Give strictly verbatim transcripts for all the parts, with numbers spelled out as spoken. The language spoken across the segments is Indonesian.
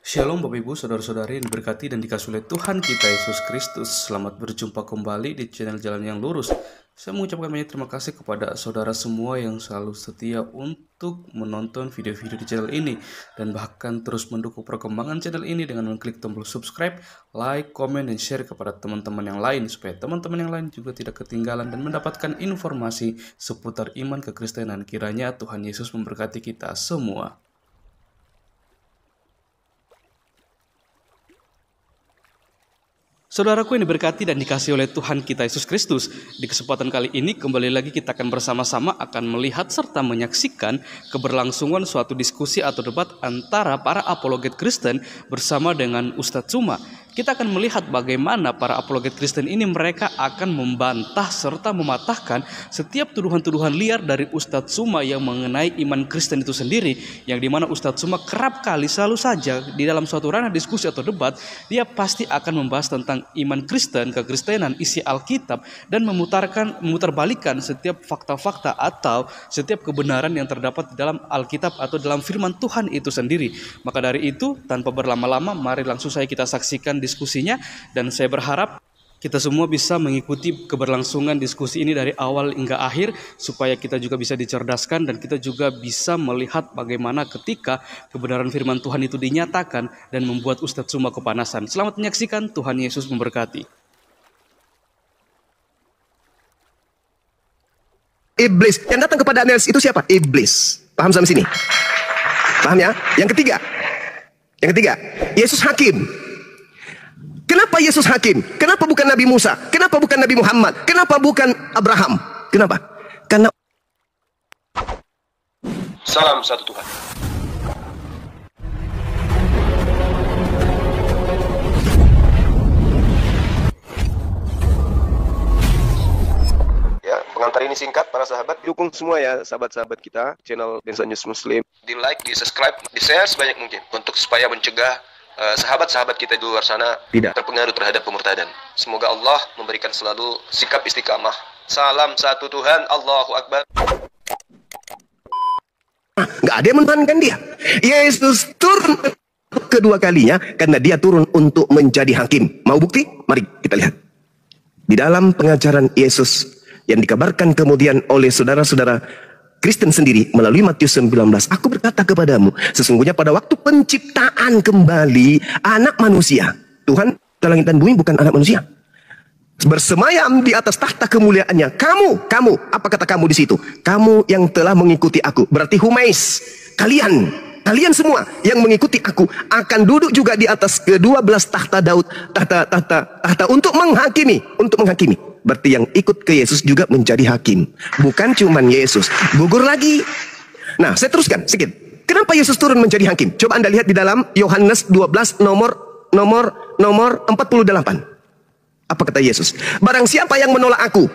Shalom Bapak Ibu, Saudara-saudari yang diberkati dan dikasihi oleh Tuhan kita Yesus Kristus. Selamat berjumpa kembali di channel Jalan yang Lurus. Saya mengucapkan banyak terima kasih kepada saudara semua yang selalu setia untuk menonton video-video di channel ini, dan bahkan terus mendukung perkembangan channel ini dengan mengklik tombol subscribe, like, komen, dan share kepada teman-teman yang lain, supaya teman-teman yang lain juga tidak ketinggalan dan mendapatkan informasi seputar iman kekristenan. Kiranya Tuhan Yesus memberkati kita semua. Saudaraku yang diberkati dan dikasihi oleh Tuhan kita Yesus Kristus, di kesempatan kali ini kembali lagi kita akan bersama-sama akan melihat serta menyaksikan keberlangsungan suatu diskusi atau debat antara para apologet Kristen bersama dengan Ustadz Tsuma. Kita akan melihat bagaimana para apologet Kristen ini mereka akan membantah serta mematahkan setiap tuduhan-tuduhan liar dari Ustadz Tsuma yang mengenai iman Kristen itu sendiri, yang dimana Ustadz Tsuma kerap kali selalu saja di dalam suatu ranah diskusi atau debat, dia pasti akan membahas tentang iman Kristen, kekristenan, isi Alkitab, dan memutarkan, memutarbalikkan setiap fakta-fakta atau setiap kebenaran yang terdapat di dalam Alkitab atau dalam firman Tuhan itu sendiri. Maka dari itu, tanpa berlama-lama, mari langsung saja kita saksikan diskusinya, dan saya berharap kita semua bisa mengikuti keberlangsungan diskusi ini dari awal hingga akhir, supaya kita juga bisa dicerdaskan dan kita juga bisa melihat bagaimana ketika kebenaran firman Tuhan itu dinyatakan dan membuat Ustadz Tsuma kepanasan. Selamat menyaksikan, Tuhan Yesus memberkati. Iblis yang datang kepada Anelis itu siapa? Iblis. Paham sampai sini? Paham ya? Yang ketiga, yang ketiga, Yesus hakim. Kenapa Yesus hakim? Kenapa bukan Nabi Musa? Kenapa bukan Nabi Muhammad? Kenapa bukan Abraham? Kenapa? Karena salam satu Tuhan. Ya, pengantar ini singkat para sahabat. dukung semua ya sahabat-sahabat kita channel Densa News Muslim. Di like, di subscribe, di share sebanyak mungkin untuk supaya mencegah Uh, sahabat-sahabat kita di luar sana Tidak. terpengaruh terhadap pemurtadan. Semoga Allah memberikan selalu sikap istiqamah. Salam satu Tuhan, Allahu Akbar. Nggak ada yang menuhankan dia. Yesus turun kedua kalinya karena dia turun untuk menjadi hakim. Mau bukti? Mari kita lihat. Di dalam pengajaran Yesus yang dikabarkan kemudian oleh saudara-saudara Kristen sendiri melalui Matius sembilan belas, aku berkata kepadamu, sesungguhnya pada waktu penciptaan kembali anak manusia, Tuhan langit dan bumi bukan anak manusia, bersemayam di atas tahta kemuliaannya. Kamu, kamu, apa kata kamu di situ? Kamu yang telah mengikuti aku, berarti humais, kalian, kalian semua yang mengikuti aku akan duduk juga di atas kedua belas tahta Daud, tahta, tahta, tahta untuk menghakimi, untuk menghakimi. Berarti yang ikut ke Yesus juga menjadi hakim. Bukan cuman Yesus. Gugur lagi. Nah, saya teruskan sedikit. Kenapa Yesus turun menjadi hakim? Coba Anda lihat di dalam Yohanes dua belas nomor nomor nomor empat puluh delapan. Apa kata Yesus? Barang siapa yang menolak aku,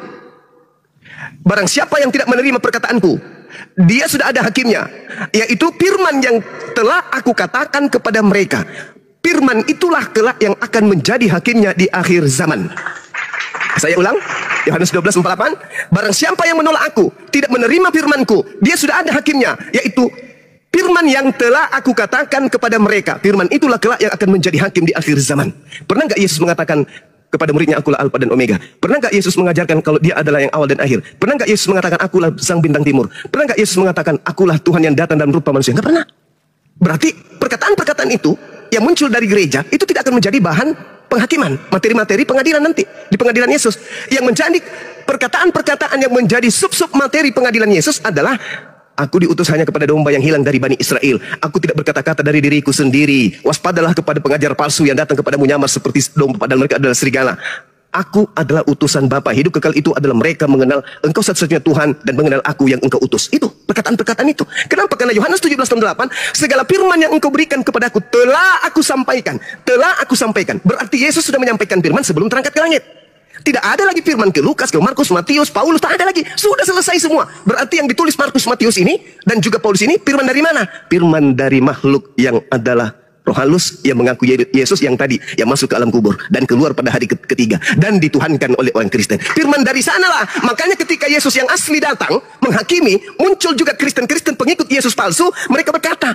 barang siapa yang tidak menerima perkataanku, dia sudah ada hakimnya, yaitu firman yang telah aku katakan kepada mereka. Firman itulah kelak yang akan menjadi hakimnya di akhir zaman. Saya ulang, Yohanes dua belas empat puluh delapan. Barang siapa yang menolak aku, tidak menerima firmanku, dia sudah ada hakimnya, yaitu firman yang telah aku katakan kepada mereka. Firman itulah kelak yang akan menjadi hakim di akhir zaman. Pernah nggak Yesus mengatakan kepada muridnya, akulah Alfa dan Omega? Pernah nggak Yesus mengajarkan kalau dia adalah yang awal dan akhir? Pernah nggak Yesus mengatakan akulah sang bintang timur? Pernah nggak Yesus mengatakan akulah Tuhan yang datang dalam rupa manusia? Nggak pernah. Berarti perkataan-perkataan itu yang muncul dari gereja itu tidak akan menjadi bahan penghakiman, materi-materi pengadilan nanti di pengadilan Yesus. Yang menjadi perkataan-perkataan yang menjadi sub-sub materi pengadilan Yesus adalah, aku diutus hanya kepada domba yang hilang dari Bani Israel. Aku tidak berkata-kata dari diriku sendiri. Waspadalah kepada pengajar palsu yang datang kepadamu nyamar seperti domba, padahal mereka adalah serigala. Aku adalah utusan Bapa. Hidup kekal itu adalah mereka mengenal engkau satu-satunya Tuhan dan mengenal aku yang engkau utus. Itu perkataan-perkataan itu. Kenapa? Karena Yohanes tujuh belas delapan, segala firman yang engkau berikan kepada aku telah aku sampaikan. Telah aku sampaikan. Berarti Yesus sudah menyampaikan firman sebelum terangkat ke langit. Tidak ada lagi firman ke Lukas, ke Markus, Matius, Paulus, tak ada lagi. Sudah selesai semua. Berarti yang ditulis Markus, Matius ini dan juga Paulus ini firman dari mana? Firman dari makhluk yang adalah roh halus yang mengaku Yesus yang tadi yang masuk ke alam kubur dan keluar pada hari ketiga dan dituhankan oleh orang Kristen. Firman dari sanalah. Makanya ketika Yesus yang asli datang menghakimi, muncul juga Kristen-Kristen pengikut Yesus palsu. Mereka berkata,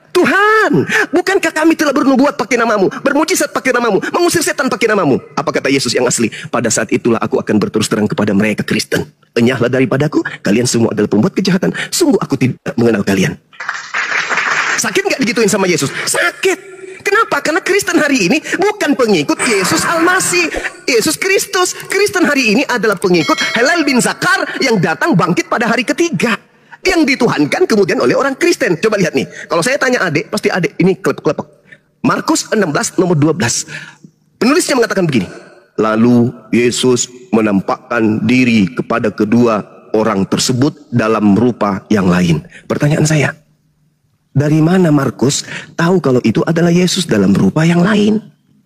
Tuhan, bukankah kami telah bernubuat pakai namamu, bermujizat pakai namamu, mengusir setan pakai namamu? Apa kata Yesus yang asli? Pada saat itulah aku akan berterus terang kepada mereka Kristen. Enyahlah daripadaku, kalian semua adalah pembuat kejahatan. Sungguh aku tidak mengenal kalian. Sakit nggak digituin sama Yesus? Sakit. Kenapa? Karena Kristen hari ini bukan pengikut Yesus Al-Masih, Yesus Kristus. Kristen hari ini adalah pengikut Hillel bin Zakar yang datang bangkit pada hari ketiga, yang dituhankan kemudian oleh orang Kristen. Coba lihat nih, kalau saya tanya adik, pasti adik ini klepek-klepek. Markus enam belas nomor dua belas. Penulisnya mengatakan begini. Lalu Yesus menampakkan diri kepada kedua orang tersebut dalam rupa yang lain. Pertanyaan saya, dari mana Markus tahu kalau itu adalah Yesus dalam rupa yang lain?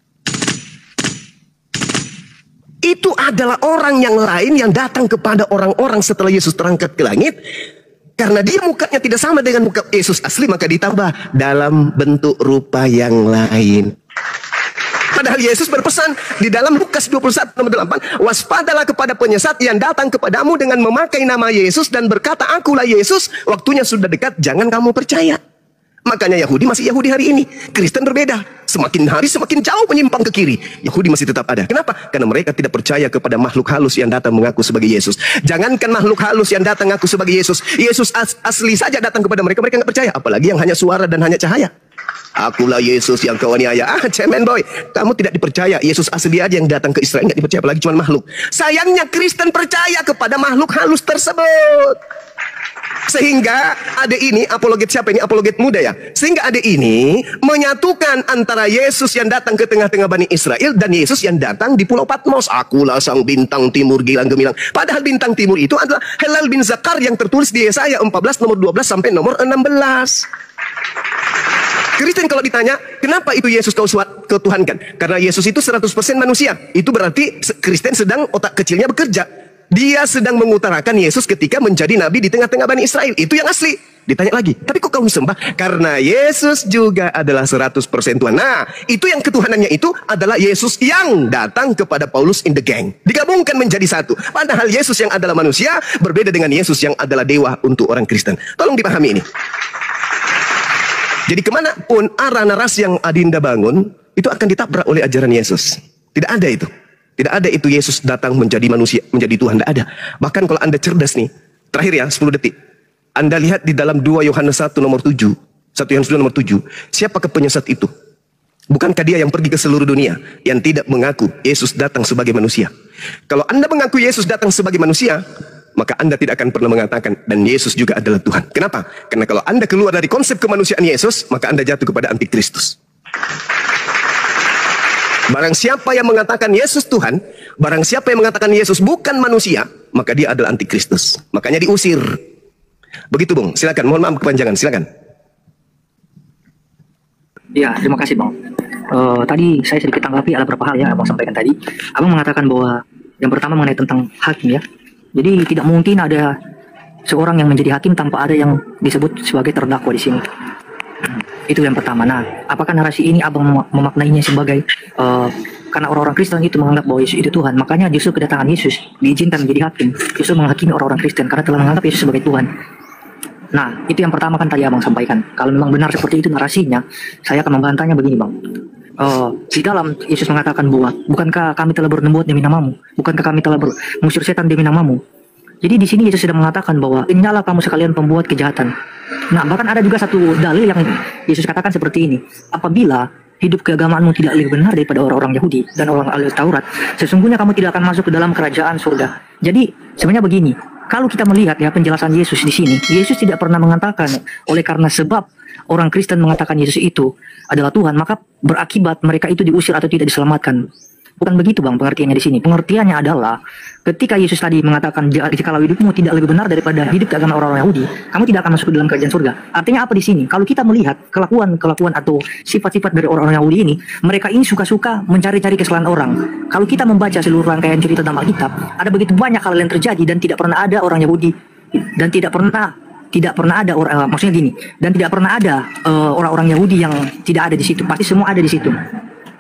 Itu adalah orang yang lain yang datang kepada orang-orang setelah Yesus terangkat ke langit. Karena dia mukanya tidak sama dengan muka Yesus asli, maka ditambah dalam bentuk rupa yang lain. Padahal Yesus berpesan di dalam Lukas dua puluh satu nomor delapan, waspadalah kepada penyesat yang datang kepadamu dengan memakai nama Yesus dan berkata, akulah Yesus, waktunya sudah dekat, jangan kamu percaya. Makanya Yahudi masih Yahudi hari ini, Kristen berbeda. Semakin hari semakin jauh menyimpang ke kiri. Yahudi masih tetap ada. Kenapa? Karena mereka tidak percaya kepada makhluk halus yang datang mengaku sebagai Yesus. Jangankan makhluk halus yang datang mengaku sebagai Yesus, Yesus as asli saja datang kepada mereka, mereka nggak percaya. Apalagi yang hanya suara dan hanya cahaya. Akulah Yesus yang kau aniaya. Ah, cemen boy, kamu tidak dipercaya. Yesus asli aja yang datang ke Israel nggak dipercaya, apalagi cuma makhluk. Sayangnya Kristen percaya kepada makhluk halus tersebut. Sehingga ade ini, apologet siapa ini? Apologet muda ya. Sehingga ade ini menyatukan antara Yesus yang datang ke tengah-tengah Bani Israel dan Yesus yang datang di Pulau Patmos. Akulah sang bintang timur gilang gemilang. Padahal bintang timur itu adalah Hillel bin Zakar yang tertulis di Yesaya empat belas nomor dua belas sampai nomor enam belas. Kristen kalau ditanya, kenapa itu Yesus kau ketuhankan? Karena Yesus itu seratus persen manusia. Itu berarti Kristen sedang otak kecilnya bekerja. Dia sedang mengutarakan Yesus ketika menjadi nabi di tengah-tengah Bani Israel. Itu yang asli. Ditanya lagi, tapi kok kamu sembah? Karena Yesus juga adalah seratus persen Tuhan. Nah, itu yang ketuhanannya itu adalah Yesus yang datang kepada Paulus in the gang. Digabungkan menjadi satu. Padahal Yesus yang adalah manusia berbeda dengan Yesus yang adalah dewa untuk orang Kristen. Tolong dipahami ini. Jadi kemanapun arah narasi yang Adinda bangun, itu akan ditabrak oleh ajaran Yesus. Tidak ada itu. Tidak ada itu Yesus datang menjadi manusia, menjadi Tuhan. Tidak ada. Bahkan kalau Anda cerdas nih, terakhir ya, sepuluh detik. Anda lihat di dalam dua Yohanes satu nomor tujuh. satu Yohanes dua nomor tujuh. Siapakah penyesat itu? Bukankah dia yang pergi ke seluruh dunia, yang tidak mengaku Yesus datang sebagai manusia? Kalau Anda mengaku Yesus datang sebagai manusia, maka Anda tidak akan pernah mengatakan, dan Yesus juga adalah Tuhan. Kenapa? Karena kalau Anda keluar dari konsep kemanusiaan Yesus, maka Anda jatuh kepada antikristus. Barang siapa yang mengatakan Yesus Tuhan, barang siapa yang mengatakan Yesus bukan manusia, maka dia adalah antikristus. Makanya diusir. Begitu Bung, silakan. Mohon maaf kepanjangan, silakan. Ya, terima kasih Bang. Uh, tadi saya sedikit tanggapi ada beberapa hal yang Abang sampaikan tadi. Abang mengatakan bahwa yang pertama mengenai tentang hakim ya. Jadi tidak mungkin ada seorang yang menjadi hakim tanpa ada yang disebut sebagai terdakwa di sini. Itu yang pertama. Nah, apakah narasi ini Abang memaknainya sebagai uh, karena orang-orang Kristen itu menganggap bahwa Yesus itu Tuhan, makanya justru kedatangan Yesus diizinkan menjadi hakim, justru menghakimi orang-orang Kristen karena telah menganggap Yesus sebagai Tuhan. Nah, itu yang pertama kan tadi Abang sampaikan. Kalau memang benar seperti itu narasinya, saya akan membantahnya begini Bang. Uh, di dalam Yesus mengatakan bahwa bukankah kami telah bernubuat demi namamu, bukankah kami telah mengusir setan demi namamu. Jadi di sini Yesus sudah mengatakan bahwa inyalah kamu sekalian pembuat kejahatan. Nah, bahkan ada juga satu dalil yang Yesus katakan seperti ini. Apabila hidup keagamaanmu tidak lebih benar daripada orang-orang Yahudi dan orang ahli Taurat, sesungguhnya kamu tidak akan masuk ke dalam kerajaan surga. Jadi sebenarnya begini, kalau kita melihat ya penjelasan Yesus di sini, Yesus tidak pernah mengatakan oleh karena sebab orang Kristen mengatakan Yesus itu adalah Tuhan, maka berakibat mereka itu diusir atau tidak diselamatkan. Bukan begitu Bang pengertiannya di sini. Pengertiannya adalah ketika Yesus tadi mengatakan jikalau hidupmu tidak lebih benar daripada hidup keagamaan orang-orang Yahudi, kamu tidak akan masuk ke dalam kerajaan surga. Artinya apa di sini? Kalau kita melihat kelakuan-kelakuan atau sifat-sifat dari orang-orang Yahudi ini, mereka ini suka-suka mencari-cari kesalahan orang. Kalau kita membaca seluruh rangkaian cerita dalam Alkitab, ada begitu banyak hal yang terjadi dan tidak pernah ada orang Yahudi dan tidak pernah tidak pernah ada orang, uh, maksudnya gini, dan tidak pernah ada orang-orang uh, Yahudi yang tidak ada di situ. Pasti semua ada di situ.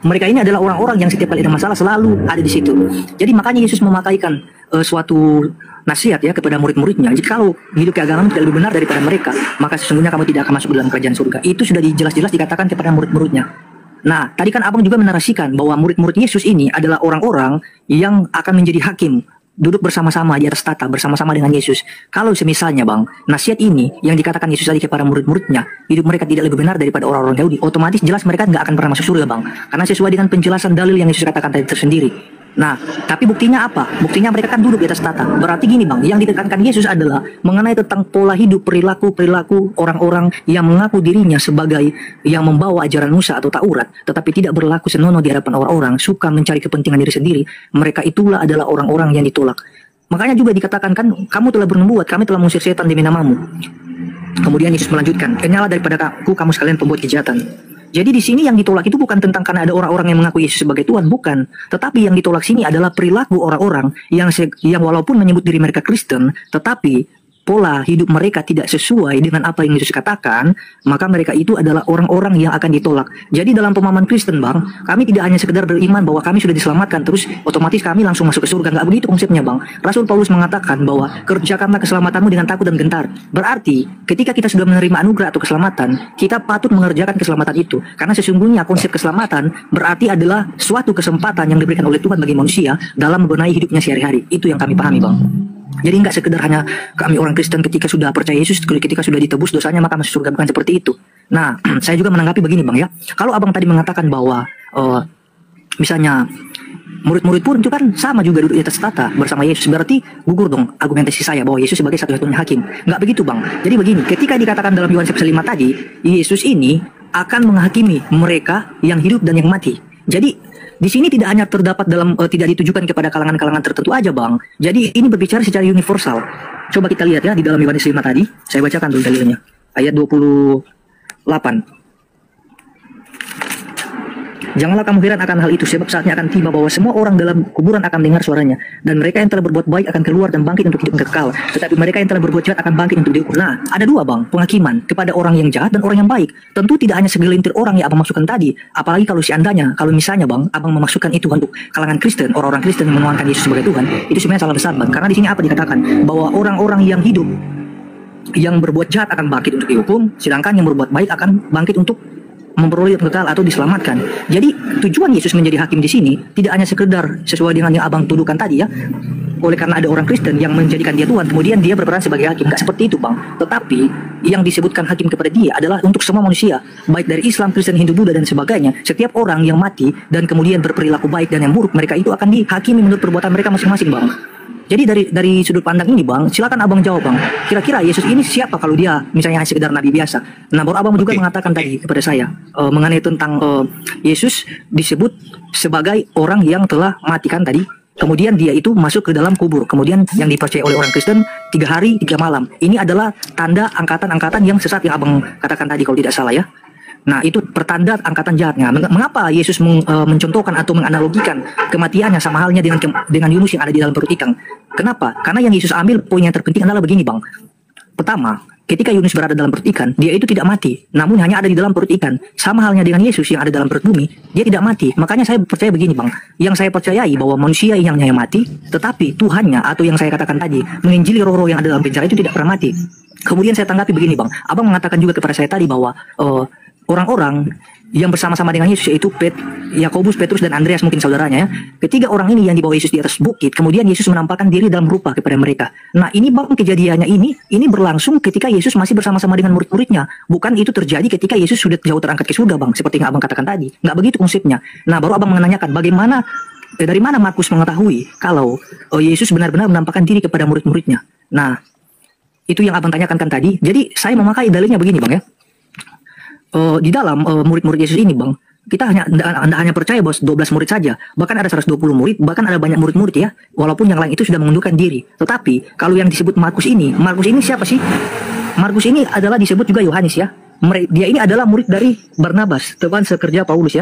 Mereka ini adalah orang-orang yang setiap kali ada masalah selalu ada di situ. Jadi makanya Yesus memakaikan uh, suatu nasihat ya kepada murid-muridnya. Jikalau hidup keagamaan tidak lebih benar daripada mereka, maka sesungguhnya kamu tidak akan masuk dalam kerajaan surga. Itu sudah jelas-jelas dikatakan kepada murid-muridnya. Nah, tadi kan abang juga menarasikan bahwa murid-murid Yesus ini adalah orang-orang yang akan menjadi hakim, duduk bersama-sama di atas tahta bersama-sama dengan Yesus. Kalau semisalnya bang, nasihat ini yang dikatakan Yesus tadi kepada murid-muridnya, hidup mereka tidak lebih benar daripada orang-orang Yahudi, otomatis jelas mereka nggak akan pernah masuk surga bang, karena sesuai dengan penjelasan dalil yang Yesus katakan tadi tersendiri. Nah, tapi buktinya apa? Buktinya mereka kan duduk di atas tahta. Berarti gini bang, yang ditekankan Yesus adalah mengenai tentang pola hidup, perilaku-perilaku orang-orang yang mengaku dirinya sebagai yang membawa ajaran Musa atau Taurat, tetapi tidak berlaku senonoh di hadapan orang-orang, suka mencari kepentingan diri sendiri. Mereka itulah adalah orang-orang yang ditolak. Makanya juga dikatakan kan, kamu telah bernubuat, kami telah mengusir setan demi namamu. Kemudian Yesus melanjutkan, kenyalah daripada aku, kamu sekalian pembuat kejahatan. Jadi di sini yang ditolak itu bukan tentang karena ada orang-orang yang mengaku Yesus sebagai Tuhan, bukan. Tetapi yang ditolak sini adalah perilaku orang-orang yang yang walaupun menyebut diri mereka Kristen, tetapi pola hidup mereka tidak sesuai dengan apa yang Yesus katakan, maka mereka itu adalah orang-orang yang akan ditolak. Jadi dalam pemahaman Kristen bang, kami tidak hanya sekedar beriman bahwa kami sudah diselamatkan, terus otomatis kami langsung masuk ke surga. Nggak begitu konsepnya bang. Rasul Paulus mengatakan bahwa kerjakanlah keselamatanmu dengan takut dan gentar. Berarti ketika kita sudah menerima anugerah atau keselamatan, kita patut mengerjakan keselamatan itu. Karena sesungguhnya konsep keselamatan berarti adalah suatu kesempatan yang diberikan oleh Tuhan bagi manusia dalam membenahi hidupnya sehari-hari. Itu yang kami pahami bang. Jadi nggak sekedar hanya kami orang Kristen ketika sudah percaya Yesus, ketika sudah ditebus dosanya maka masuk surga, bukan seperti itu. Nah, saya juga menanggapi begini bang ya. Kalau abang tadi mengatakan bahwa uh, misalnya murid-murid pun itu kan sama juga duduk di atas tahta bersama Yesus, berarti gugur dong argumentasi saya bahwa Yesus sebagai satu-satunya hakim. Nggak begitu bang. Jadi begini, ketika dikatakan dalam Yohanes pasal lima tadi, Yesus ini akan menghakimi mereka yang hidup dan yang mati. Jadi di sini tidak hanya terdapat dalam uh, tidak ditujukan kepada kalangan-kalangan tertentu aja bang. Jadi ini berbicara secara universal. Coba kita lihat ya di dalam Yohanes lima tadi. Saya bacakan dulu dalilnya. Ayat dua puluh delapan. Janganlah kamu heran akan hal itu, sebab saatnya akan tiba bahwa semua orang dalam kuburan akan dengar suaranya, dan mereka yang telah berbuat baik akan keluar dan bangkit untuk hidup kekal, tetapi mereka yang telah berbuat jahat akan bangkit untuk dihukum. Nah, ada dua bang, penghakiman kepada orang yang jahat dan orang yang baik. Tentu tidak hanya segelintir orang yang abang masukkan tadi, apalagi kalau seandainya, kalau misalnya bang, abang memasukkan itu untuk kalangan Kristen, orang-orang Kristen yang menuangkan Yesus sebagai Tuhan, itu sebenarnya salah besar bang. Karena di sini apa dikatakan? Bahwa orang-orang yang hidup, yang berbuat jahat akan bangkit untuk dihukum, sedangkan yang berbuat baik akan bangkit untuk memperoleh hidup kekal atau diselamatkan. Jadi tujuan Yesus menjadi hakim di sini tidak hanya sekedar sesuai dengan yang abang tuduhkan tadi ya, oleh karena ada orang Kristen yang menjadikan dia Tuhan, kemudian dia berperan sebagai hakim. Gak seperti itu bang. Tetapi yang disebutkan hakim kepada dia adalah untuk semua manusia, baik dari Islam, Kristen, Hindu, Buddha dan sebagainya. Setiap orang yang mati dan kemudian berperilaku baik dan yang buruk, mereka itu akan dihakimi menurut perbuatan mereka masing-masing bang. Jadi dari dari sudut pandang ini bang, silakan abang jawab bang. Kira-kira Yesus ini siapa kalau dia misalnya hanya sekedar nabi biasa? Nah, baru abang juga okay. mengatakan tadi kepada saya uh, mengenai tentang uh, Yesus disebut sebagai orang yang telah matikan tadi. Kemudian dia itu masuk ke dalam kubur. Kemudian yang dipercaya oleh orang Kristen tiga hari tiga malam. Ini adalah tanda angkatan-angkatan yang sesat yang abang katakan tadi kalau tidak salah ya. Nah, itu pertanda angkatan jahatnya. Mengapa Yesus meng, uh, mencontohkan atau menganalogikan kematiannya sama halnya dengan dengan Yunus yang ada di dalam perut ikan? Kenapa? Karena yang Yesus ambil poin yang terpenting adalah begini bang. Pertama, ketika Yunus berada dalam perut ikan, dia itu tidak mati, namun hanya ada di dalam perut ikan. Sama halnya dengan Yesus yang ada dalam perut bumi, dia tidak mati. Makanya saya percaya begini bang, yang saya percayai bahwa manusia yang hanya mati, tetapi Tuhannya atau yang saya katakan tadi, menginjili roh-roh yang ada dalam penjara itu tidak pernah mati. Kemudian saya tanggapi begini bang, abang mengatakan juga kepada saya tadi bahwa uh, orang-orang yang bersama-sama dengan Yesus yaitu Pet, Yakobus, Petrus dan Andreas mungkin saudaranya ya. Ketiga orang ini yang dibawa Yesus di atas bukit, kemudian Yesus menampakkan diri dalam rupa kepada mereka. Nah, ini bang kejadiannya ini ini berlangsung ketika Yesus masih bersama-sama dengan murid-muridnya. Bukan itu terjadi ketika Yesus sudah jauh terangkat ke surga bang, seperti yang abang katakan tadi. Nggak begitu konsepnya. Nah, baru abang menanyakan bagaimana eh, dari mana Markus mengetahui kalau oh, Yesus benar-benar menampakkan diri kepada murid-muridnya. Nah, itu yang abang tanyakan kan tadi. Jadi saya memakai dalilnya begini bang ya. Uh, di dalam uh, murid-murid Yesus ini bang, kita hanya anda hanya percaya bahwa dua belas murid saja, bahkan ada seratus dua puluh murid, bahkan ada banyak murid-murid ya, walaupun yang lain itu sudah mengundurkan diri. Tetapi kalau yang disebut Markus ini, Markus ini siapa sih? Markus ini adalah disebut juga Yohanes ya. Dia ini adalah murid dari Barnabas, teman sekerja Paulus ya.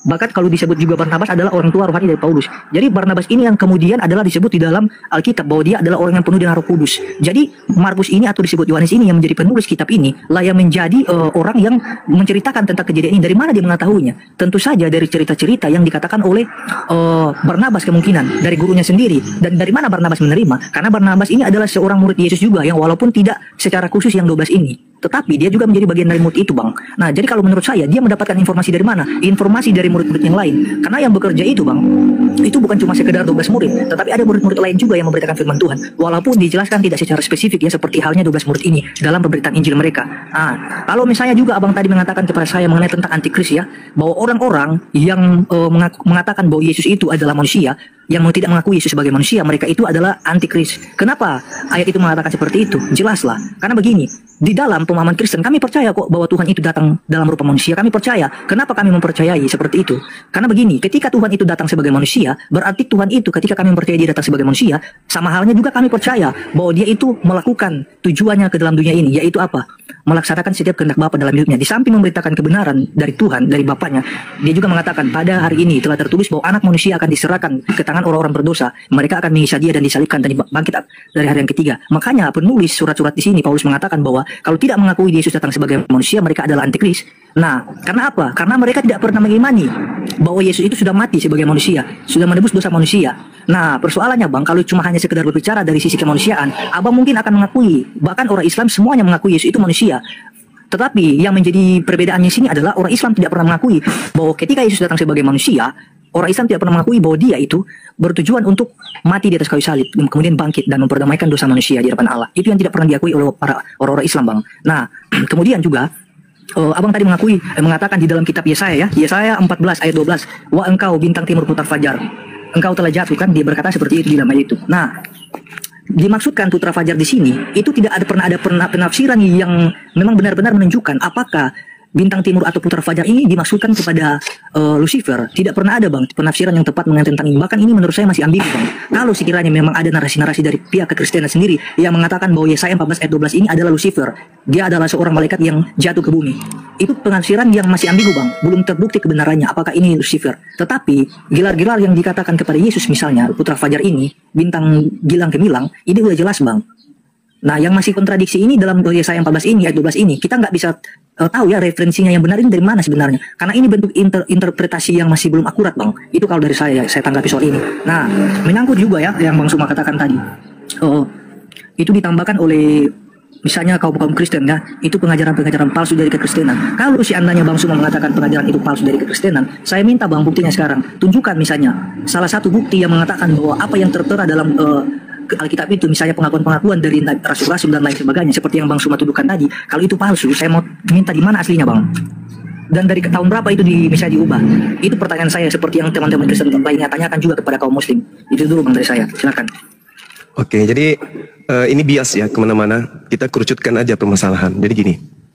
Bahkan kalau disebut juga Barnabas adalah orang tua rohani dari Paulus. Jadi Barnabas ini yang kemudian adalah disebut di dalam Alkitab bahwa dia adalah orang yang penuh dengan Roh Kudus. Jadi Markus ini atau disebut Yohanes ini yang menjadi penulis kitab ini lah yang menjadi uh, orang yang menceritakan tentang kejadian ini. Dari mana dia mengetahuinya? Tentu saja dari cerita-cerita yang dikatakan oleh uh, Barnabas, kemungkinan dari gurunya sendiri. Dan dari mana Barnabas menerima? Karena Barnabas ini adalah seorang murid Yesus juga yang walaupun tidak secara khusus yang dua belas ini, tetapi dia juga menjadi bagian dari murid itu, Bang. Nah, jadi kalau menurut saya dia mendapatkan informasi dari mana? Informasi dari murid-murid yang lain. Karena yang bekerja itu, Bang, itu bukan cuma sekedar dua belas murid, tetapi ada murid-murid lain juga yang memberitakan firman Tuhan. Walaupun dijelaskan tidak secara spesifik ya seperti halnya dua belas murid ini dalam pemberitaan Injil mereka. Nah, kalau misalnya juga Abang tadi mengatakan kepada saya mengenai tentang antikris ya, bahwa orang-orang yang uh, mengaku, mengatakan bahwa Yesus itu adalah manusia, yang tidak mengakui Yesus sebagai manusia, mereka itu adalah antikris. Kenapa ayat itu mengatakan seperti itu? Jelaslah. Karena begini, di dalam pemahaman Kristen kami percaya kok bahwa Tuhan itu datang dalam rupa manusia. Kami percaya. Kenapa kami mempercayai seperti itu? Karena begini, ketika Tuhan itu datang sebagai manusia, berarti Tuhan itu ketika kami mempercayai dia datang sebagai manusia, sama halnya juga kami percaya bahwa dia itu melakukan tujuannya ke dalam dunia ini, yaitu apa? Melaksanakan setiap kehendak Bapa dalam hidupnya. Di samping memberitakan kebenaran dari Tuhan, dari Bapaknya, dia juga mengatakan pada hari ini telah tertulis bahwa anak manusia akan diserahkan ke tangan orang-orang berdosa. Mereka akan menyiksa dia dan disalibkan dan bangkit dari hari yang ketiga. Makanya penulis surat-surat di sini Paulus mengatakan bahwa kalau tidak mengakui Yesus datang sebagai manusia, mereka adalah antikris. Nah, karena apa? Karena mereka tidak pernah mengimani bahwa Yesus itu sudah mati sebagai manusia, sudah menebus dosa manusia. Nah, persoalannya, Bang, kalau cuma hanya sekedar berbicara dari sisi kemanusiaan, Abang mungkin akan mengakui, bahkan orang Islam semuanya mengakui Yesus itu manusia. Tetapi yang menjadi perbedaannya sini adalah orang Islam tidak pernah mengakui bahwa ketika Yesus datang sebagai manusia, orang Islam tidak pernah mengakui bahwa dia itu bertujuan untuk mati di atas kayu salib, kemudian bangkit dan memperdamaikan dosa manusia di hadapan Allah. Itu yang tidak pernah diakui oleh para orang-orang Islam, Bang. Nah, kemudian juga Uh, abang tadi mengakui, eh, mengatakan di dalam kitab Yesaya ya, Yesaya empat belas ayat dua belas, wa engkau bintang timur putar fajar, engkau telah jatuh, kan dia berkata seperti itu di dalam ayat itu. Nah, dimaksudkan putra fajar di sini itu tidak ada pernah ada pernah penafsiran yang memang benar-benar menunjukkan apakah bintang timur atau putra fajar ini dimaksudkan kepada uh, Lucifer. Tidak pernah ada, Bang, penafsiran yang tepat mengenai tentang ini. Bahkan ini menurut saya masih ambigu, Bang. Kalau sekiranya memang ada narasi-narasi dari pihak kekristenan sendiri yang mengatakan bahwa Yesaya empat belas ayat dua belas ini adalah Lucifer, dia adalah seorang malaikat yang jatuh ke bumi, itu penafsiran yang masih ambigu, Bang. Belum terbukti kebenarannya apakah ini Lucifer. Tetapi gelar-gelar yang dikatakan kepada Yesus, misalnya putra fajar ini, bintang gilang gemilang, ini udah jelas, Bang. Nah, yang masih kontradiksi ini dalam Yesaya empat belas ini, ayat dua belas ini, kita nggak bisa uh, tahu ya referensinya yang benar ini dari mana sebenarnya. Karena ini bentuk inter interpretasi yang masih belum akurat, Bang. Itu kalau dari saya, saya tanggapi soal ini. Nah, menyangkut juga ya, yang Bang Suma katakan tadi. Uh, itu ditambahkan oleh misalnya kaum-kaum Kristen ya, itu pengajaran-pengajaran palsu dari kekristenan. Kalau seandainya Bang Suma mengatakan pengajaran itu palsu dari kekristenan, saya minta, Bang, buktinya sekarang. Tunjukkan misalnya salah satu bukti yang mengatakan bahwa apa yang tertera dalam uh, Alkitab itu, misalnya pengakuan-pengakuan dari rasul-rasul dan lain sebagainya, seperti yang Bang Suma tuduhkan tadi. Kalau itu palsu, saya mau minta di mana aslinya, Bang? Dan dari tahun berapa itu di, bisa diubah? Itu pertanyaan saya, seperti yang teman-teman Kristen lainnya tanyakan juga kepada kaum Muslim. Itu dulu, Bang, dari saya. Silakan. Oke, jadi uh, ini bias ya, kemana-mana. Kita kerucutkan aja permasalahan. Jadi gini,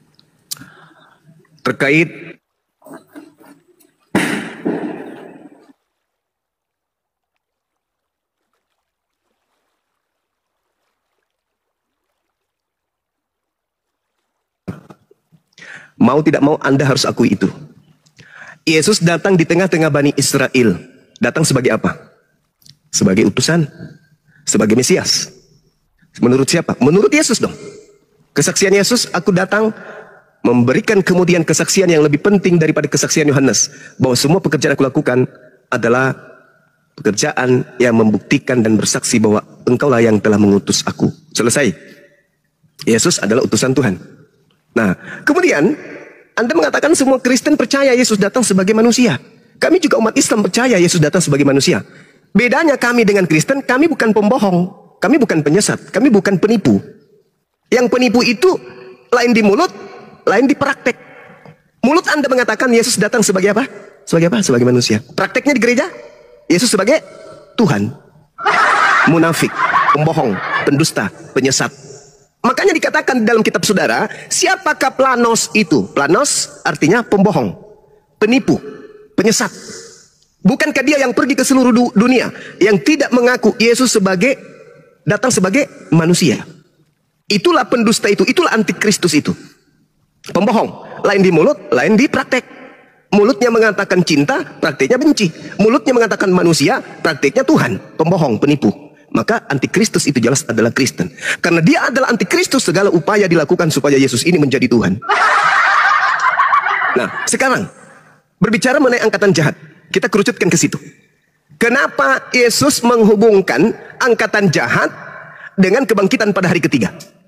terkait mau tidak mau Anda harus akui itu. Yesus datang di tengah-tengah Bani Israel. Datang sebagai apa? Sebagai utusan, sebagai Mesias. Menurut siapa? Menurut Yesus dong. Kesaksian Yesus, aku datang memberikan kemudian kesaksian yang lebih penting daripada kesaksian Yohanes, bahwa semua pekerjaan aku lakukan adalah pekerjaan yang membuktikan dan bersaksi bahwa engkaulah yang telah mengutus aku. Selesai. Yesus adalah utusan Tuhan. Nah, kemudian Anda mengatakan semua Kristen percaya Yesus datang sebagai manusia. Kami juga umat Islam percaya Yesus datang sebagai manusia. Bedanya kami dengan Kristen, kami bukan pembohong, kami bukan penyesat, kami bukan penipu. Yang penipu itu lain di mulut, lain di praktek. Mulut Anda mengatakan Yesus datang sebagai apa? Sebagai apa? Sebagai manusia. Prakteknya di gereja, Yesus sebagai Tuhan. Munafik, pembohong, pendusta, penyesat. Makanya dikatakan dalam kitab saudara, siapakah Planos itu? Planos artinya pembohong, penipu, penyesat. Bukankah dia yang pergi ke seluruh du dunia, yang tidak mengaku Yesus sebagai datang sebagai manusia? Itulah pendusta itu, itulah antikristus itu. Pembohong, lain di mulut, lain di praktek. Mulutnya mengatakan cinta, praktiknya benci. Mulutnya mengatakan manusia, praktiknya Tuhan, pembohong, penipu. Maka antikristus itu jelas adalah Kristen. Karena dia adalah antikristus, segala upaya dilakukan supaya Yesus ini menjadi Tuhan. Nah, sekarang berbicara mengenai angkatan jahat, kita kerucutkan ke situ. Kenapa Yesus menghubungkan angkatan jahat dengan kebangkitan pada hari ketiga?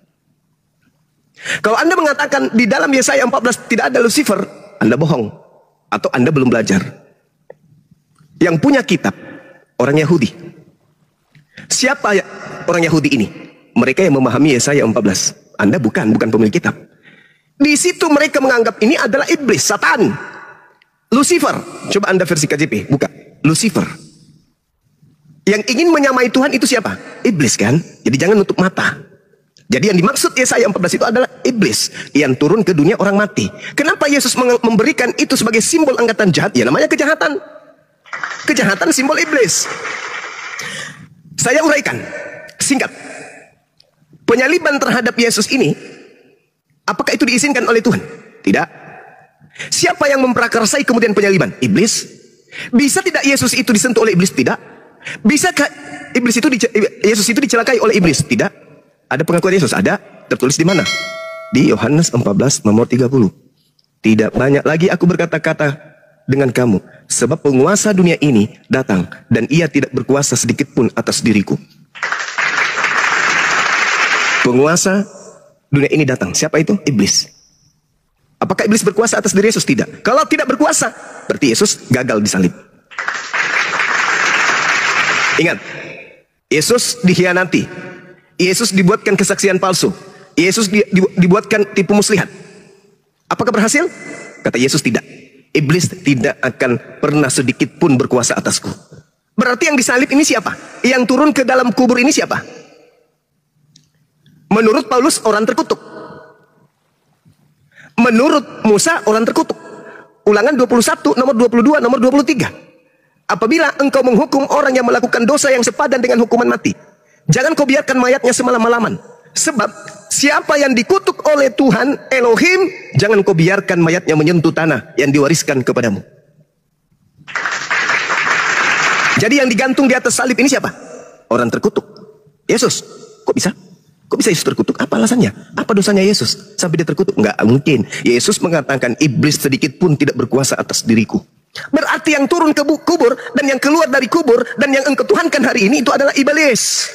Kalau Anda mengatakan di dalam Yesaya empat belas tidak ada Lucifer, Anda bohong. Atau Anda belum belajar. Yang punya kitab, orang Yahudi. Siapa ya orang Yahudi ini? Mereka yang memahami Yesaya empat belas. Anda bukan, bukan pemilik kitab. Di situ mereka menganggap ini adalah iblis, Satan, Lucifer. Coba Anda versi K J P, buka. Lucifer. Yang ingin menyamai Tuhan itu siapa? Iblis kan? Jadi jangan nutup mata. Jadi yang dimaksud Yesaya empat belas itu adalah iblis yang turun ke dunia orang mati. Kenapa Yesus memberikan itu sebagai simbol angkatan jahat? Ya namanya kejahatan. Kejahatan simbol iblis. Saya uraikan singkat. Penyaliban terhadap Yesus ini, apakah itu diizinkan oleh Tuhan? Tidak. Siapa yang memprakarsai kemudian penyaliban? Iblis. Bisa tidak Yesus itu disentuh oleh iblis? Tidak. Bisakah iblis itu Yesus itu dicelakai oleh iblis? Tidak. Ada pengakuan Yesus? Ada. Tertulis di mana? Di Yohanes empat belas nomor tiga puluh. Tidak banyak lagi aku berkata-kata dengan kamu, sebab penguasa dunia ini datang dan ia tidak berkuasa sedikit pun atas diriku. Penguasa dunia ini datang. Siapa itu? Iblis. Apakah iblis berkuasa atas diri Yesus? Tidak. Kalau tidak berkuasa, berarti Yesus gagal disalib. Ingat, Yesus dikhianati, Yesus dibuatkan kesaksian palsu, Yesus di, di, dibuatkan tipu muslihat. Apakah berhasil? Kata Yesus tidak. Iblis tidak akan pernah sedikit pun berkuasa atasku. Berarti yang disalib ini siapa? Yang turun ke dalam kubur ini siapa? Menurut Paulus orang terkutuk. Menurut Musa orang terkutuk. Ulangan dua puluh satu nomor dua puluh dua nomor dua puluh tiga. Apabila engkau menghukum orang yang melakukan dosa yang sepadan dengan hukuman mati, jangan kau biarkan mayatnya semalam-malaman. Sebab siapa yang dikutuk oleh Tuhan Elohim, jangan kau biarkan mayatnya menyentuh tanah yang diwariskan kepadamu. Jadi yang digantung di atas salib ini siapa? Orang terkutuk. Yesus. Kok bisa? Kok bisa Yesus terkutuk? Apa alasannya? Apa dosanya Yesus sampai dia terkutuk? Enggak mungkin. Yesus mengatakan iblis sedikit pun tidak berkuasa atas diriku. Berarti yang turun ke kubur dan yang keluar dari kubur dan yang engkau tuhankan hari ini itu adalah iblis.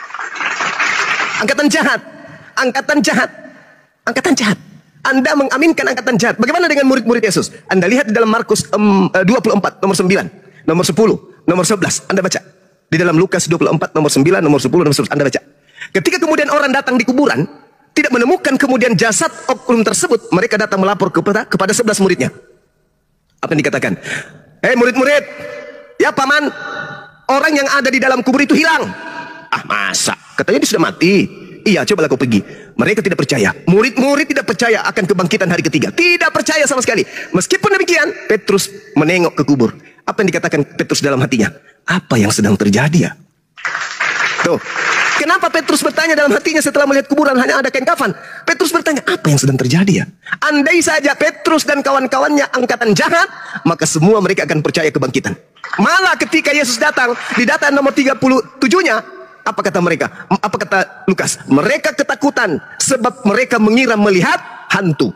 Angkatan jahat. Angkatan jahat. Angkatan jahat. Anda mengaminkan angkatan jahat. Bagaimana dengan murid-murid Yesus? Anda lihat di dalam Markus um, dua puluh empat nomor sembilan, nomor sepuluh, nomor sebelas. Anda baca. Di dalam Lukas dua puluh empat nomor sembilan, nomor sepuluh, nomor sebelas. Anda baca. Ketika kemudian orang datang di kuburan, tidak menemukan kemudian jasad oknum tersebut, mereka datang melapor kepada kepada sebelas muridnya. Apa yang dikatakan? Hei murid-murid, ya paman, orang yang ada di dalam kubur itu hilang. Ah masa? Katanya dia sudah mati. Iya, cobalah kau pergi. Mereka tidak percaya. Murid-murid tidak percaya akan kebangkitan hari ketiga. Tidak percaya sama sekali. Meskipun demikian, Petrus menengok ke kubur. Apa yang dikatakan Petrus dalam hatinya? Apa yang sedang terjadi ya? Tuh. Kenapa Petrus bertanya dalam hatinya setelah melihat kuburan hanya ada kain kafan? Petrus bertanya, apa yang sedang terjadi ya? Andai saja Petrus dan kawan-kawannya angkatan jahat, maka semua mereka akan percaya kebangkitan. Malah ketika Yesus datang, di data nomor tiga puluh tujuh-nya, apa kata mereka? Apa kata Lukas? Mereka ketakutan sebab mereka mengira melihat hantu.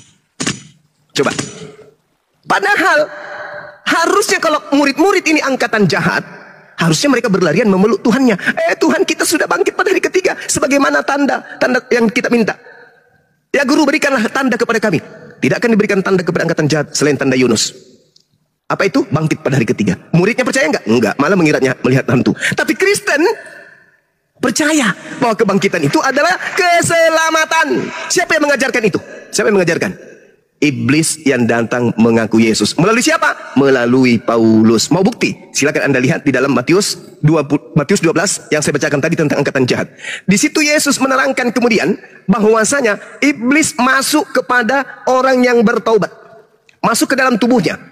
Coba. Padahal harusnya kalau murid-murid ini angkatan jahat, harusnya mereka berlarian memeluk Tuhannya. Eh Tuhan, kita sudah bangkit pada hari ketiga. Sebagaimana tanda tanda yang kita minta. Ya guru, berikanlah tanda kepada kami. Tidak akan diberikan tanda kepada angkatan jahat selain tanda Yunus. Apa itu? Bangkit pada hari ketiga. Muridnya percaya enggak? Enggak, malah mengiranya melihat hantu. Tapi Kristen percaya bahwa kebangkitan itu adalah keselamatan. Siapa yang mengajarkan itu? Siapa yang mengajarkan? Iblis yang datang mengaku Yesus. Melalui siapa? Melalui Paulus. Mau bukti? Silakan Anda lihat di dalam Matius dua belas yang saya bacakan tadi tentang angkatan jahat. Di situ Yesus menerangkan kemudian bahwasanya iblis masuk kepada orang yang bertaubat. Masuk ke dalam tubuhnya.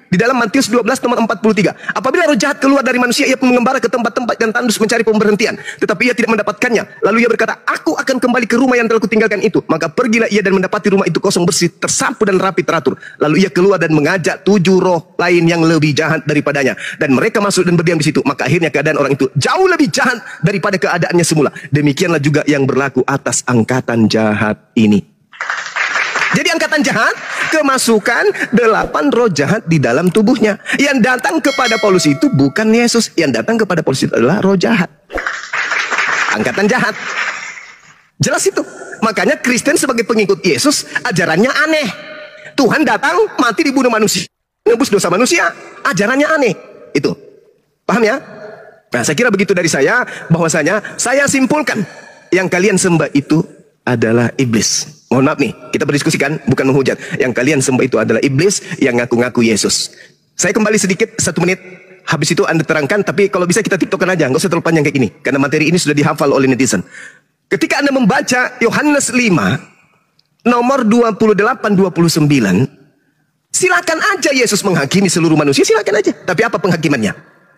Di dalam Matius dua belas nomor empat puluh tiga. Apabila roh jahat keluar dari manusia, ia pun mengembara ke tempat-tempat dan tandus mencari pemberhentian. Tetapi ia tidak mendapatkannya. Lalu ia berkata, aku akan kembali ke rumah yang telah kutinggalkan itu. Maka pergilah ia dan mendapati rumah itu kosong, bersih, tersapu dan rapi teratur. Lalu ia keluar dan mengajak tujuh roh lain yang lebih jahat daripadanya. Dan mereka masuk dan berdiam di situ. Maka akhirnya keadaan orang itu jauh lebih jahat daripada keadaannya semula. Demikianlah juga yang berlaku atas angkatan jahat ini. Jadi angkatan jahat kemasukan delapan roh jahat di dalam tubuhnya. Yang datang kepada Paulus itu bukan Yesus. Yang datang kepada Paulus itu adalah roh jahat. Angkatan jahat. Jelas itu. Makanya Kristen sebagai pengikut Yesus ajarannya aneh. Tuhan datang mati dibunuh manusia, nebus dosa manusia. Ajarannya aneh. Itu. Paham ya? Nah, saya kira begitu dari saya, bahwasanya saya simpulkan yang kalian sembah itu adalah iblis. Mohon maaf nih, kita berdiskusikan, bukan menghujat. Yang kalian sembah itu adalah iblis yang ngaku-ngaku Yesus. Saya kembali sedikit, satu menit. Habis itu Anda terangkan, tapi kalau bisa kita tiktokan aja, nggak usah terlalu panjang kayak gini. Karena materi ini sudah dihafal oleh netizen. Ketika Anda membaca Yohanes lima, nomor dua puluh delapan dua puluh sembilan, silakan aja Yesus menghakimi seluruh manusia, silakan aja. Tapi apa penghakimannya?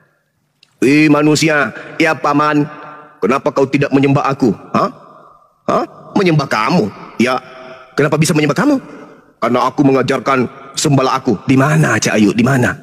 Wih manusia, ya paman, kenapa kau tidak menyembah aku? Hah? Hah? Menyembah kamu? Ya, kenapa bisa menyembah kamu? Karena aku mengajarkan sembahlah aku. Di mana aja ayo? Di mana?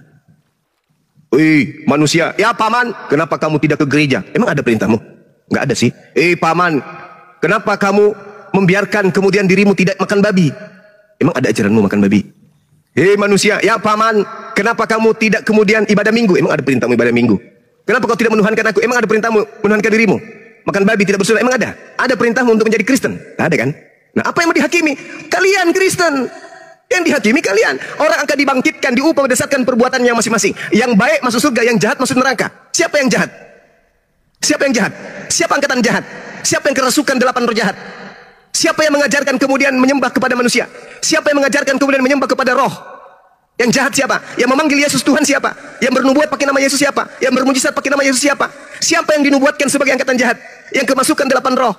Wih, manusia, ya paman, kenapa kamu tidak ke gereja? Emang ada perintahmu? Enggak ada sih. Eh paman, kenapa kamu membiarkan kemudian dirimu tidak makan babi? Emang ada ajaranmu makan babi? Eh manusia, ya paman, kenapa kamu tidak kemudian ibadah minggu? Emang ada perintahmu ibadah minggu? Kenapa kau tidak menuhankan aku? Emang ada perintahmu menuhankan dirimu? Makan babi, tidak bersuara, emang ada? Ada perintahmu untuk menjadi Kristen? Ada kan? Nah, apa yang mau dihakimi? Kalian Kristen. Yang dihakimi kalian. Orang akan dibangkitkan, diupah berdasarkan perbuatannya masing-masing. Yang baik masuk surga, yang jahat masuk neraka. Siapa yang jahat? Siapa yang jahat? Siapa angkatan jahat? Siapa yang kerasukan delapan roh jahat? Siapa yang mengajarkan kemudian menyembah kepada manusia? Siapa yang mengajarkan kemudian menyembah kepada roh? Yang jahat siapa? Yang memanggil Yesus Tuhan siapa? Yang bernubuat pakai nama Yesus siapa? Yang bermujizat pakai nama Yesus siapa? Siapa yang dinubuatkan sebagai angkatan jahat? Yang kemasukan delapan roh?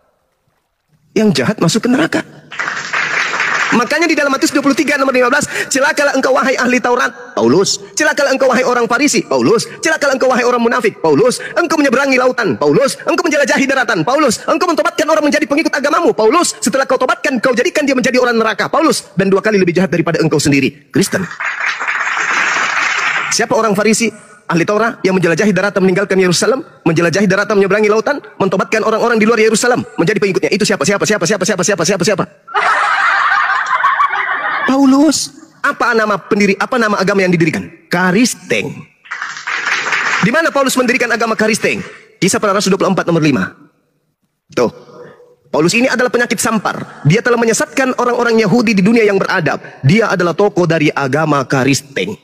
Yang jahat masuk ke neraka. Makanya di dalam Matius dua puluh tiga nomor lima belas, celakalah engkau wahai ahli Taurat, Paulus. Celakalah engkau wahai orang Farisi, Paulus. Celakalah engkau wahai orang munafik, Paulus. Engkau menyeberangi lautan, Paulus. Engkau menjelajahi daratan, Paulus. Engkau mentobatkan orang menjadi pengikut agamamu, Paulus. Setelah kau tobatkan, kau jadikan dia menjadi orang neraka, Paulus. Dan dua kali lebih jahat daripada engkau sendiri, Kristen. Siapa orang Farisi, ahli Taurat yang menjelajahi daratan meninggalkan Yerusalem, menjelajahi daratan menyeberangi lautan, mentobatkan orang-orang di luar Yerusalem menjadi pengikutnya? Itu siapa? Siapa? Siapa? Siapa? Siapa? Siapa? Siapa? Siapa? Paulus. Apa nama pendiri, apa nama agama yang didirikan? Karisteng. Di mana Paulus mendirikan agama Karisteng? Kisah Para Rasul dua puluh empat nomor lima. Tuh. Paulus ini adalah penyakit sampar. Dia telah menyesatkan orang-orang Yahudi di dunia yang beradab. Dia adalah tokoh dari agama Karisteng.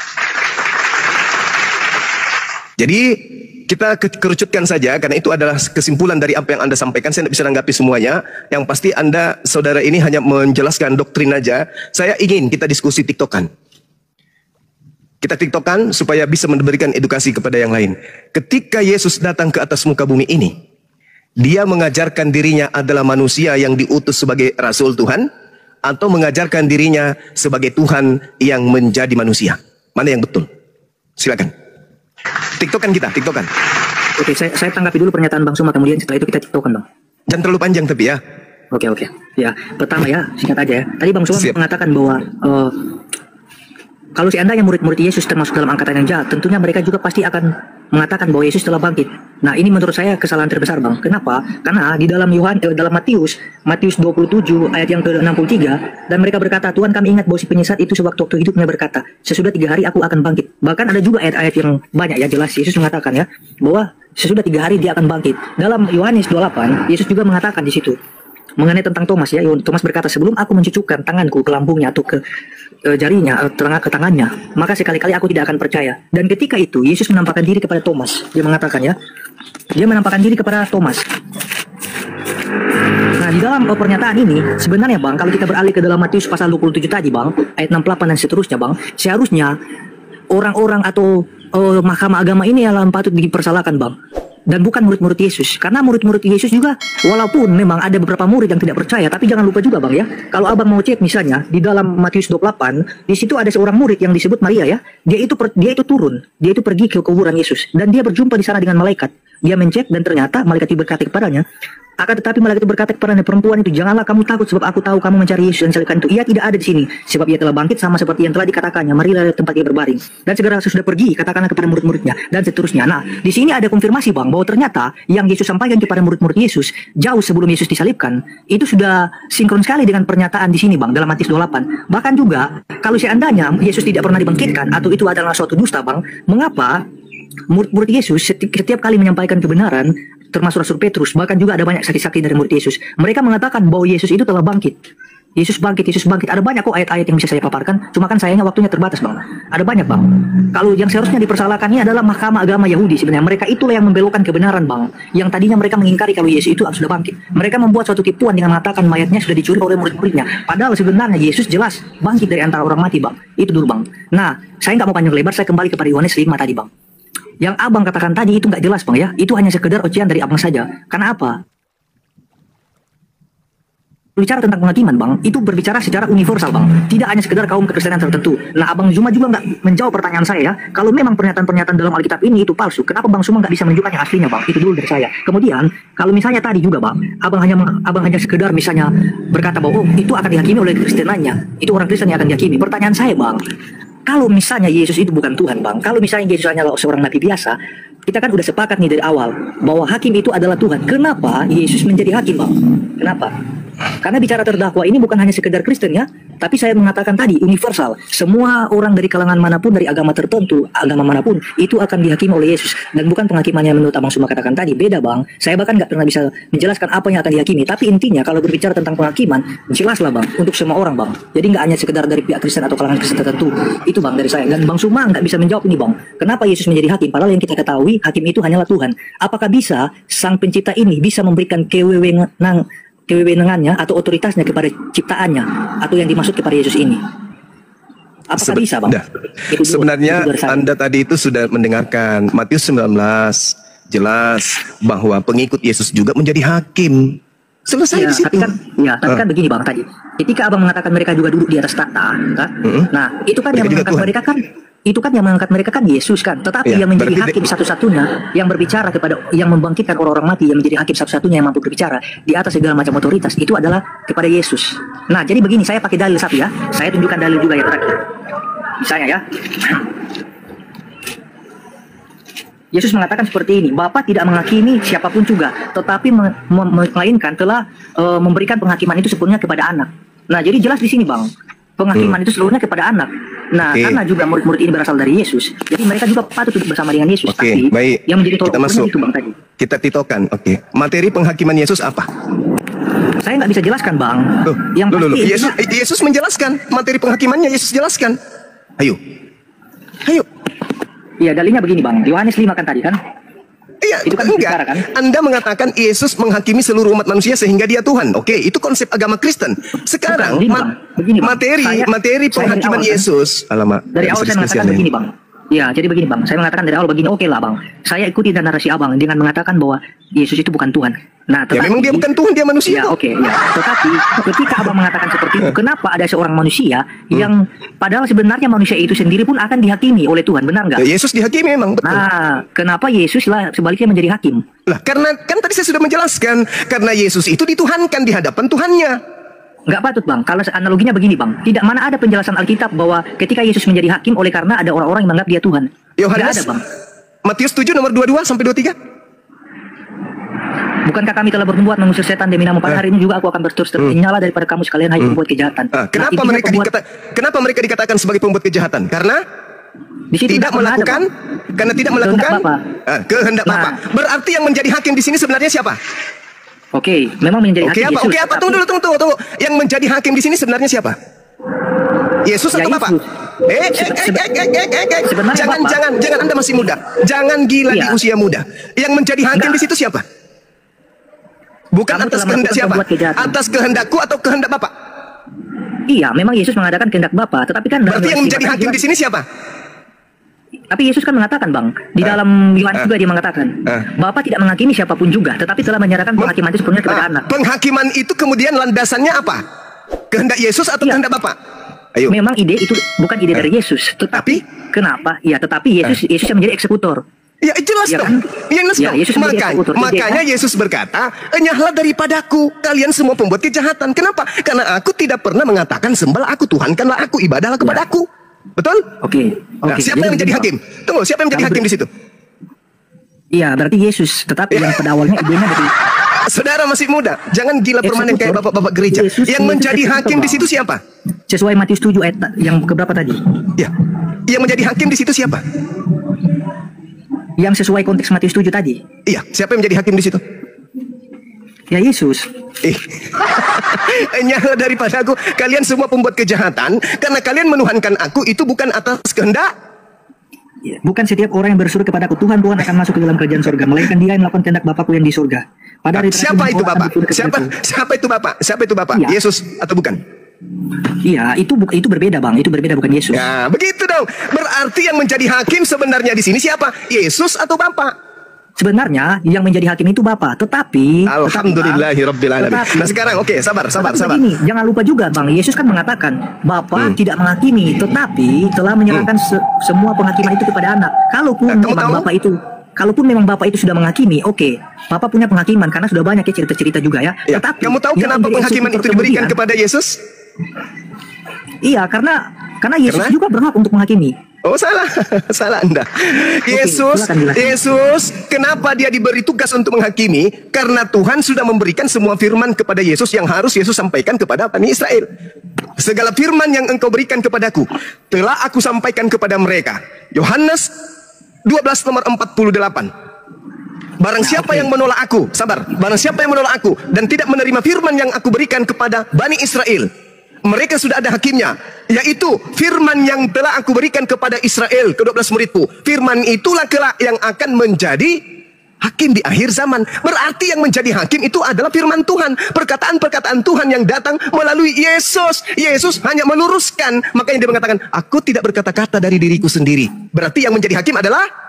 Jadi kita kerucutkan saja, karena itu adalah kesimpulan dari apa yang Anda sampaikan. Saya tidak bisa menanggapi semuanya. Yang pasti Anda, saudara ini hanya menjelaskan doktrin aja. Saya ingin kita diskusi tiktokan. Kita tiktokan supaya bisa memberikan edukasi kepada yang lain. Ketika Yesus datang ke atas muka bumi ini, dia mengajarkan dirinya adalah manusia yang diutus sebagai Rasul Tuhan, atau mengajarkan dirinya sebagai Tuhan yang menjadi manusia? Mana yang betul? Silakan. Tiktokan kita, tiktokan. Oke, saya, saya tanggapi dulu pernyataan Bang Suma, kemudian setelah itu kita tiktokan, Bang. Jangan terlalu panjang tapi ya. Oke, oke. Ya, pertama ya, singkat aja ya. Tadi Bang Suma Siap. mengatakan bahwa uh, kalau seandainya murid-murid Yesus termasuk dalam angkatan yang jahat, tentunya mereka juga pasti akan mengatakan bahwa Yesus telah bangkit. Nah, ini menurut saya kesalahan terbesar, Bang. Kenapa? Karena di dalam Yohan, eh, dalam Matius, Matius dua puluh tujuh ayat yang ke enam puluh tiga, dan mereka berkata, Tuhan kami ingat bahwa si penyesat itu sewaktu-waktu hidupnya berkata, sesudah tiga hari aku akan bangkit. Bahkan ada juga ayat-ayat yang banyak ya, jelas Yesus mengatakan ya, bahwa sesudah tiga hari dia akan bangkit. Dalam Yohanes dua puluh delapan, Yesus juga mengatakan di situ mengenai tentang Thomas ya. Thomas berkata, sebelum aku mencucukkan tanganku ke lambungnya atau ke e, jarinya, e, tengah ke tangannya, maka sekali-kali aku tidak akan percaya. Dan ketika itu Yesus menampakkan diri kepada Thomas. Dia mengatakan ya, dia menampakkan diri kepada Thomas. Nah, di dalam e, pernyataan ini sebenarnya, Bang, kalau kita beralih ke dalam Matius pasal dua puluh tujuh tadi, Bang, ayat enam puluh delapan dan seterusnya, Bang, seharusnya orang-orang atau e, mahkamah agama ini yang patut dipersalahkan, Bang. dan bukan murid-murid Yesus. Karena murid-murid Yesus juga, walaupun memang ada beberapa murid yang tidak percaya, tapi jangan lupa juga bang ya, kalau abang mau cek misalnya di dalam Matius dua puluh delapan, di situ ada seorang murid yang disebut Maria ya, dia itu per, dia itu turun, dia itu pergi ke kuburan Yesus dan dia berjumpa di sana dengan malaikat. Dia mencek dan ternyata malaikat itu berkata kepadanya, akan tetapi malaikat itu berkata kepadanya, perempuan itu, janganlah kamu takut sebab aku tahu kamu mencari Yesus yang disalibkan itu. Ia tidak ada di sini sebab ia telah bangkit sama seperti yang telah dikatakannya. Marilah tempat ia berbaring. Dan segera sesudah pergi katakanlah kepada murid-muridnya dan seterusnya. Nah, di sini ada konfirmasi bang bahwa ternyata yang Yesus sampaikan kepada murid-murid Yesus jauh sebelum Yesus disalibkan itu sudah sinkron sekali dengan pernyataan di sini bang dalam Matius dua puluh delapan. Bahkan juga kalau seandainya Yesus tidak pernah dibangkitkan atau itu adalah suatu dusta bang, mengapa murid-murid Yesus setiap, setiap kali menyampaikan kebenaran, termasuk Rasul Petrus, bahkan juga ada banyak saksi-saksi dari murid Yesus, mereka mengatakan bahwa Yesus itu telah bangkit. Yesus bangkit, Yesus bangkit. Ada banyak kok ayat-ayat yang bisa saya paparkan, cuma kan sayangnya waktunya terbatas bang. Ada banyak bang. Kalau yang seharusnya dipersalahkan ini adalah mahkamah agama Yahudi sebenarnya. Mereka itulah yang membelokkan kebenaran bang. Yang tadinya mereka mengingkari kalau Yesus itu sudah bangkit. Mereka membuat suatu tipuan dengan mengatakan mayatnya sudah dicuri oleh murid-muridnya. Padahal sebenarnya Yesus jelas bangkit dari antara orang mati bang. Itu dulu bang. Nah, saya nggak mau panjang lebar, saya kembali kepada Yohanes lima tadi bang. Yang abang katakan tadi itu nggak jelas bang ya, itu hanya sekedar ocehan dari abang saja. Karena apa? Bicara tentang penghakiman bang, itu berbicara secara universal bang, tidak hanya sekedar kaum kekristenan tertentu. Nah abang Zuma juga nggak menjawab pertanyaan saya ya, kalau memang pernyataan-pernyataan dalam Alkitab ini itu palsu, kenapa bang Zuma nggak bisa menunjukkan yang aslinya bang? Itu dulu dari saya. Kemudian kalau misalnya tadi juga bang, abang hanya abang hanya sekedar misalnya berkata bahwa oh, itu akan dihakimi oleh Kristenannya, itu orang Kristen yang akan dihakimi. Pertanyaan saya bang, kalau misalnya Yesus itu bukan Tuhan bang, kalau misalnya Yesus hanyalah seorang nabi biasa, kita kan udah sepakat nih dari awal bahwa hakim itu adalah Tuhan. Kenapa Yesus menjadi hakim bang? Kenapa? Karena bicara terdakwa ini bukan hanya sekedar Kristen ya, tapi saya mengatakan tadi universal. Semua orang dari kalangan manapun, dari agama tertentu, agama manapun, itu akan dihakimi oleh Yesus. Dan bukan penghakimannya menurut abang Suma katakan tadi, beda bang. Saya bahkan nggak pernah bisa menjelaskan apa yang akan dihakimi. Tapi intinya kalau berbicara tentang penghakiman, jelaslah bang, untuk semua orang bang. Jadi nggak hanya sekedar dari pihak Kristen atau kalangan Kristen tertentu. Itu bang dari saya. Dan bang Suma nggak bisa menjawab ini bang. Kenapa Yesus menjadi hakim? Padahal yang kita ketahui hakim itu hanyalah Tuhan. Apakah bisa sang pencipta ini bisa memberikan kewewenang kewewenangannya atau otoritasnya kepada ciptaannya atau yang dimaksud kepada Yesus ini? Apakah Seben bisa bang? Itu dulu, sebenarnya itu Anda tadi itu sudah mendengarkan Matius sembilan belas jelas bahwa pengikut Yesus juga menjadi hakim. Selesai ya, di situ. Tapi kan, ya, tapi uh. kan begini bang tadi. Ketika abang mengatakan mereka juga duduk di atas tahta, kan? Mm-hmm. Nah itu kan mereka yang mengangkat mereka kan. Itu kan yang mengangkat mereka kan Yesus kan, tetapi ya, yang menjadi hakim satu-satunya yang berbicara kepada yang membangkitkan orang-orang mati, yang menjadi hakim satu-satunya yang mampu berbicara di atas segala macam otoritas itu adalah kepada Yesus. Nah jadi begini, saya pakai dalil satu ya, saya tunjukkan dalil juga yang terakhir. Misalnya ya, Yesus mengatakan seperti ini, Bapa tidak menghakimi siapapun juga, tetapi melainkan telah uh, memberikan penghakiman itu sepenuhnya kepada anak. Nah jadi jelas di sini bang, penghakiman hmm. itu seluruhnya kepada anak. Nah, okay. karena juga murid-murid ini berasal dari Yesus, jadi mereka juga patut duduk bersama dengan Yesus. Oke, okay. Baik. Yang menjadi tolak ukurnya itu bang tadi. Kita titokan, oke. Okay. Materi penghakiman Yesus apa? Saya nggak bisa jelaskan bang. Loh, yang loh, pasti loh. Yesus, Yesus menjelaskan materi penghakimannya. Yesus jelaskan. Ayo, ayo. Iya, dalilnya begini bang. Yohanes lima kan tadi kan? Iya, itu kan enggak. bicara, kan? Anda mengatakan Yesus menghakimi seluruh umat manusia sehingga dia Tuhan. Oke, itu konsep agama Kristen. Sekarang Bukan, begini, bang. Begini, bang. materi Saya, materi penghakiman awal, Yesus. Kan? Alamak. Dari awal saya mengatakan begini bang. Ya, jadi begini bang. Saya mengatakan dari awal begini. Oke lah bang. Saya ikuti dan narasi abang dengan mengatakan bahwa Yesus itu bukan Tuhan. Nah, tetapi, ya memang dia bukan Tuhan, dia manusia. Ya, oke. Ya. Tetapi ketika abang mengatakan seperti itu, kenapa ada seorang manusia hmm. yang padahal sebenarnya manusia itu sendiri pun akan dihakimi oleh Tuhan, benar nggak? Ya, Yesus dihakimi memang, betul. Nah, kenapa Yesus lah sebaliknya menjadi hakim? Lah, karena kan tadi saya sudah menjelaskan, karena Yesus itu dituhankan di hadapan Tuhannya. Nggak patut bang, kalau analoginya begini bang, tidak mana ada penjelasan Alkitab bahwa ketika Yesus menjadi hakim oleh karena ada orang-orang yang menganggap dia Tuhan. Yohanes, ada bang. Matius tujuh nomor dua puluh dua sampai dua puluh tiga. Bukankah kami telah berbuat mengusir setan demi nama pada hari ini juga aku akan berterus terang hmm. nyala daripada kamu sekalian hai hmm. pembuat kejahatan. Ah, kenapa nah, mereka pembuat... dikata, kenapa mereka dikatakan sebagai pembuat kejahatan? Karena di tidak melakukan ada, karena tidak melakukan kehendak Bapa. Ah, kehendak nah. Bapa. Berarti yang menjadi hakim di sini sebenarnya siapa? Oke, memang menjadi Oke, hakim apa? Yesus. Oke, apa? Tunggu dulu, tunggu, tunggu, tunggu. Yang menjadi hakim di sini sebenarnya siapa? Yesus atau ya, Bapak? Eh, eh, eh, eh, eh, eh, eh, eh. Jangan, Bapak. jangan, jangan Anda masih muda. Jangan gila iya. di usia muda. Yang menjadi hakim Enggak. di situ siapa? Bukan Kamu atas kehendak siapa? Atas kehendakku atau kehendak Bapak? Iya, memang Yesus mengadakan kehendak Bapa, tetapi kan berarti yang menjadi hakim di sini siapa? Tapi Yesus kan mengatakan, Bang, di Ah. dalam Yohanes Ah. juga dia mengatakan, Ah. Bapa tidak menghakimi siapapun juga, tetapi telah menyerahkan penghakiman itu sepenuhnya kepada Ah, anak. penghakiman itu kemudian landasannya apa? Kehendak Yesus atau Iya. kehendak Bapa? Ayo. Memang ide itu bukan ide Ah. dari Yesus, tetapi Tapi? kenapa? Ya, tetapi Yesus Yesus yang menjadi eksekutor. Ya jelas Ya dong. kan? Jelas Ya, dong. Yesus menjadi Makanya, eksekutor. Jadi, makanya kan? Yesus berkata, enyahlah daripadaku kalian semua pembuat kejahatan. Kenapa? Karena aku tidak pernah mengatakan sembahlah aku, tuhankanlah aku, ibadahlah kepadaku. Betul? Oke. Nah, Oke. siapa Jadi yang menjadi begini, hakim? Tunggu, siapa yang menjadi Kalau hakim ber- di situ? Iya, berarti Yesus. Tetapi yang pada awalnya idenya dari Saudara masih muda, jangan gila permanen kayak Eksekutor. bapak-bapak gereja. Yesus- Yang Yesus menjadi eksekutor, hakim di Bang. situ siapa? sesuai Matius tujuh ayat yang keberapa tadi? Ya. Yang menjadi hakim di situ siapa? Yang sesuai konteks Matius tujuh tadi. Iya, siapa yang menjadi hakim di situ? Ya Yesus. Eh, enyahlah daripadaku kalian semua pembuat kejahatan, karena kalian menuhankan aku itu bukan atas kehendak. Bukan setiap orang yang berseru kepadaku, Tuhan, Tuhan akan masuk ke dalam kerajaan surga, melainkan dia yang melakukan kehendak Bapakku yang di surga. Pada hari terakhir, Siapa itu orang akan Bapak? berseru Siapa kepadaku. siapa itu Bapak? Siapa itu Bapak? Iya. Yesus atau bukan? Iya, itu bu- itu berbeda, Bang. Itu berbeda, bukan Yesus. Ya, begitu dong. Berarti yang menjadi hakim sebenarnya di sini siapa? Yesus atau Bapak? Sebenarnya yang menjadi hakim itu Bapa, tetapi Alhamdulillahirabbil alamin. tetapi- Nah, sekarang oke, sabar, sabar, tetapi sabar. begini, jangan lupa juga, Bang, Yesus kan mengatakan Bapa Hmm. tidak menghakimi, tetapi telah menyerahkan se- semua penghakiman itu kepada anak. Kalaupun Nah, kamu memang tahu? Bapa itu Kalaupun memang Bapak itu sudah menghakimi, oke, Bapak punya penghakiman karena sudah banyak ya cerita-cerita juga ya. Ya, Tetapi kamu tahu yang kenapa menjadi penghakiman eksekutor itu diberikan kemudian- kepada Yesus? Iya, karena karena Yesus Karena? juga berhak untuk menghakimi. Oh salah, salah Anda. Yesus, silakan jelaskan. Yesus, kenapa dia diberi tugas untuk menghakimi? Karena Tuhan sudah memberikan semua firman kepada Yesus yang harus Yesus sampaikan kepada Bani Israel. Segala firman yang engkau berikan kepadaku, telah aku sampaikan kepada mereka. Yohanes dua belas nomor empat puluh delapan. Barang siapa oke. yang menolak aku, sabar, barang siapa yang menolak aku dan tidak menerima firman yang aku berikan kepada Bani Israel, mereka sudah ada hakimnya, yaitu firman yang telah aku berikan kepada Israel, kedua belas muridku. Firman itulah kelak yang akan menjadi hakim di akhir zaman. Berarti yang menjadi hakim itu adalah firman Tuhan, perkataan-perkataan Tuhan yang datang melalui Yesus. Yesus hanya meluruskan, makanya dia mengatakan, aku tidak berkata-kata dari diriku sendiri. Berarti yang menjadi hakim adalah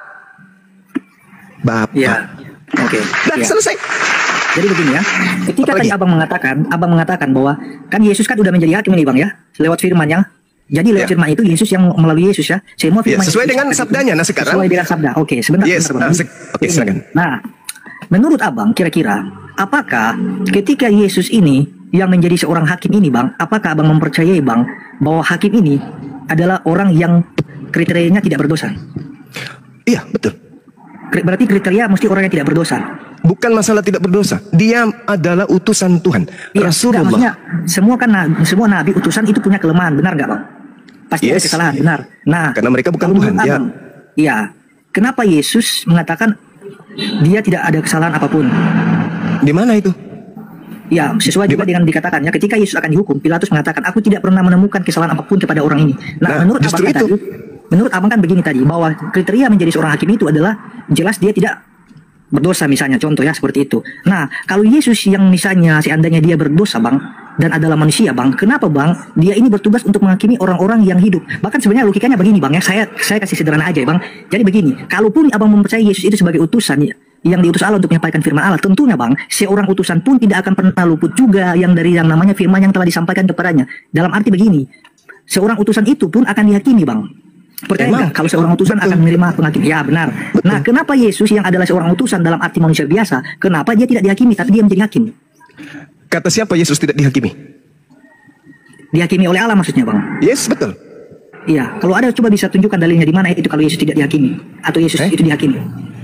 Bapak. Iya. Oke. Dan Iya. selesai. Jadi begini ya, ketika Apa tadi lagi? abang mengatakan, abang mengatakan bahwa kan Yesus kan udah menjadi hakim ini bang ya, lewat firman-nya. Jadi lewat Ya. firman itu Yesus yang melalui Yesus ya, semua Ya, firman. sesuai Yesus dengan itu sabdanya. Nah, sekarang- sesuai dengan sabda. Oke, sebentar. Yes, sebentar, ah, Bang. sek- oke, silakan. Nah, menurut abang kira-kira apakah ketika Yesus ini yang menjadi seorang hakim ini bang, apakah abang mempercayai bang bahwa hakim ini adalah orang yang kriterianya tidak berdosa? Iya, betul. Kri- Berarti kriteria mesti orang yang tidak berdosa. Bukan masalah tidak berdosa. Dia adalah utusan Tuhan. Iya, Rasulullah. enggak, maksudnya semua kan nabi, semua nabi utusan itu punya kelemahan, benar nggak bang? Pasti ada Yes. kesalahan, benar. Nah, Karena mereka bukan kalau Tuhan, menurut ya. abang, iya. Kenapa Yesus mengatakan dia tidak ada kesalahan apapun? Di mana itu? Ya, sesuai juga dengan dikatakannya ketika Yesus akan dihukum, Pilatus mengatakan, aku tidak pernah menemukan kesalahan apapun kepada orang ini. Nah, Nah, menurut justru abang itu. tadi, menurut abang kan begini tadi, bahwa kriteria menjadi seorang hakim itu adalah jelas dia tidak berdosa misalnya, contoh ya seperti itu. Nah, kalau Yesus yang misalnya seandainya dia berdosa bang dan adalah manusia bang, kenapa bang dia ini bertugas untuk menghakimi orang-orang yang hidup? Bahkan sebenarnya logikanya begini bang ya, saya saya kasih sederhana aja ya bang. Jadi begini, kalaupun abang mempercayai Yesus itu sebagai utusan ya, yang diutus Allah untuk menyampaikan firman Allah, tentunya bang seorang utusan pun tidak akan pernah luput juga yang dari yang namanya firman yang telah disampaikan kepadanya. Dalam arti begini, seorang utusan itu pun akan dihakimi bang. Percaya Emang? nggak kalau seorang utusan Betul. akan menerima penghakim? Ya benar. Nah, kenapa Yesus yang adalah seorang utusan dalam arti manusia biasa, kenapa dia tidak dihakimi tapi dia menjadi hakim? Kata siapa Yesus tidak dihakimi? Dihakimi oleh Allah maksudnya bang? Yes, betul. Iya. Kalau ada coba bisa tunjukkan dalilnya di mana itu kalau Yesus tidak dihakimi atau Yesus Eh? itu dihakimi?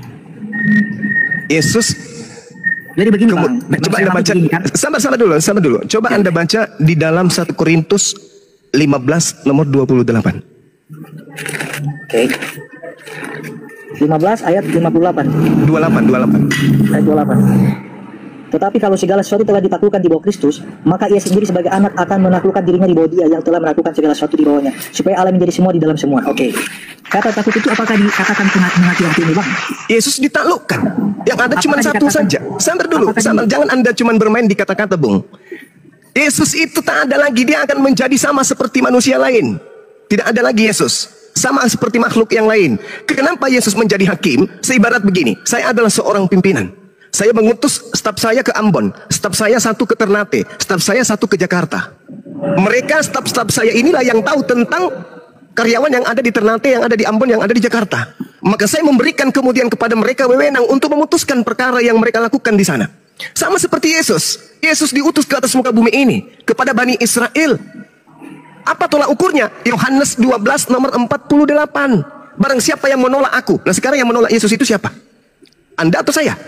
Yesus Jadi begini Kemu- bang. coba maksud Anda abang baca, begini, kan? sabar sabar dulu, sabar dulu. Coba Ya. Anda baca di dalam satu Korintus lima belas nomor dua puluh delapan. Oke. lima belas ayat lima puluh delapan. dua puluh delapan, dua puluh delapan. Ayat dua puluh delapan. Tetapi kalau segala sesuatu telah ditaklukkan di bawah Kristus, maka ia sendiri sebagai anak akan menaklukkan dirinya di bawah dia yang telah menaklukkan segala sesuatu di bawahnya, supaya Allah menjadi semua di dalam semua. Oke. Kata takluk itu apakah dikatakan menghakimi ini bang? Yesus ditaklukkan. Yang ada Apakah cuma satu dikatakan- saja. Sabar dulu, apakah sabar. di- Jangan Anda cuma bermain di kata-kata, Bung. Yesus itu tak ada lagi. Dia akan menjadi sama seperti manusia lain. Tidak ada lagi Yesus. sama seperti makhluk yang lain. Kenapa Yesus menjadi hakim? Seibarat begini, saya adalah seorang pimpinan. Saya mengutus staf saya ke Ambon, staf saya satu ke Ternate, staf saya satu ke Jakarta. Mereka staf-staf saya inilah yang tahu tentang karyawan yang ada di Ternate, yang ada di Ambon, yang ada di Jakarta. Maka saya memberikan kemudian kepada mereka wewenang untuk memutuskan perkara yang mereka lakukan di sana. Sama seperti Yesus. Yesus diutus ke atas muka bumi ini kepada Bani Israel. Apa tolak ukurnya? Yohanes dua belas nomor empat puluh delapan. Barang siapa yang menolak aku. Nah sekarang yang menolak Yesus itu siapa? Anda atau saya?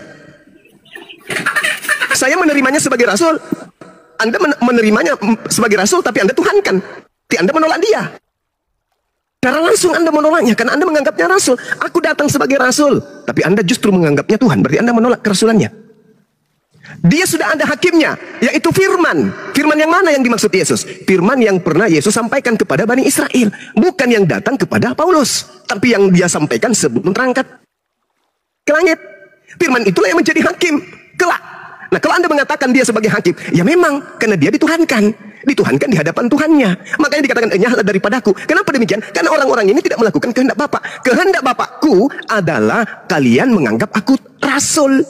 Saya menerimanya sebagai rasul. Anda menerimanya sebagai rasul, tapi Anda tuhankan. Tapi Anda menolak dia. Secara langsung Anda menolaknya, karena Anda menganggapnya rasul. Aku datang sebagai rasul, tapi Anda justru menganggapnya Tuhan. Berarti Anda menolak kerasulannya. Dia sudah ada hakimnya, yaitu firman. Firman yang mana yang dimaksud Yesus? Firman yang pernah Yesus sampaikan kepada Bani Israel. Bukan yang datang kepada Paulus, tapi yang dia sampaikan sebelum terangkat ke langit. Firman itulah yang menjadi hakim kelak. Nah kalau Anda mengatakan dia sebagai hakim, ya memang karena dia dituhankan. Dituhankan di hadapan Tuhannya. Makanya dikatakan enyahlah daripadaku. Kenapa demikian? Karena orang-orang ini tidak melakukan kehendak Bapa. Kehendak Bapakku adalah kalian menganggap aku rasul.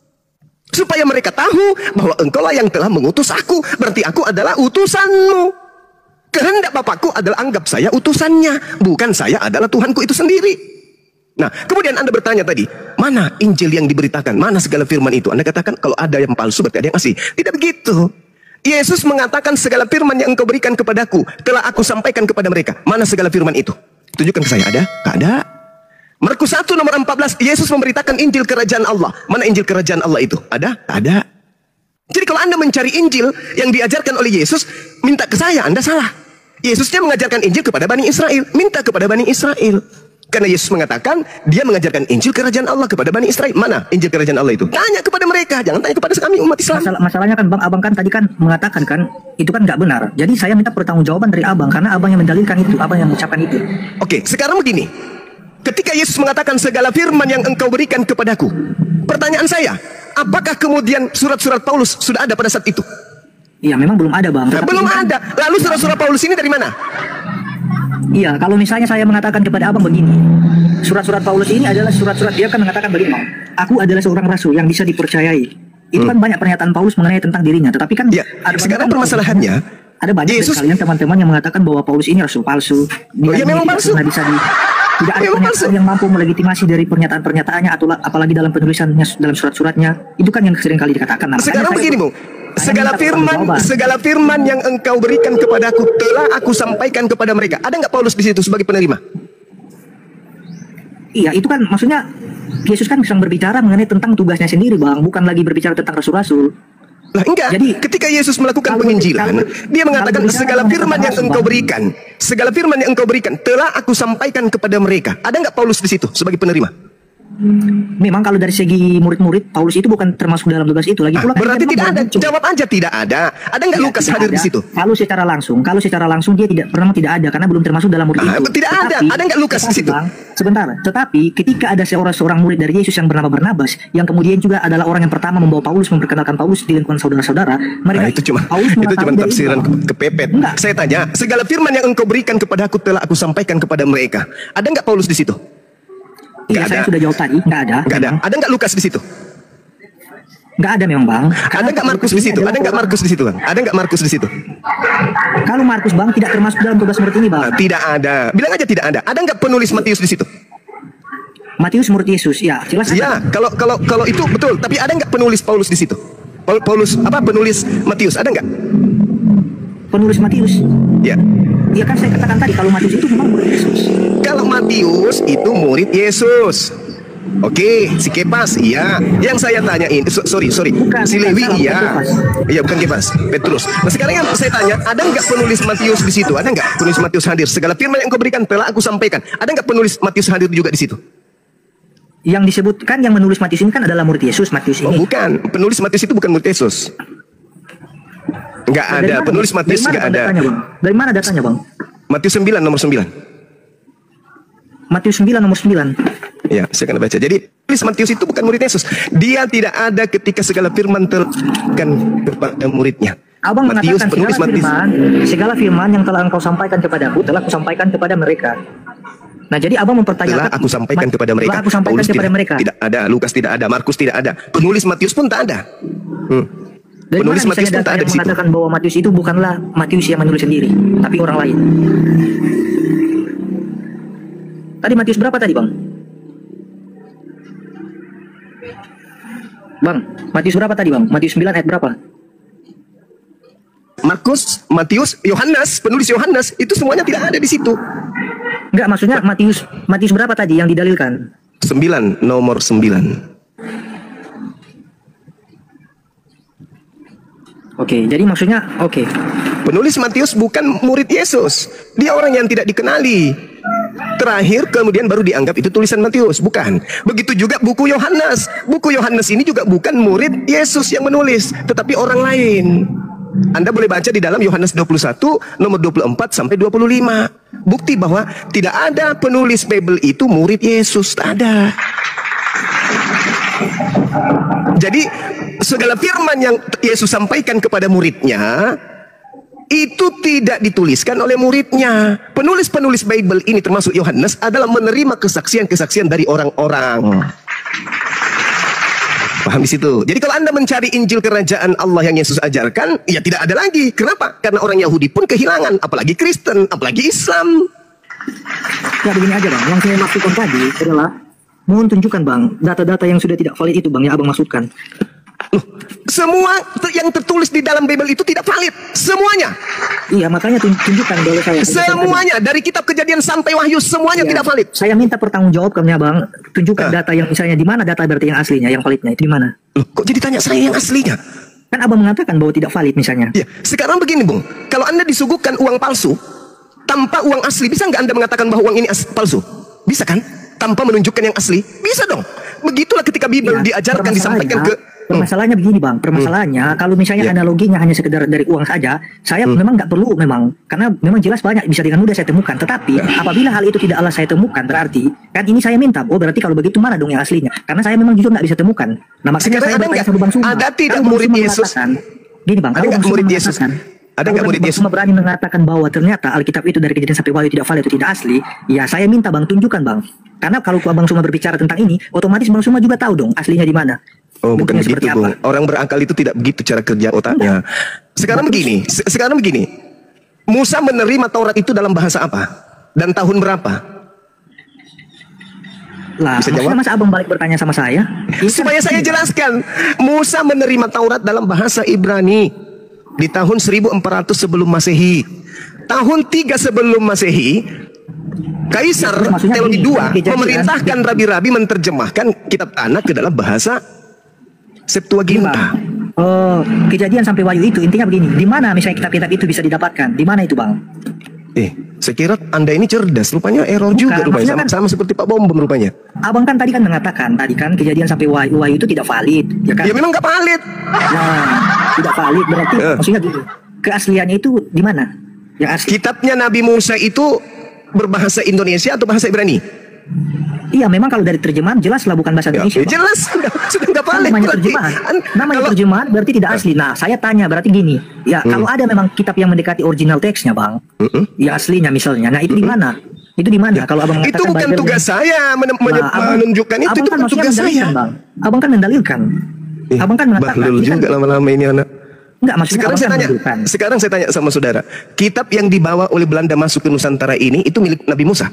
Supaya mereka tahu bahwa engkaulah yang telah mengutus aku. Berarti aku adalah utusanmu. Kehendak Bapakku adalah anggap saya utusannya. Bukan saya adalah Tuhanku itu sendiri. Nah, kemudian Anda bertanya tadi, mana Injil yang diberitakan? Mana segala firman itu? Anda katakan kalau ada yang palsu berarti ada yang asli. Tidak begitu. Yesus mengatakan segala firman yang engkau berikan kepadaku telah aku sampaikan kepada mereka. Mana segala firman itu? Tunjukkan ke saya. Ada? Tak ada. Markus satu nomor empat belas, Yesus memberitakan Injil kerajaan Allah. Mana Injil kerajaan Allah itu? Ada? Tak ada. Jadi kalau Anda mencari Injil yang diajarkan oleh Yesus, minta ke saya, Anda salah. Yesusnya mengajarkan Injil kepada Bani Israel. Minta kepada Bani Israel. Karena Yesus mengatakan, dia mengajarkan Injil kerajaan Allah kepada Bani Israel. Mana Injil kerajaan Allah itu? Tanya kepada mereka, jangan tanya kepada kami umat Islam. Masalah, masalahnya kan Bang, Abang kan tadi kan mengatakan kan, itu kan nggak benar. Jadi saya minta pertanggungjawaban dari Abang, karena Abang yang mendalilkan itu, Abang yang mengucapkan itu. Oke, sekarang begini. Ketika Yesus mengatakan segala firman yang engkau berikan kepadaku, pertanyaan saya, apakah kemudian surat-surat Paulus sudah ada pada saat itu? Iya, memang belum ada Bang. Nah, belum kan ada. Lalu surat-surat Paulus ini dari mana? Iya, kalau misalnya saya mengatakan kepada Abang begini, surat-surat Paulus ini adalah surat-surat, dia kan mengatakan begini, aku adalah seorang rasul yang bisa dipercayai. Itu hmm. kan banyak pernyataan Paulus mengenai tentang dirinya. Tetapi kan ya, ada sekarang permasalahannya, ada banyak Yesus, kalian teman-teman yang mengatakan bahwa Paulus ini rasul palsu. Oh, ya memang palsu. Bisa di, tidak ada pernyataan yang mampu melegitimasi dari pernyataan-pernyataannya, atau apalagi dalam penulisannya dalam surat-suratnya. Itu kan yang sering kali dikatakan. Nah, sekarang begini, Bu. Segala firman, segala firman yang engkau berikan kepadaku telah aku sampaikan kepada mereka. Ada nggak Paulus di situ sebagai penerima? Iya, itu kan maksudnya Yesus kan sedang berbicara mengenai tentang tugasnya sendiri, Bang, bukan lagi berbicara tentang rasul-rasul. Lah enggak. Jadi ketika Yesus melakukan kalau, penginjilan, kalau, dia mengatakan segala firman yang engkau berikan, segala firman yang engkau berikan telah aku sampaikan kepada mereka. Ada nggak Paulus di situ sebagai penerima? Memang kalau dari segi murid-murid, Paulus itu bukan termasuk dalam tugas itu lagi pula. Ah, berarti tidak ada. Muncul. Jawab aja tidak ada. Ada nggak ya, Lukas hadir ada. Di situ? Kalau secara langsung, kalau secara langsung dia tidak pernah tidak ada karena belum termasuk dalam murid ah, itu. Tidak tetapi, ada. Ada nggak Lukas di situ? Bang, sebentar. Tetapi ketika ada seorang seorang murid dari Yesus yang bernama Barnabas, yang kemudian juga adalah orang yang pertama membawa Paulus, memperkenalkan Paulus di lingkungan saudara-saudara, mereka nah, itu cuma Paulus itu cuma tafsiran ke, kepepet. Enggak. Saya tanya, segala firman yang engkau berikan kepada aku telah aku sampaikan kepada mereka. Ada nggak Paulus di situ? Iya, saya sudah jawab tadi, nggak ada. Nggak ada. Ada nggak Lukas di situ? Nggak ada memang, Bang. Ada nggak Markus di situ? Ada nggak Markus di situ, Bang? Ada nggak Markus di situ? Kalau Markus, Bang, tidak termasuk dalam tugas murid ini, Bang. Nah, tidak ada. Bilang aja tidak ada. Ada nggak penulis Matius di situ? Matius murid Yesus, ya jelas. Ya, kalau kalau kalau itu betul. Tapi ada nggak penulis Paulus di situ? Paulus apa? Penulis Matius ada nggak? Penulis Matius? Ya. Ya kan saya katakan tadi kalau Matius itu memang murid Yesus. Kalau Matius itu murid Yesus. Oke, si Kepas iya. Yang saya tanyain, so, sorry sorry, bukan, si bukan, Lewi salah, iya. Iya bukan Kepas, Petrus. Nah sekarang yang saya tanya, ada nggak penulis Matius di situ? Ada nggak penulis Matius hadir? Segala firman yang kau berikan telah aku sampaikan. Ada nggak penulis Matius hadir juga di situ? Yang disebutkan yang menulis Matius ini kan adalah murid Yesus, Matius ini. Oh bukan, penulis Matius itu bukan murid Yesus. Nggak nah, ada, penulis Matius nggak ada. Datanya, Bang? Dari mana datanya, Bang? Matius sembilan nomor sembilan. Matius sembilan nomor sembilan. Ya, saya akan baca. Jadi, penulis Matius itu bukan murid Yesus. Dia tidak ada ketika segala firman terkan kepada muridnya. Abang Matius, mengatakan segala firman, segala firman yang telah engkau sampaikan kepadaku telah kusampaikan kepada mereka. Nah, jadi abang mempertanyakan. Telah aku sampaikan kepada mereka. Telah aku sampaikan Paulus kepada tidak, mereka. Tidak ada, Lukas tidak ada, Markus tidak ada, penulis Matius pun tak ada. Hmm. Dari Penulis mana Matius misalnya pun tak data ada yang di situ. mengatakan bahwa Matius itu bukanlah Matius yang menulis sendiri, tapi orang lain. Tadi Matius berapa tadi, Bang? Bang, Matius berapa tadi, Bang? Matius sembilan ayat berapa? Markus, Matius, Yohanes, penulis Yohanes itu semuanya tidak ada di situ. Enggak, maksudnya Matius Matius berapa tadi yang didalilkan? Sembilan, nomor sembilan. Oke, jadi maksudnya oke. Penulis Matius bukan murid Yesus. Dia orang yang tidak dikenali. Terakhir kemudian baru dianggap itu tulisan Matius, bukan. Begitu juga buku Yohanes. Buku Yohanes ini juga bukan murid Yesus yang menulis, tetapi orang lain. Anda boleh baca di dalam Yohanes dua puluh satu nomor dua puluh empat sampai dua puluh lima. Bukti bahwa tidak ada penulis Bible itu murid Yesus, tak ada. Jadi segala firman yang Yesus sampaikan kepada muridnya itu tidak dituliskan oleh muridnya. Penulis-penulis Bible ini termasuk Yohanes adalah menerima kesaksian-kesaksian dari orang-orang. Paham di situ. Jadi kalau Anda mencari Injil kerajaan Allah yang Yesus ajarkan, ya tidak ada lagi. Kenapa? Karena orang Yahudi pun kehilangan, apalagi Kristen, apalagi Islam. Ya begini aja, Bang. Yang saya maksudkan tadi adalah mohon tunjukkan, Bang, data-data yang sudah tidak valid itu, Bang, yang Abang maksudkan. Loh, semua yang tertulis di dalam Bible itu tidak valid. Semuanya. Iya, makanya tun- tunjukkan boleh saya. Semuanya. Dari kitab Kejadian sampai Wahyu, semuanya Iya. tidak valid. Saya minta pertanggungjawabannya, Bang. Tunjukkan Ah. data yang misalnya di mana data berarti yang aslinya, yang validnya itu di mana? Loh, kok jadi tanya saya yang aslinya? Kan Abang mengatakan bahwa tidak valid misalnya. Ya, sekarang begini, Bung. Kalau Anda disuguhkan uang palsu tanpa uang asli, bisa nggak Anda mengatakan bahwa uang ini as- palsu? Bisa kan? Tanpa menunjukkan yang asli? Bisa dong. Begitulah ketika Bible Iya, diajarkan, disampaikan ke... Permasalahannya begini, Bang. Permasalahannya kalau misalnya Ya. analoginya hanya sekedar dari uang saja, saya memang nggak perlu memang, karena memang jelas banyak bisa dengan mudah saya temukan. Tetapi apabila hal itu tidaklah saya temukan, berarti kan ini saya minta, oh berarti kalau begitu mana dong yang aslinya? Karena saya memang jujur nggak bisa temukan. Nah makanya Sekarang saya ada bertanya nggak- sama Bang Suma. ada tidak Kalau Bang murid Suma Yesus? mengatakan, gini, Bang, Ada kalau nggak Bang Suma murid Yesus? mengatakan- Ada kalau nggak murid Bang Yesus? Suma berani mengatakan bahwa ternyata Alkitab itu dari Kejadian sampai Wahyu tidak valid atau tidak asli, ya saya minta, Bang, tunjukkan, Bang. Karena kalau Bang Suma berbicara tentang ini, otomatis Bang Suma juga tahu dong aslinya di mana. Oh, bukan Bentuknya begitu, seperti Bung. apa. Orang berakal itu tidak begitu cara kerja otaknya. Sekarang begini, se- sekarang begini. Musa menerima Taurat itu dalam bahasa apa? Dan tahun berapa? Lah, Bisa maksudnya jawab? masa Abang balik bertanya sama saya? Ini kan Supaya saya begini, Bang. jelaskan. Musa menerima Taurat dalam bahasa Ibrani di tahun seribu empat ratus sebelum Masehi. Tahun tiga sebelum Masehi, Kaisar Terus maksudnya Ptolemy gini, kedua Kejadian- memerintahkan rabi-rabi menerjemahkan kitab Tanakh ke dalam bahasa Septuaginta. Oh, Kejadian sampai Wahyu itu intinya begini. Di mana misalnya kitab-kitab itu bisa didapatkan? Di mana itu, Bang? Eh, saya kira Anda ini cerdas, rupanya error juga Bukan, rupanya, sama, maksudnya kan- sama seperti Pak Bom rupanya. Abang kan tadi kan mengatakan tadi kan Kejadian sampai Wahyu, Wahyu itu tidak valid, ya kan? Ya memang nggak valid. Nah, tidak valid berarti Eh. maksudnya gini. Keasliannya itu di mana? Yang asli. Kitabnya Nabi Musa itu berbahasa Indonesia atau bahasa Ibrani? Iya, memang kalau dari terjemahan jelas lah bukan bahasa Ya, Indonesia. ya Bang. jelas sudah sudah nggak Kan valid namanya berarti. terjemahan. An- Namanya kalau- terjemahan berarti tidak asli. Nah, saya tanya berarti gini. Ya, kalau ada memang kitab yang mendekati original teksnya, Bang. Mm-mm. Ya aslinya misalnya. Nah, itu di mana? Itu di mana? Kalau Abang itu mengatakan bukan Bible- tugas saya men- men- Nah, abang, menunjukkan itu, abang itu kan bukan maksudnya tugas saya. mendalilkan, Bang. Abang kan mendalilkan. Eh, abang kan mengatakan. bahlul ini kan- juga lama-lama ini anak. Enggak, maksudnya Sekarang abang saya kan tanya, mendalilkan. sekarang saya tanya sama saudara, kitab yang dibawa oleh Belanda masuk ke Nusantara ini itu milik Nabi Musa.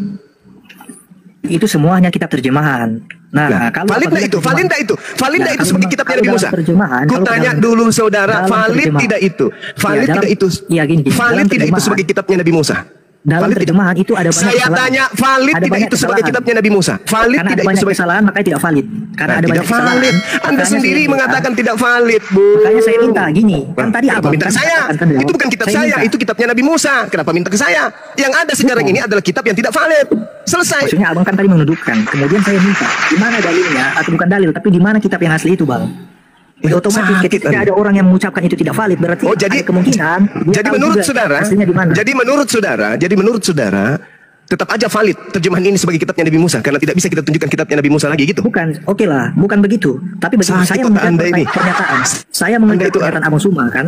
Itu semuanya kitab terjemahan. Nah, Nah, kalau valid nggak apabila itu? terjemahan- Valid nggak itu? Valid Nah, nggak itu kalau sebagai memang- kitabnya kalau Nabi dalam Musa? terjemahan, Ku kalau tanya dalam- dulu saudara, dalam valid terjemahan- tidak itu? Valid dalam- tidak itu? iya, gini, gini. Valid Dalam tidak itu terjemahan- sebagai kitabnya Nabi Musa? Dalam Valid tidak? terjemahan itu ada banyak Saya kesalahan. tanya, valid Ada tidak banyak itu sebagai kesalahan. kitabnya Nabi Musa? Valid Karena ada tidak itu banyak sebagai kesalahan makanya tidak valid. Karena Nah, ada tidak banyak kesalahan. valid. Anda Makanya sendiri saya minta- mengatakan tidak valid, Bu. Makanya saya minta gini, kan tadi Kenapa abang minta kan ke saya? mengatakan kan, Itu bukan kitab saya saya, minta. itu kitabnya Nabi Musa. Kenapa minta ke saya? Yang ada sekarang Bukan. ini adalah kitab yang tidak valid. Selesai. Maksudnya abang kan tadi menuduhkan. Kemudian saya minta, di mana dalilnya? Atau bukan dalil, tapi di mana kitab yang asli itu, Bang? Ya, Otomatis sakit, ketika Anda. ada orang yang mengucapkan itu tidak valid, berarti Oh jadi ada kemungkinan dia jadi tahu menurut juga saudara aslinya di mana. jadi menurut saudara jadi menurut saudara tetap aja valid terjemahan ini sebagai kitabnya Nabi Musa karena tidak bisa kita tunjukkan kitabnya Nabi Musa lagi gitu. Bukan, oke lah, bukan begitu. Tapi begitu Sakit saya otak mendengar Anda ini. pernyataan, saya Anda mengejar itu- pernyataan Abang Suma kan.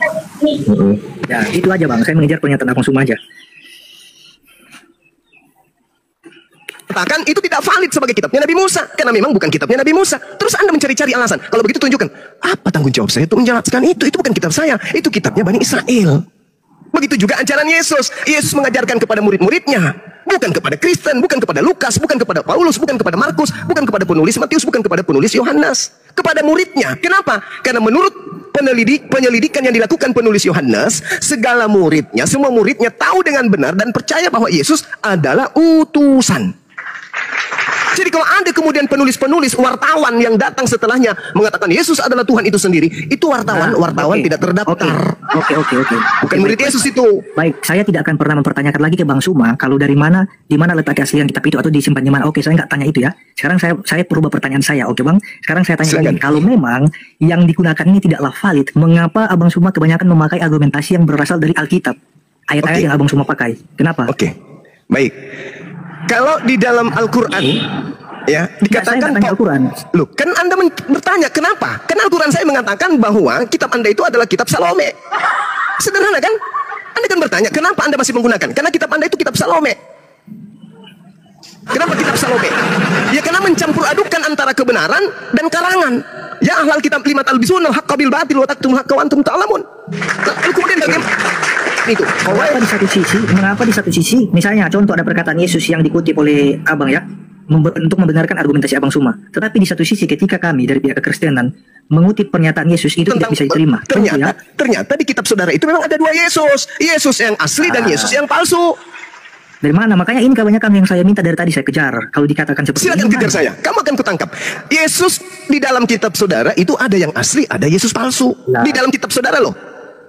Ya itu aja, Bang. Saya mengejar pernyataan Abang Suma aja. katakan itu tidak valid sebagai kitabnya Nabi Musa karena memang bukan kitabnya Nabi Musa. Terus Anda mencari-cari alasan. Kalau begitu tunjukkan apa tanggung jawab saya untuk menjelaskan itu. Itu bukan kitab saya, itu kitabnya Bani Israel. Begitu juga ajaran Yesus. Yesus mengajarkan kepada murid-muridnya, bukan kepada Kristen, bukan kepada Lukas, bukan kepada Paulus, bukan kepada Markus, bukan kepada penulis Matius, bukan kepada penulis Yohanes, kepada muridnya. Kenapa? Karena menurut penelidik, penyelidikan yang dilakukan penulis Yohanes, segala muridnya, semua muridnya tahu dengan benar dan percaya bahwa Yesus adalah utusan. Jadi kalau ada kemudian penulis-penulis, wartawan yang datang setelahnya mengatakan Yesus adalah Tuhan itu sendiri, itu wartawan, Nah, wartawan oke. tidak terdaftar. Oke, oke, oke. Bukan Oke, murid baik, Yesus baik. itu. Baik, saya tidak akan pernah mempertanyakan lagi ke Bang Suma kalau dari mana, di mana letak keaslian kitab itu atau disimpan di mana. Oke, saya nggak tanya itu ya. Sekarang saya saya perubah pertanyaan saya. Oke, Bang. Sekarang saya tanya Silakan. lagi, kalau memang yang digunakan ini tidaklah valid, mengapa Abang Suma kebanyakan memakai argumentasi yang berasal dari Alkitab? Ayat-ayat Oke. yang Abang Suma pakai. Kenapa? Oke, baik. Kalau di dalam Al-Quran, ya Tidak, saya dikatakan, nggak tanya Al-Quran. loh, kan Anda men- bertanya kenapa? Kan Al-Quran saya mengatakan bahwa kitab Anda itu adalah kitab Salome. Sederhana kan? Anda kan bertanya kenapa Anda masih menggunakan? Karena kitab Anda itu kitab Salome. Kenapa kitab Salome? Ya karena mencampur adukan antara kebenaran dan karangan. Ya ahlal kitab lima talbisunal haqqa bil batil wa taktumul haqqa wa antum ta'lamun. Lalu kemudian bagaimana? Itu. Mengapa di satu sisi, mengapa di satu sisi, misalnya contoh ada perkataan Yesus yang dikutip oleh Abang ya, membe- untuk membenarkan argumentasi Abang Suma. Tetapi di satu sisi ketika kami dari pihak kekristenan mengutip pernyataan Yesus itu tidak bisa diterima. Contoh Ternyata, ya, ternyata di kitab saudara itu memang ada dua Yesus. Yesus yang asli dan Ah. Yesus yang palsu. dari mana? Makanya ini kebanyakan yang saya minta dari tadi saya kejar. Kalau dikatakan seperti Silakan ini, kejar mana? saya. Kamu akan kutangkap. Yesus di dalam kitab saudara itu ada yang asli, ada Yesus palsu. Nah. Di dalam kitab saudara loh.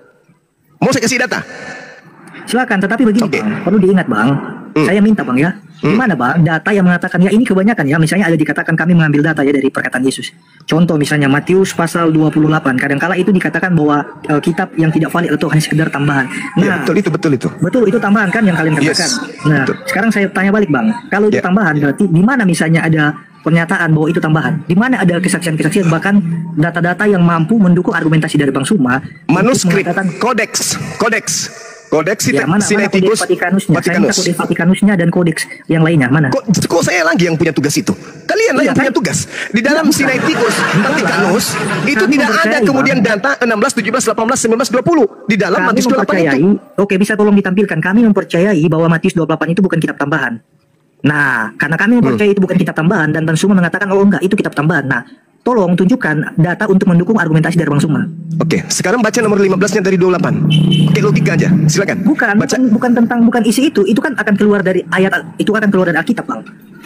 Mau saya kasih data? Silakan, tetapi begini Oke. Bang, perlu diingat Bang, saya minta Bang ya, gimana Bang data yang mengatakan ya ini kebanyakan ya, misalnya ada dikatakan kami mengambil data ya dari perkataan Yesus. Contoh misalnya Matius pasal dua puluh delapan, kadangkala itu dikatakan bahwa eh, kitab yang tidak valid atau hanya sekedar tambahan. Ya, Nah, betul itu, betul itu. betul itu tambahan kan yang kalian Yes, katakan. Nah, betul. sekarang saya tanya balik Bang, kalau itu Ya. tambahan berarti di mana misalnya ada pernyataan bahwa itu tambahan? Di mana ada kesaksian-kesaksian bahkan data-data yang mampu mendukung argumentasi dari Bang Suma untuk Manuskrip, mengatakan kodeks, kodeks, kodeks ya, mana, mana kodeks Sinaiticus Vatikanusnya? Saya minta Vatikanus. kodeks Vatikanusnya dan kodeks yang lainnya mana? Kok, kok saya lagi yang punya tugas itu? Kalian lah Iya, yang kan? punya tugas. Di dalam Sinaiticus Vatikanus itu Kami tidak ada mempercayai, kemudian Bang. data enam belas, tujuh belas, delapan belas, sembilan belas, dua puluh. Di dalam Kami Matius dua puluh delapan mempercayai, itu. oke bisa tolong ditampilkan. Kami mempercayai bahwa Matius dua puluh delapan itu bukan kitab tambahan. Nah, karena kami mempercayai itu bukan kitab tambahan dan Bang Suma mengatakan oh enggak itu kitab tambahan. Nah, tolong tunjukkan data untuk mendukung argumentasi dari Bang Suma. Oke, sekarang baca nomor lima belas-nya dari dua puluh delapan. Oke, logika aja. Silakan. Bukan, Baca. bukan, bukan tentang bukan isi itu. Itu kan akan keluar dari ayat, itu akan keluar dari Alkitab, Bang.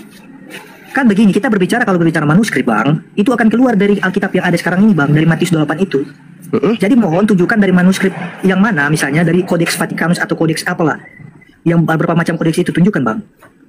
Kan begini, kita berbicara kalau berbicara manuskrip, Bang, itu akan keluar dari Alkitab yang ada sekarang ini, Bang, dari Matius dua puluh delapan itu. Mm-mm. Jadi mohon tunjukkan dari manuskrip yang mana, misalnya dari Kodeks Vatikanus atau Kodeks apalah. Yang beberapa macam kodeks itu tunjukkan, Bang.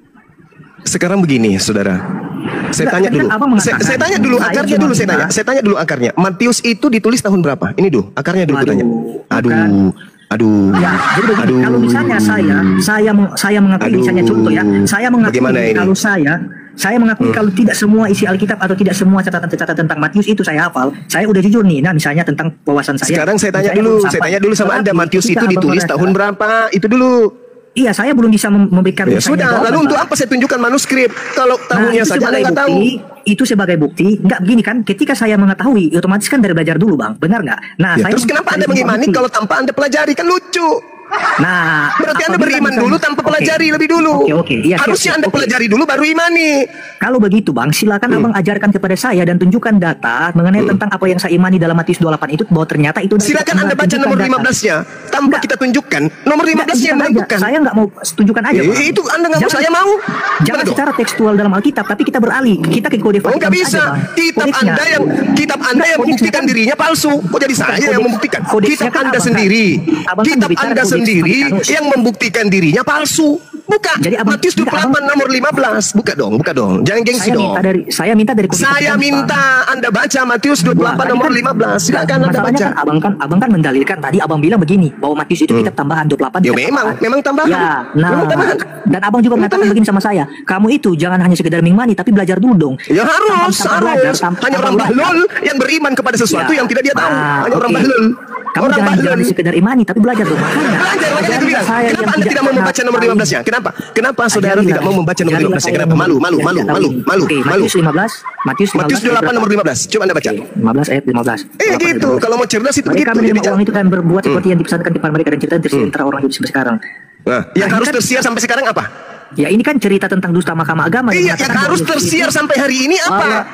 Sekarang begini, saudara. Saya Enggak, tanya tadi dulu. kan Abang Saya, mengatakan, saya tanya dulu saya akarnya cuma dulu saya minta- tanya. Saya tanya dulu akarnya. Matius itu ditulis tahun berapa? Ini dulu, akarnya dulu Aduh, tanya. Aduh. bukan. Aduh. Ya, jadi begini, Aduh. kalau misalnya saya, saya, meng- saya mengakui, Aduh. misalnya contoh ya, saya mengakui Bagaimana ini? kalau saya, saya mengakui Hmm. kalau tidak semua isi Alkitab atau tidak semua catatan-catatan tentang Matius itu saya hafal, saya udah jujur nih, nah misalnya tentang wawasan saya. Sekarang saya tanya misalnya dulu, belum saya sampai. tanya dulu sama Anda, Tetapi Matius ketika itu Abang ditulis merasa- tahun berapa? Itu dulu. Iya, saya belum bisa mem- memberikan Ya misalnya sudah, jawaban, lalu untuk Bang. apa saya tunjukkan manuskrip? Kalau Nah, tahunnya itu saja sebagai Anda nggak tahu. bukti, itu sebagai bukti, nggak begini kan? Ketika saya mengetahui, otomatis kan dari belajar dulu, Bang, benar nggak? Nah, Ya, saya terus kenapa Anda mencari mengimani bukti. kalau tanpa Anda pelajari? Kan lucu. Nah, Berarti Anda apabila beriman misalnya- dulu tanpa Oke. pelajari lebih dulu. Oke, oke. Iya, siap, Harusnya siap. Anda Oke. pelajari dulu baru imani. Kalau begitu Bang, silakan Abang ajarkan kepada saya dan tunjukkan data mengenai tentang apa yang saya imani dalam Matius dua puluh delapan itu bahwa ternyata itu Silakan Anda baca tunjukkan nomor data. lima belas-nya tanpa Enggak. kita tunjukkan. Nomor lima belas-nya yang Tunjukkan aja. menentukan. Saya nggak mau tunjukkan aja. Eh, Bang. itu Anda nggak mau, Jangan- saya mau. Jangan Gimana dong? secara tekstual dalam Alkitab, tapi kita beralih. Kita ke kode Oh, nggak Vatikanus bisa. aja, Bang. Kitab Kodeksnya. Anda yang kitab Anda Nggak, yang kodeksnya membuktikan kan- dirinya palsu. Kok jadi saya kodeks- yang membuktikan? kodeksnya Kitab kan Anda abang kan- sendiri. abang kan Kitab berbicara Anda kodeks sendiri Vatikanus. yang membuktikan dirinya palsu. Buka. Jadi abang- Matius dua puluh delapan abang- nomor lima belas. Buka dong, buka dong. Jangan gengsi Saya dong. minta dari saya minta dari kode Saya Vatikanus, Bang. minta Anda baca Matius dua puluh Wah, delapan tadi nomor kan- lima belas. Silakan Anda Masalahnya baca. kan abang kan abang kan mendalilkan tadi abang bilang begini bahwa Matius itu kitab tambahan dua puluh delapan. Ya kitab memang, tambahan. memang tambahan. Ya, nah, Memang tambahan. dan abang juga Memang mengatakan tambahan. begini sama saya, kamu itu jangan hanya sekedar mengimani tapi belajar dulu dong. Ya harus, Tanpa- tanpa belajar, harus. tanpa- Hanya tanpa orang belajar. bahlul yang beriman kepada sesuatu Ya. yang tidak dia tahu. Ah, Hanya orang oke. bahlul. Kamu Orang jangan, bahlul. jangan sekedar imani, tapi belajar dong. Makanya. Belajar, makanya aku bilang. Saya Kenapa yang Anda tidak mau pernah membaca nomor tahu lima belas-nya? Kenapa? Kenapa saudara Ajarilah. tidak mau membaca nomor Ajarilah lima belas-nya? saya Kenapa? nomor- Malu, malu, yang malu, tidak tahu malu, ini. malu, Oke, malu. Matius lima belas, Matius lima belas. Matius dua puluh delapan nomor lima belas. Coba Anda baca. Oke, lima belas ayat lima belas. Eh gitu, kalau mau cerdas itu Mereka begitu. menerima Jadi, uang itu dan berbuat seperti yang dipesankan kepada mereka dan cerita tersiar antara orang Yahudi sampai sekarang. nah, yang Nah, harus ini kan- tersiar sampai sekarang apa? Ya ini kan cerita tentang dusta Mahkamah Agama. Iya, yang mengatakan bahwa harus Yesus tersiar itu- sampai hari ini apa? Bahwa-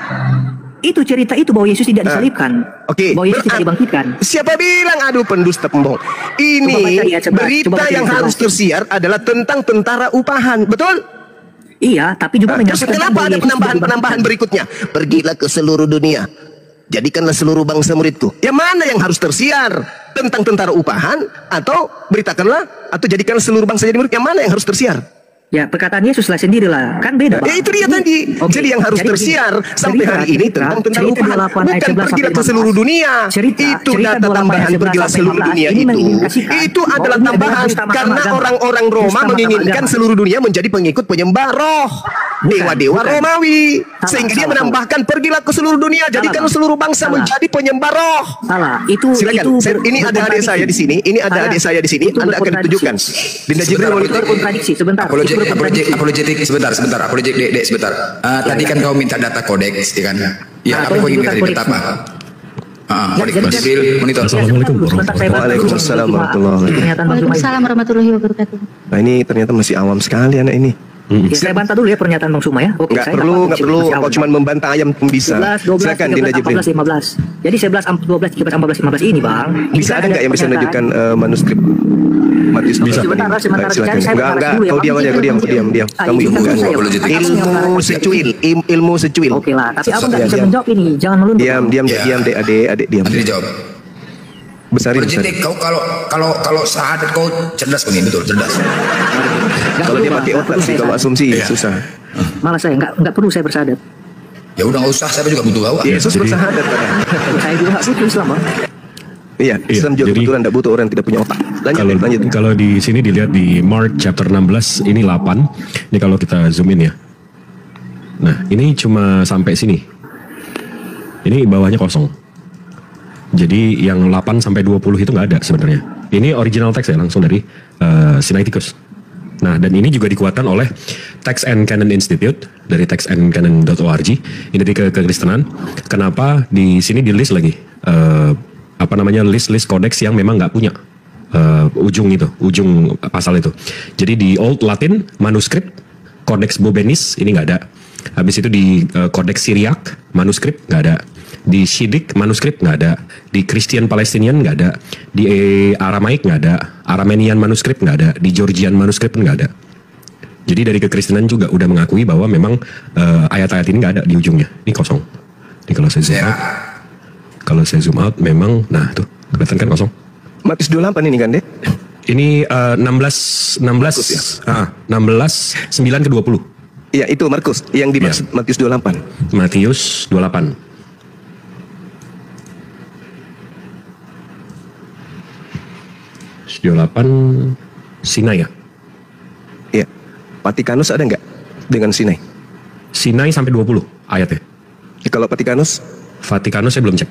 Itu cerita itu bahwa Yesus tidak disalibkan. Oke. Bahwa Yesus tidak Berat- dibangkitkan. Siapa bilang aduh pendusta pembohong? Coba Ini baca ayat sebelas, berita coba baca yang ayat harus sebelas. tersiar adalah tentang tentara upahan, betul? Iya, tapi juga Nah, terus menyatakan kenapa bahwa ada Yesus penambahan-penambahan tidak berikutnya? Pergilah ke seluruh dunia. Jadikanlah seluruh bangsa muridku. Yang mana yang harus tersiar? Tentang tentara upahan atau beritakanlah atau jadikanlah seluruh bangsa jadi murid? Yang mana yang harus tersiar? Ya, perkataan Yesus lah sendirilah. Kan beda, Bang. Ya itu dia tadi. Oke. Jadi yang harus Jadi tersiar begini, sampai cerita- hari ini cerita- tentang tentang cerita upahan. dua puluh delapan ayat Bukan sebelas pergilah sampai ke seluruh lima belas. dunia. Cerita- Itu cerita data dua puluh delapan tambahan ayat sebelas pergilah sampai seluruh lima belas. dunia Ini itu. mengindikasikan Itu bahwa adalah ini adalah tambahan dusta Mahkamah karena Agama. orang-orang Dusta Roma Mahkamah menginginkan Agama. seluruh dunia menjadi pengikut penyembah roh. Dewa-dewa bukan. Romawi. Salah, Sehingga dia salah, menambahkan pergilah ke seluruh dunia. Jadikan Bang. seluruh bangsa Salah. menjadi penyembah roh. Salah. Itu Silakan. itu Saya- ber- ini ada adik berkontradiksi. saya di sini. Ini ada Salah. adik saya di sini. Itu Anda akan berkontradiksi. tunjukkan. Dinda Jibril Sebentar, monitor. Berkontradiksi sebentar. Itu Apologetik, apologetik, berkontradiksi. apologetik, sebentar, sebentar, apologetik, dek, dek, sebentar. Ah, tadi kan kau minta data kodeks, ya kan? Ya, Nah, apa tolong kau ingin tunjukkan dari data apa? kodeksnya. Ah, Ya, kodeks jadi- Mas Jibril, monitor. Assalamualaikum Sebentar, saya bantu. Waalaikumsalam warahmatullahi wabarakatuh. Pernyataan Bang Zumai. Waalaikumsalam warahmatullahi wabarakatuh. Nah ini ternyata masih awam sekali anak ini. Ya, saya bantah dulu ya pernyataan Bang Suma ya. Oke, Nggak saya perlu, dapat nggak masih- perlu. masih Kau awal. cuma membantah ayam pun bisa. sebelas, dua belas, Silakan tiga Dinda belas, Jibril. empat belas, lima belas. Jadi sebelas, dua belas, tiga belas, empat belas, lima belas ini Bang. ini Bisa kan ada nggak yang bisa pernyataan. menunjukkan eh, manuskrip Matius? Bisa. Sebentar, sebentar, Silakan. cari, saya Enggak, bentar enggak. dulu ya, Kau Bang. diam aja, kau diam, kau diam, diam. Ah, Kamu ini diam. kan Bukan. saya, Bang. apologetik. Abang yang Ilmu mengatakan- secuil, im- ilmu secuil. Oke lah, tapi abang nggak Diam, bisa diam. menjawab ini. Jangan melunduk. Diam, diam, Ya. diam, dek, adik, adik, diam. Nanti dijawab. Besarin, besarin. Apologetik, kau kalau kalau kalau syahadat kau cerdas begini, betul, cerdas. Nggak Kalau perlu, dia Bang. pakai Nggak otak perlu sih, saya kalau sadat. asumsi Iya. susah. Malah saya nggak nggak perlu saya bersadat. Ya udah nggak usah, saya juga butuh kau. Yesus jadi- bersahadat padahal. Saya juga nggak butuh Islam, Bang. Iya, Iya, Islam juga jadi- kebetulan tidak butuh orang yang tidak punya otak. Lanjut, Kalau Dek, lanjut. kalau di sini dilihat di Mark chapter enam belas ini delapan. Ini kalau kita zoom in ya. Nah, ini cuma sampai sini. Ini bawahnya kosong. Jadi yang delapan sampai dua puluh itu nggak ada sebenarnya. Ini original text ya langsung dari uh, Sinaiticus. Nah, dan ini juga dikuatkan oleh Text and Canon Institute dari text and canon dot org. Ini dari ke kekristenan. Kenapa di sini di list lagi eh, apa namanya list-list kodeks yang memang nggak punya eh, ujung itu, ujung pasal itu. Jadi di Old Latin manuskrip Codex Bobenis ini nggak ada. Habis itu di eh, Codex Syriac manuskrip nggak ada. Di Siddiq manuskrip nggak ada, di Christian Palestinian nggak ada, di eh, Aramaik nggak ada, Aramenian manuskrip nggak ada, di Georgian manuskrip nggak ada. Jadi dari kekristenan juga udah mengakui bahwa memang eh, ayat-ayat ini nggak ada di ujungnya, ini kosong. Ini kalau saya zoom Ya. out, kalau saya zoom out memang, nah tuh kelihatan kan kosong. Matius dua puluh delapan ini kan, Dek? Ini eh, enam belas, enam belas, ah, enam belas, sembilan ke dua puluh. Iya, itu Markus yang dimaksud Matius dua puluh delapan. Matius dua puluh delapan. dua puluh delapan Sinai ya? Iya. Vatikanus ada nggak dengan Sinai? Sinai sampai dua puluh ayatnya. Ya, kalau Vatikanus, Vatikanus saya belum cek.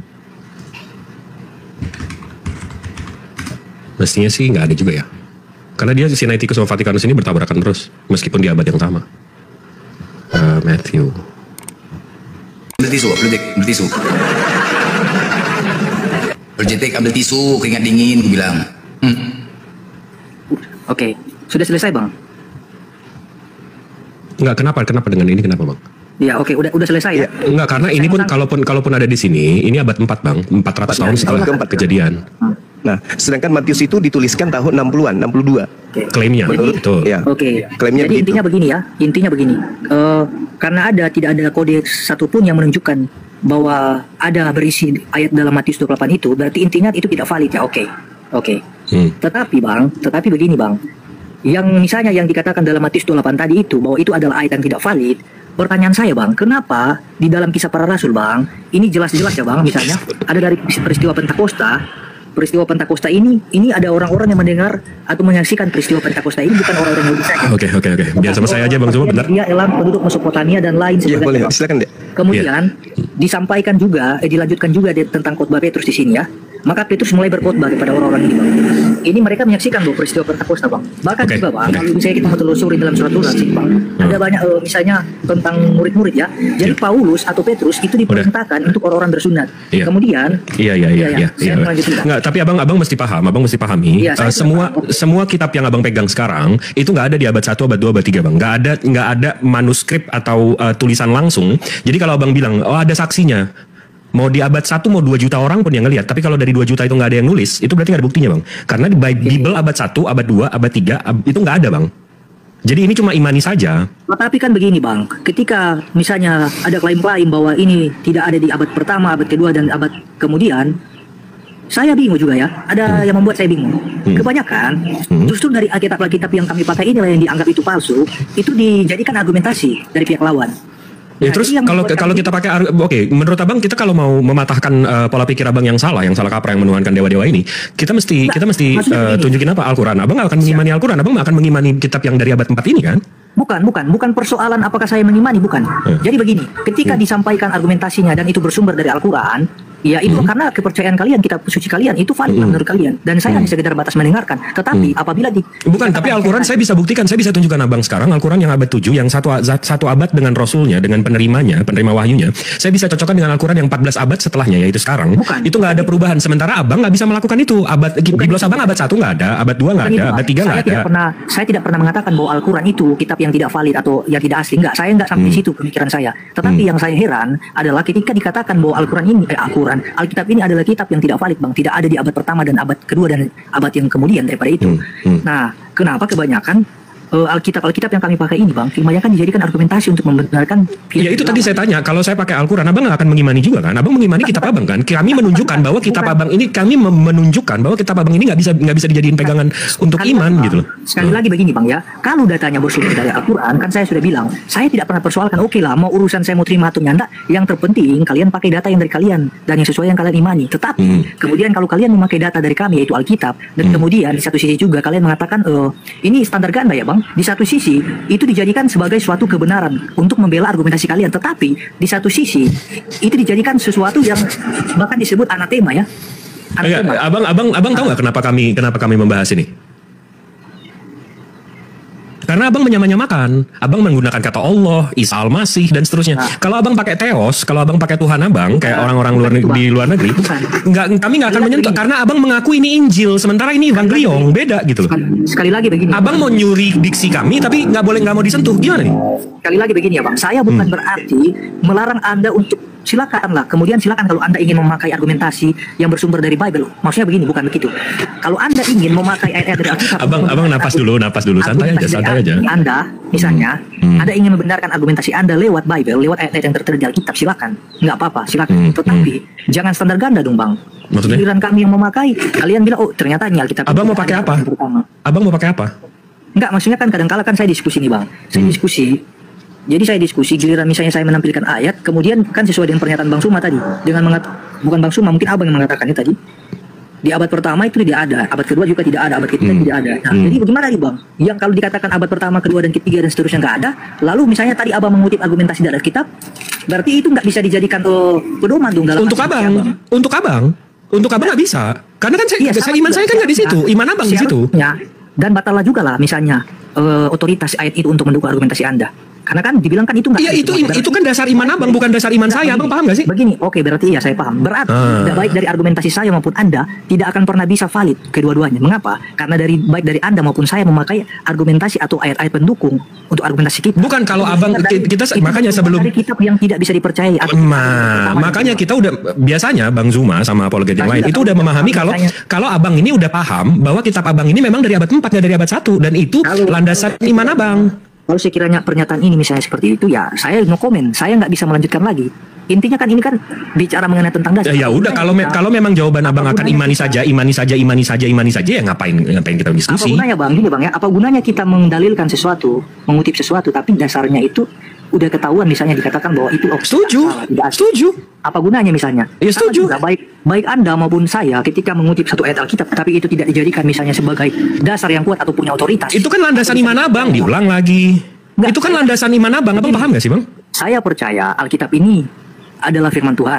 Mestinya sih nggak ada juga ya. Karena dia Sinaiticus sama Vatikanus ini bertabrakan terus. Meskipun di abad yang sama. Eh, Matthew. Ambil tisu, apologetik, ambil tisu. Apologetik, ambil tisu, keringat dingin, gue bilang. Hmm. Oke, sudah selesai Bang. Enggak, kenapa? Kenapa dengan ini? Kenapa bang? Ya oke, udah udah selesai ya. Enggak, karena ini pun kalaupun kalaupun ada di sini, ini abad empat bang. empat ratus tahun setelah keempat. kejadian. nah, sedangkan Matius itu dituliskan tahun enam puluhan, enam puluh dua. Klaimnya. Betul. Betul. Ya. Oke. Klaimnya Jadi begitu. intinya begini ya, intinya begini. Eh, karena ada tidak ada kode satupun yang menunjukkan bahwa ada berisi ayat dalam Matius dua puluh delapan itu, berarti intinya itu tidak valid ya. Oke. Oke. Hmm. Tetapi Bang, tetapi begini Bang. Yang misalnya yang dikatakan dalam Matius dua puluh delapan tadi itu bahwa itu adalah ayat yang tidak valid. Pertanyaan saya Bang, kenapa di dalam kisah para rasul Bang, ini jelas-jelas ya Bang, misalnya ada dari peristiwa Pentakosta, peristiwa Pentakosta ini, ini ada orang-orang yang mendengar atau menyaksikan peristiwa Pentakosta ini bukan orang-orang Yahudi saja. Oke oke oke. Biar sama saya aja bang Zuma bentar. Dia elam penduduk Mesopotamia dan lain Iya, sebagainya. boleh. Bang. Silakan, Dek. Kemudian disampaikan juga, eh, dilanjutkan juga di- tentang khotbah Petrus di sini ya. Maka Petrus mulai berkhotbah kepada orang-orang ini, Bang. Ini mereka menyaksikan bahwa peristiwa Pentakosta, Bang. Bahkan Oke, juga, Bang, oke. kalau misalnya kita mau telusuri dalam surat tulis, Bang, ada banyak eh, misalnya tentang murid-murid ya. Jadi Paulus atau Petrus itu diperintahkan untuk orang-orang bersunat. Iya. Kemudian Iya iya iya iya. saya iya. melanjutkan. Nggak, tapi abang abang mesti paham, abang mesti pahami. Iya, saya eh, semua paham. semua kitab yang abang pegang sekarang itu nggak ada di abad satu, abad dua, abad tiga, bang. Nggak ada nggak ada manuskrip atau eh, tulisan langsung. Jadi kalau abang bilang, oh ada saksinya. Mau di abad satu, mau dua juta orang pun yang ngelihat. Tapi kalau dari dua juta itu nggak ada yang nulis, itu berarti nggak ada buktinya, bang. Karena di Bible abad satu, abad dua, abad tiga, ab- itu nggak ada, bang. Jadi ini cuma imani saja. Tetapi kan begini, Bang, ketika misalnya ada klaim-klaim bahwa ini tidak ada di abad pertama, abad kedua, dan abad kemudian, saya bingung juga ya. Ada yang membuat saya bingung. Kebanyakan justru dari Alkitab-Alkitab yang kami pakai inilah yang dianggap itu palsu, itu dijadikan argumentasi dari pihak lawan. Ya, Nah, terus ini yang kalau membuat kalau kami- kita pakai ar- oke, menurut abang kita kalau mau mematahkan eh, pola pikir abang yang salah, yang salah kaprah yang menuhankan dewa-dewa ini, kita mesti Enggak, kita mesti maksudnya eh, begini. tunjukin apa? Al-Qur'an. Abang nggak akan mengimani Al-Qur'an, abang nggak akan mengimani kitab yang dari abad empat ini kan? Bukan, bukan, bukan persoalan apakah saya mengimani, bukan. Hmm. Jadi begini, ketika disampaikan argumentasinya dan itu bersumber dari Al-Quran, ya itu karena kepercayaan kalian, kitab suci kalian itu valid Hmm. menurut kalian. Dan saya hanya sekedar batas mendengarkan. Tetapi apabila di Bukan, tapi Al-Quran saya bisa buktikan, saya bisa tunjukkan abang sekarang Al-Quran yang abad tujuh, yang satu, zat- satu abad dengan Rasulnya, dengan penerimanya, penerima wahyunya, saya bisa cocokkan dengan Al-Quran yang empat belas abad setelahnya, yaitu sekarang. Bukan. Itu nggak ada perubahan, sementara abang nggak bisa melakukan itu. Abad Biblos abang abad satu nggak ada, abad dua nggak Bukan ada, itu, abad Bang. tiga saya nggak ada. tidak pernah saya tidak pernah mengatakan bahwa Al-Quran itu kitab yang tidak valid atau yang tidak asli. Enggak, saya enggak sampai di situ pemikiran saya. Tetapi yang saya heran adalah ketika dikatakan bahwa Al-Quran ini eh Al-Quran, Alkitab ini adalah kitab yang tidak valid, Bang. Tidak ada di abad pertama dan abad kedua dan abad yang kemudian daripada itu. Hmm, hmm. Nah, kenapa kebanyakan eh, Alkitab-Alkitab yang kami pakai ini, Bang, kebanyakan dijadikan argumentasi untuk membenarkan Ya itu tadi saya tanya, kalau saya pakai Al-Quran, abang nggak akan mengimani juga kan? Abang mengimani kitab abang kan? Kami menunjukkan bahwa kitab abang ini, kami mem- menunjukkan bahwa kitab abang ini nggak bisa nggak bisa dijadiin pegangan untuk Sekali iman lagi, gitu loh. Bang, Sekali lagi begini, Bang, ya. Kalau datanya bersumber dari Al-Quran, kan saya sudah bilang, saya tidak pernah persoalkan, oke lah, mau urusan saya mau terima atau nyanda, yang terpenting kalian pakai data yang dari kalian dan yang sesuai yang kalian imani. Tetapi Hmm. kemudian kalau kalian memakai data dari kami yaitu Alkitab dan kemudian di satu sisi juga kalian mengatakan eh, ini standar ganda ya, Bang. Di satu sisi itu dijadikan sebagai suatu kebenaran untuk membela argumentasi kalian, tetapi di satu sisi itu dijadikan sesuatu yang bahkan disebut anatema ya. Ya, Anatema. abang abang abang tahu nggak kenapa kami kenapa kami membahas ini? Karena abang menyamanyamakan, abang menggunakan kata Allah, Isa Al-Masih dan seterusnya. Nah. Kalau abang pakai teos, kalau abang pakai Tuhan abang, kayak orang-orang luar bukan itu, di Bang. luar negeri, Bukan. nggak kami nggak akan Sekali menyentuh lagi. karena abang mengaku ini Injil, sementara ini Evangelion, beda gitu loh. Sekali, sekali lagi begini. Abang mau nyuri diksi kami, tapi nggak boleh nggak mau disentuh, gimana nih? Sekali lagi begini ya, Bang. Saya bukan Hmm. berarti melarang Anda untuk silakan lah. Kemudian silakan kalau Anda ingin memakai argumentasi yang bersumber dari Bible. Maksudnya begini, bukan begitu. Kalau Anda ingin memakai ayat-ayat dari Alkitab, Abang abang napas dulu, napas dulu, santai aja, argumentasi santai dari aja. Anda, misalnya, Hmm. Anda ingin membenarkan argumentasi Anda lewat Bible, lewat ayat-ayat yang tertera di Alkitab, silakan. Nggak apa-apa, silakan. Hmm. Tetapi jangan standar ganda dong, Bang. Maksudnya? Giliran kami yang memakai, kalian bilang, oh ternyata ini Alkitab. Abang itu mau pakai ada apa? yang pertama. Abang mau pakai apa? Enggak, maksudnya kan kadang-kala kan saya diskusi nih, Bang. Saya Hmm. diskusi. Jadi saya diskusi, giliran misalnya saya menampilkan ayat, kemudian kan sesuai dengan pernyataan Bang Suma tadi. Dengan mengat bukan Bang Suma, mungkin Abang yang mengatakannya tadi. Di abad pertama itu tidak ada, abad kedua juga tidak ada, abad ketiga Hmm. tidak ada. Nah, Hmm. jadi bagaimana nih, Bang? Yang kalau dikatakan abad pertama, kedua, dan ketiga dan seterusnya nggak ada, lalu misalnya tadi Abang mengutip argumentasi dari kitab, berarti itu nggak bisa dijadikan oh, pedoman dong dalam Untuk asumsi abang, untuk abang, untuk abang nggak bisa. Karena kan saya, Iya, saya sama iman juga. saya kan nggak di situ, Nah, iman abang di situ. seharusnya, dan batallah juga lah misalnya eh, otoritas ayat itu untuk mendukung argumentasi Anda. Karena kan dibilang kan itu nggak. Iya itu Berarti- itu kan dasar iman abang, bukan dasar iman saya. Abang paham nggak sih? Begini, oke berarti iya saya paham. Berarti Ah. tidak baik dari argumentasi saya maupun Anda tidak akan pernah bisa valid kedua-duanya. Mengapa? Karena dari baik dari Anda maupun saya memakai argumentasi atau ayat-ayat pendukung untuk argumentasi kita. Bukan, kalau abang- Dari- kita- itu makanya bukan sebelum- dari kitab yang tidak bisa dipercayai. atau- Ma, makanya kita udah biasanya Bang Zuma sama apologet yang Nah, lain kita itu tahu udah memahami kalau makanya- kalau abang ini udah paham bahwa kitab abang ini memang dari abad empat nggak dari abad satu dan itu Kalau- landasan iman abang. Kalau sekiranya pernyataan ini misalnya seperti itu, ya saya no comment, saya nggak bisa melanjutkan lagi. Intinya kan ini kan bicara mengenai tentang dasar. Ya, ya udah kalau me- kalau memang jawaban abang Apa akan gunanya imani kita- saja, imani saja, imani saja, imani saja ya ngapain ngapain kita Apa diskusi? gunanya, Bang? Gini, Bang, ya. Apa gunanya kita mendalilkan sesuatu, mengutip sesuatu, tapi dasarnya itu udah ketahuan misalnya dikatakan bahwa itu oh, Setuju, salah, tidak asli. setuju. Apa gunanya misalnya? Ya, Sama setuju. juga, baik baik Anda maupun saya ketika mengutip satu ayat Alkitab, tapi itu tidak dijadikan misalnya sebagai dasar yang kuat atau punya otoritas. Itu kan landasan iman abang, diulang lagi. Nggak, Itu kan landasan iman abang, abang paham gak sih bang? Saya percaya Alkitab ini adalah firman Tuhan.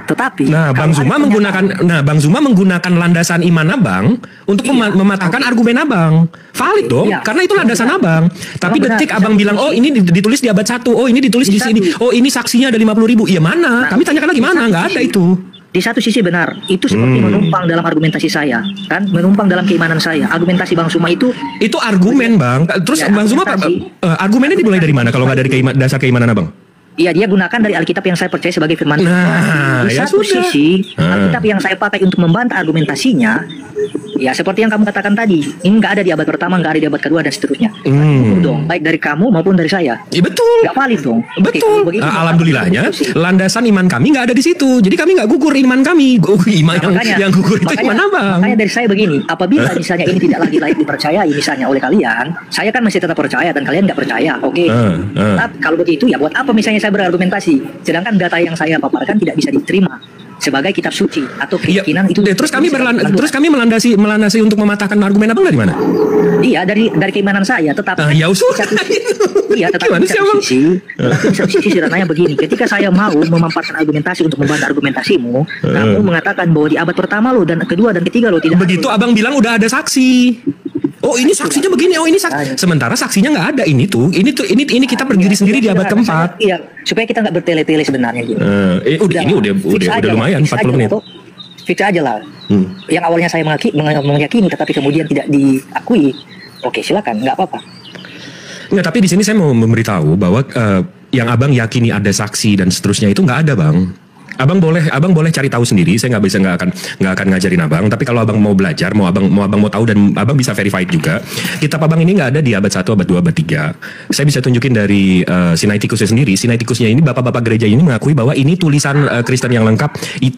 Tetapi Nah, Bang kalau Zuma ada menggunakan nah Bang Zuma menggunakan landasan iman Abang untuk mema- Iya, mematahkan oke. argumen Abang. Valid dong, Iya. karena itu landasan Benar. Abang. Tapi Benar, detik bisa Abang bilang, di- "Oh, ini ditulis di abad satu. Oh, ini ditulis di Bisa sini. di- Oh, ini saksinya ada lima puluh ribu." Iya mana? Nah, Kami tanyakan lagi di mana? satu Nggak ada sisi- itu. Di satu sisi benar, itu seperti Hmm. menumpang dalam argumentasi saya, kan? Menumpang dalam keimanan saya. Argumentasi Bang Zuma itu Itu argumen, Bang. Terus Ya, Bang Zuma argumentasi. eh, argumennya dimulai dari mana kalau nggak dari keima- dasar keimanan Abang? Iya, dia gunakan dari Alkitab yang saya percaya sebagai firman Tuhan. Nah, Di ya satu sudah. sisi, Ah. Alkitab yang saya pakai untuk membantah argumentasinya, ya seperti yang kamu katakan tadi, ini nggak ada di abad pertama, nggak ada di abad kedua, dan seterusnya. Hmm. Itu dong, baik dari kamu maupun dari saya. Ya betul. Nggak valid dong. Oke, Betul. kalau begitu, Ah, maka alhamdulillahnya itu sih. landasan iman kami nggak ada di situ. Jadi kami nggak gugur iman kami. Gugur iman yang, Makanya- yang gugur itu makanya- iman Abang. Makanya dari saya begini, apabila misalnya ini tidak lagi layak dipercayai misalnya oleh kalian, saya kan masih tetap percaya dan kalian nggak percaya, oke? Ah, ah. Tapi kalau begitu ya buat apa misalnya saya berargumentasi, sedangkan data yang saya paparkan tidak bisa diterima sebagai kitab suci atau Iya, keyakinan itu. terus kami berlan Tuhan. terus kami melandasi melandasi untuk mematahkan argumen Abang dari mana? Iya, dari dari keimanan saya, tetapi Ah, ya di usul. satu- iya, tetapi Gimana di sih, satu Abang? sisi, tetapi di satu sisi sederhananya begini, ketika saya mau memaparkan argumentasi untuk membantah argumentasimu, kamu mengatakan bahwa di abad pertama lo dan kedua dan ketiga lo tidak. Begitu Abang bilang udah ada saksi. Oh, ini saksinya begini. Oh, ini saksi. Sementara saksinya nggak ada. Ini tuh, ini tuh, ini ini kita berdiri sendiri di abad keempat. Iya, supaya kita nggak bertele-tele sebenarnya gitu. Eh, eh, udah ini udah fix udah aja udah lah, lumayan fix empat aja puluh menit. lah, toh. Fix aja lah. Hmm. Yang awalnya saya mengaki- meng- meyakini tetapi kemudian tidak diakui. Oke, silakan, nggak apa-apa. Nggak, tapi di sini saya mau memberitahu bahwa eh, yang Abang yakini ada saksi dan seterusnya itu nggak ada, Bang. Abang boleh, abang boleh cari tahu sendiri. Saya nggak bisa, nggak akan, nggak akan ngajarin abang. Tapi kalau abang mau belajar, mau abang, mau abang mau tahu dan abang bisa verified juga. Kitab abang ini nggak ada di abad satu, abad dua, abad tiga. Saya bisa tunjukin dari uh, Sinaiticusnya sendiri. Sinaiticusnya ini bapak-bapak gereja ini mengakui bahwa ini tulisan uh, Kristen yang lengkap,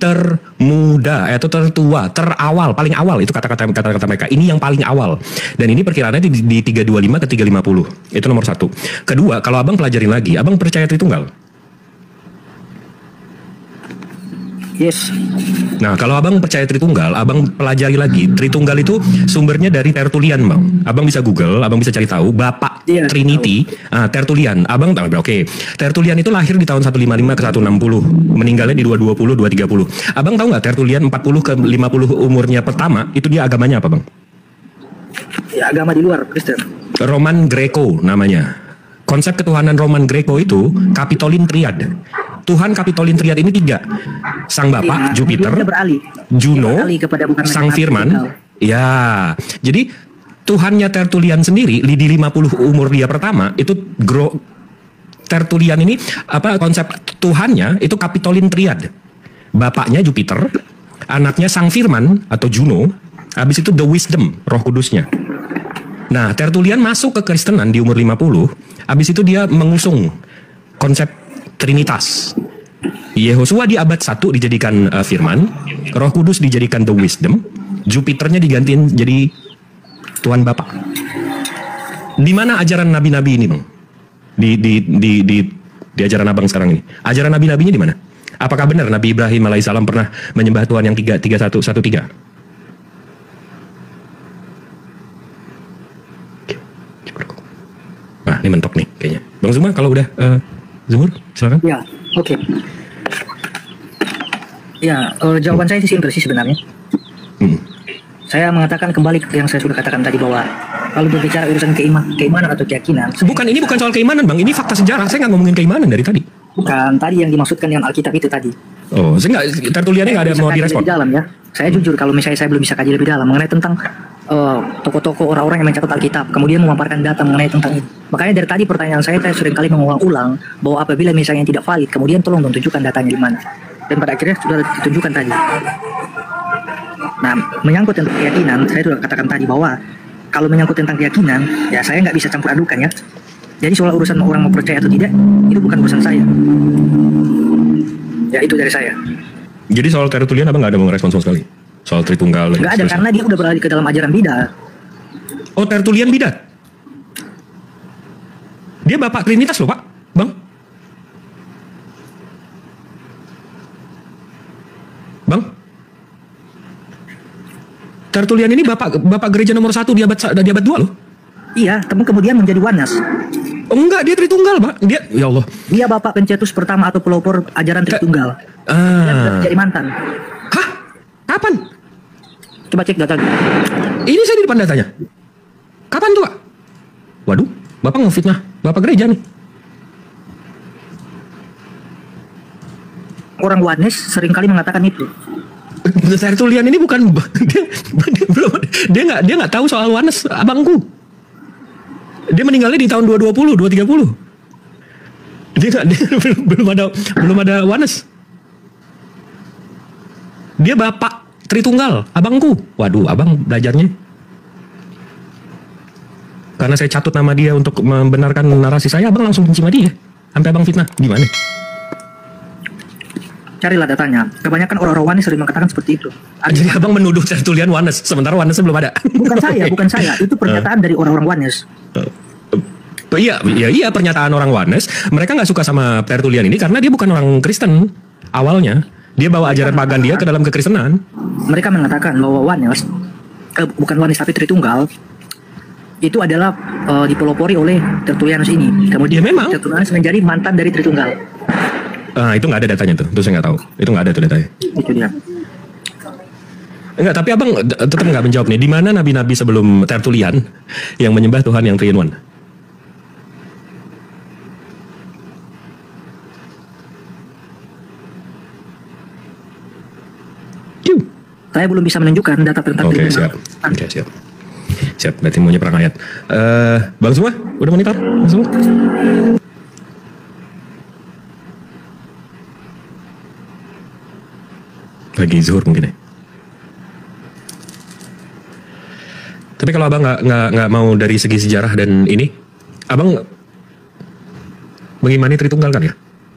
termuda atau tertua, terawal, paling awal itu kata-kata kata-kata mereka. Ini yang paling awal. Dan ini perkiraannya di, di tiga dua lima ke tiga lima puluh. Itu nomor satu. Kedua, kalau abang pelajarin lagi, abang percaya Tritunggal? Yes. Nah, kalau abang percaya Tritunggal, abang pelajari lagi. Tritunggal itu sumbernya dari Tertullian, bang. Abang bisa Google, abang bisa cari tahu. Bapak Iya, Trinity, ah, Tertullian. Abang tahu, oke. Okay. Tertullian itu lahir di tahun seratus lima puluh lima ke seratus enam puluh, meninggalnya di dua ratus dua puluh, dua ratus tiga puluh. Abang tahu nggak Tertullian empat puluh ke lima puluh umurnya pertama itu dia agamanya apa, bang? Ya, agama di luar Kristen. Roman Greco namanya. Konsep ketuhanan Roman Greco itu Kapitolin Triad. Tuhan Kapitolin Triad ini tiga. Sang Bapa, Ya, Jupiter, kemudian dia beralih. Juno, Dia beralih kepada bukan Sang lagi Firman. Kapitol. Ya, jadi Tuhannya Tertullian sendiri di lima puluh umur dia pertama itu gro Tertullian ini apa konsep Tuhannya itu Kapitolin Triad. Bapaknya Jupiter, anaknya Sang Firman atau Juno, habis itu the wisdom, Roh Kudusnya. Nah, Tertullian masuk ke Kristenan di umur lima puluh, habis itu dia mengusung konsep Trinitas. Yehosua di abad satu dijadikan uh, firman, Roh Kudus dijadikan the wisdom, Jupiternya digantiin jadi Tuhan Bapa. Di mana ajaran nabi-nabi ini, Bang? Di di di di, di ajaran Abang sekarang ini. Ajaran nabi-nabinya di mana? Apakah benar Nabi Ibrahim alaihissalam pernah menyembah Tuhan yang tiga tiga satu satu tiga? Nah, ini mentok nih kayaknya. Bang Zuma kalau udah uh, Zumur, silakan. Ya, oke. Ya, eh, jawaban saya sih simpel sih sebenarnya. Hmm. Saya mengatakan kembali ke yang saya sudah katakan tadi bahwa kalau berbicara urusan keiman, keimanan atau keyakinan, Bukan, ini bukan soal keimanan, Bang. Ini fakta sejarah. Saya nggak ngomongin keimanan dari tadi. bukan tadi yang dimaksudkan yang Alkitab itu tadi. Oh, saya nggak, Tertulliannya nggak ada Bisa mau kaji direspon. lebih dalam ya. Saya jujur kalau misalnya saya belum bisa kaji lebih dalam mengenai tentang eh, tokoh-tokoh orang-orang yang mencatat Alkitab, kemudian memaparkan data mengenai tentang ini. Makanya dari tadi pertanyaan saya, saya sering kali mengulang-ulang bahwa apabila misalnya tidak valid, kemudian tolong dong tunjukkan datanya di mana. Dan pada akhirnya sudah ditunjukkan tadi. Nah, menyangkut tentang keyakinan, saya sudah katakan tadi bahwa kalau menyangkut tentang keyakinan, ya saya nggak bisa campur adukan ya. Jadi soal urusan orang mau percaya atau tidak, itu bukan urusan saya. Ya itu dari saya. Jadi soal Tertullian abang nggak ada mau respon sama sekali. Soal Tritunggal. dan Nggak ada, seterusnya. karena dia udah beralih ke dalam ajaran bidat. Oh, Tertullian bidat. Dia bapak Trinitas loh, Pak. Bang. Bang. Tertullian ini bapak bapak gereja nomor satu di abad di abad dua loh. Iya, tapi kemudian menjadi wanas. Oh, enggak, dia Tritunggal, Pak. Dia, ya Allah. Dia bapak pencetus pertama atau pelopor ajaran Tritunggal. Ah. Dia sudah jadi mantan. Hah? Kapan? Coba cek data. Ini saya di depan datanya. Kapan tuh, Pak? Waduh, Bapak ngefitnah Bapak gereja nih. Orang Wanes seringkali mengatakan itu. Tertulian ini bukan dia, dia belum dia nggak dia nggak tahu soal Wanes, abangku. Dia meninggalnya di tahun dua ribu dua puluh, dua ribu tiga puluh. Dia nggak dia belum, belum ada belum ada Wanes. Dia bapak Tritunggal, abangku. Waduh, abang belajarnya. Karena saya catut nama dia untuk membenarkan narasi saya, abang langsung benci sama dia. Sampai abang fitnah, gimana? Carilah datanya. Kebanyakan orang-orang Wanes sering mengatakan seperti itu. Jadi abang menuduh Tertulian Wanes, sementara Wanesnya belum ada. Bukan saya, bukan saya. Itu pernyataan dari orang-orang Wanes. Iya, iya, iya pernyataan orang Wanes. Mereka nggak suka sama Tertulian ini karena dia bukan orang Kristen awalnya. Dia bawa ajaran pagan dia ke dalam kekristenan. Mereka mengatakan bahwa Wanes, eh, bukan Wanes tapi Tritunggal, itu adalah uh, dipelopori oleh Tertulianus ini. Kemudian Ya, memang. Tertulianus menjadi mantan dari Tritunggal. Ah, itu nggak ada datanya tuh. Itu saya nggak tahu. Itu nggak ada tuh datanya. Itu dia. Enggak, tapi abang d- tetap nggak menjawab nih. Di mana nabi-nabi sebelum Tertulian yang menyembah Tuhan yang Three in One? Yuh. Saya belum bisa menunjukkan data tentang Oke, Tritunggal. siap. Oke, siap. Siap, berarti maunya perang ayat. Eh, Bang semua, udah monitor? Bang semua? Lagi zuhur mungkin ya. Tapi kalau abang nggak nggak nggak mau dari segi sejarah dan ini, abang mengimani Tritunggal kan ya?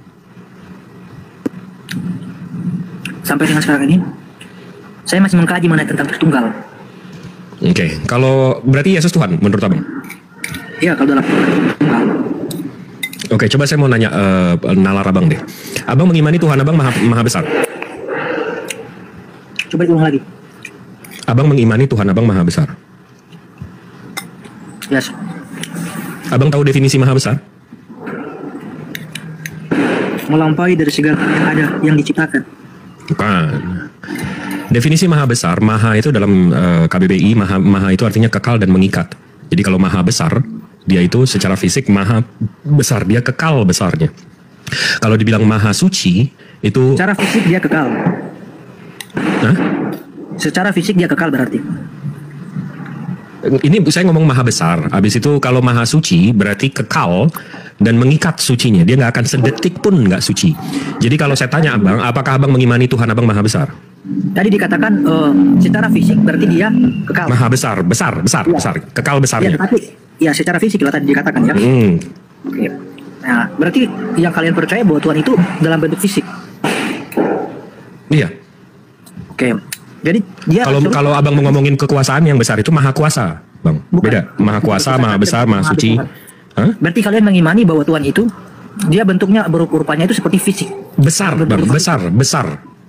Sampai dengan sekarang ini, saya masih mengkaji mengenai tentang Tritunggal. Oke, kalau berarti Yesus Tuhan menurut abang? Iya, kalau dalam Tritunggal. Oke, coba saya mau nanya eh, nalar abang deh. Abang mengimani Tuhan abang maha, maha besar? Coba diulang lagi. Abang mengimani Tuhan abang maha besar? Yes. Abang tahu definisi maha besar? Melampaui dari segala yang ada yang diciptakan. Bukan. Definisi maha besar, maha itu dalam uh, K B B I, maha, maha itu artinya kekal dan mengikat. Jadi kalau maha besar, dia itu secara fisik maha besar, dia kekal besarnya. Kalau dibilang maha suci, itu... Secara fisik dia kekal. Hah? Secara fisik dia kekal berarti. Ini saya ngomong maha besar. Habis itu kalau maha suci berarti kekal dan mengikat sucinya. Dia nggak akan sedetik pun nggak suci. Jadi kalau saya tanya abang, apakah abang mengimani Tuhan abang maha besar? Tadi dikatakan uh, secara fisik berarti dia kekal. Maha besar, besar, besar, Ya. besar, kekal Ya, besarnya. tetapi ya secara fisik lah tadi dikatakan ya. Hmm. Oke. Nah, berarti yang kalian percaya bahwa Tuhan itu dalam bentuk fisik. Iya. Oke. Jadi dia Kalau absolut- kalau abang mau ngomongin kekuasaan yang besar itu maha kuasa, bang. Bukan. Beda. Maha kuasa, Bukan. maha besar, maha Maha suci. besar. Hah? berarti kalian mengimani bahwa Tuhan itu dia bentuknya berupa-rupanya itu seperti fisik. Besar, bang. Besar, besar.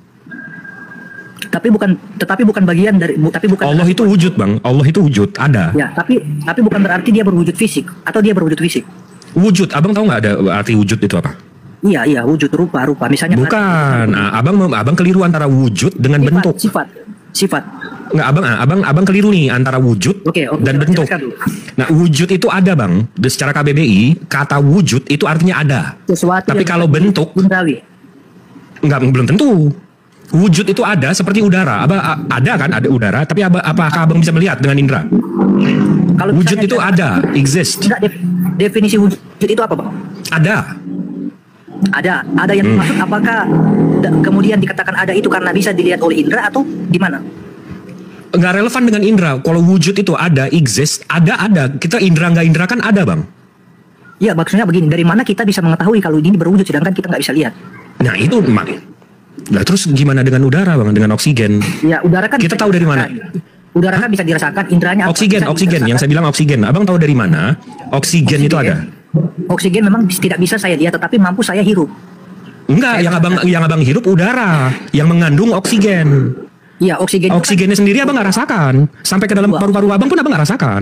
Tapi bukan tetapi bukan bagian dari bu, tapi bukan Allah itu wujud, bang. Allah itu wujud, ada. Ya, tapi tapi bukan berarti dia berwujud fisik atau dia berwujud fisik. Wujud, abang tahu nggak ada arti wujud itu apa? Iya, iya, wujud rupa, rupa. Misalnya Bukan. Ah, abang mem- abang keliru antara wujud dengan sifat, bentuk. sifat, sifat. Nggak, abang, ah, abang, abang keliru nih antara wujud Oke, oke, dan jelaskan bentuk. dulu. Nah, wujud itu ada, bang. Dan secara K B B I, kata wujud itu artinya ada. Sesuatu Tapi yang kalau bentuk, indrawi. nggak, belum tentu. Wujud itu ada seperti udara. Abang, a- ada kan, ada udara. Tapi aba- apakah abang bisa melihat dengan indera? Kalau Wujud misalnya itu dia- ada, exist. Enggak, def- definisi wujud itu apa, Bang? Ada. Ada, ada yang Hmm. dimaksud apakah da- kemudian dikatakan ada itu karena bisa dilihat oleh indera atau gimana? Nggak relevan dengan indera. Kalau wujud itu ada, exist, ada, ada. Kita indera nggak indera kan ada, bang. Ya, maksudnya begini, dari mana kita bisa mengetahui kalau ini berwujud sedangkan kita nggak bisa lihat? Nah, itu mak. Nah, terus gimana dengan udara, bang? Dengan oksigen? Ya, udara kan Kita bisa tahu dari mana? dirasakan. Udara kan bisa dirasakan, inderanya apa? Oksigen, Bisa oksigen. Yang dirasakan. saya bilang oksigen. Abang tahu dari mana? Oksigen, itu ada. Oksigen memang bis- tidak bisa saya lihat, tetapi mampu saya hirup. Enggak, yang abang yang abang hirup udara yang mengandung oksigen. Iya, oksigen. itu kan- Oksigennya sendiri abang nggak rasakan. Sampai ke dalam Wah. paru-paru abang pun abang nggak rasakan.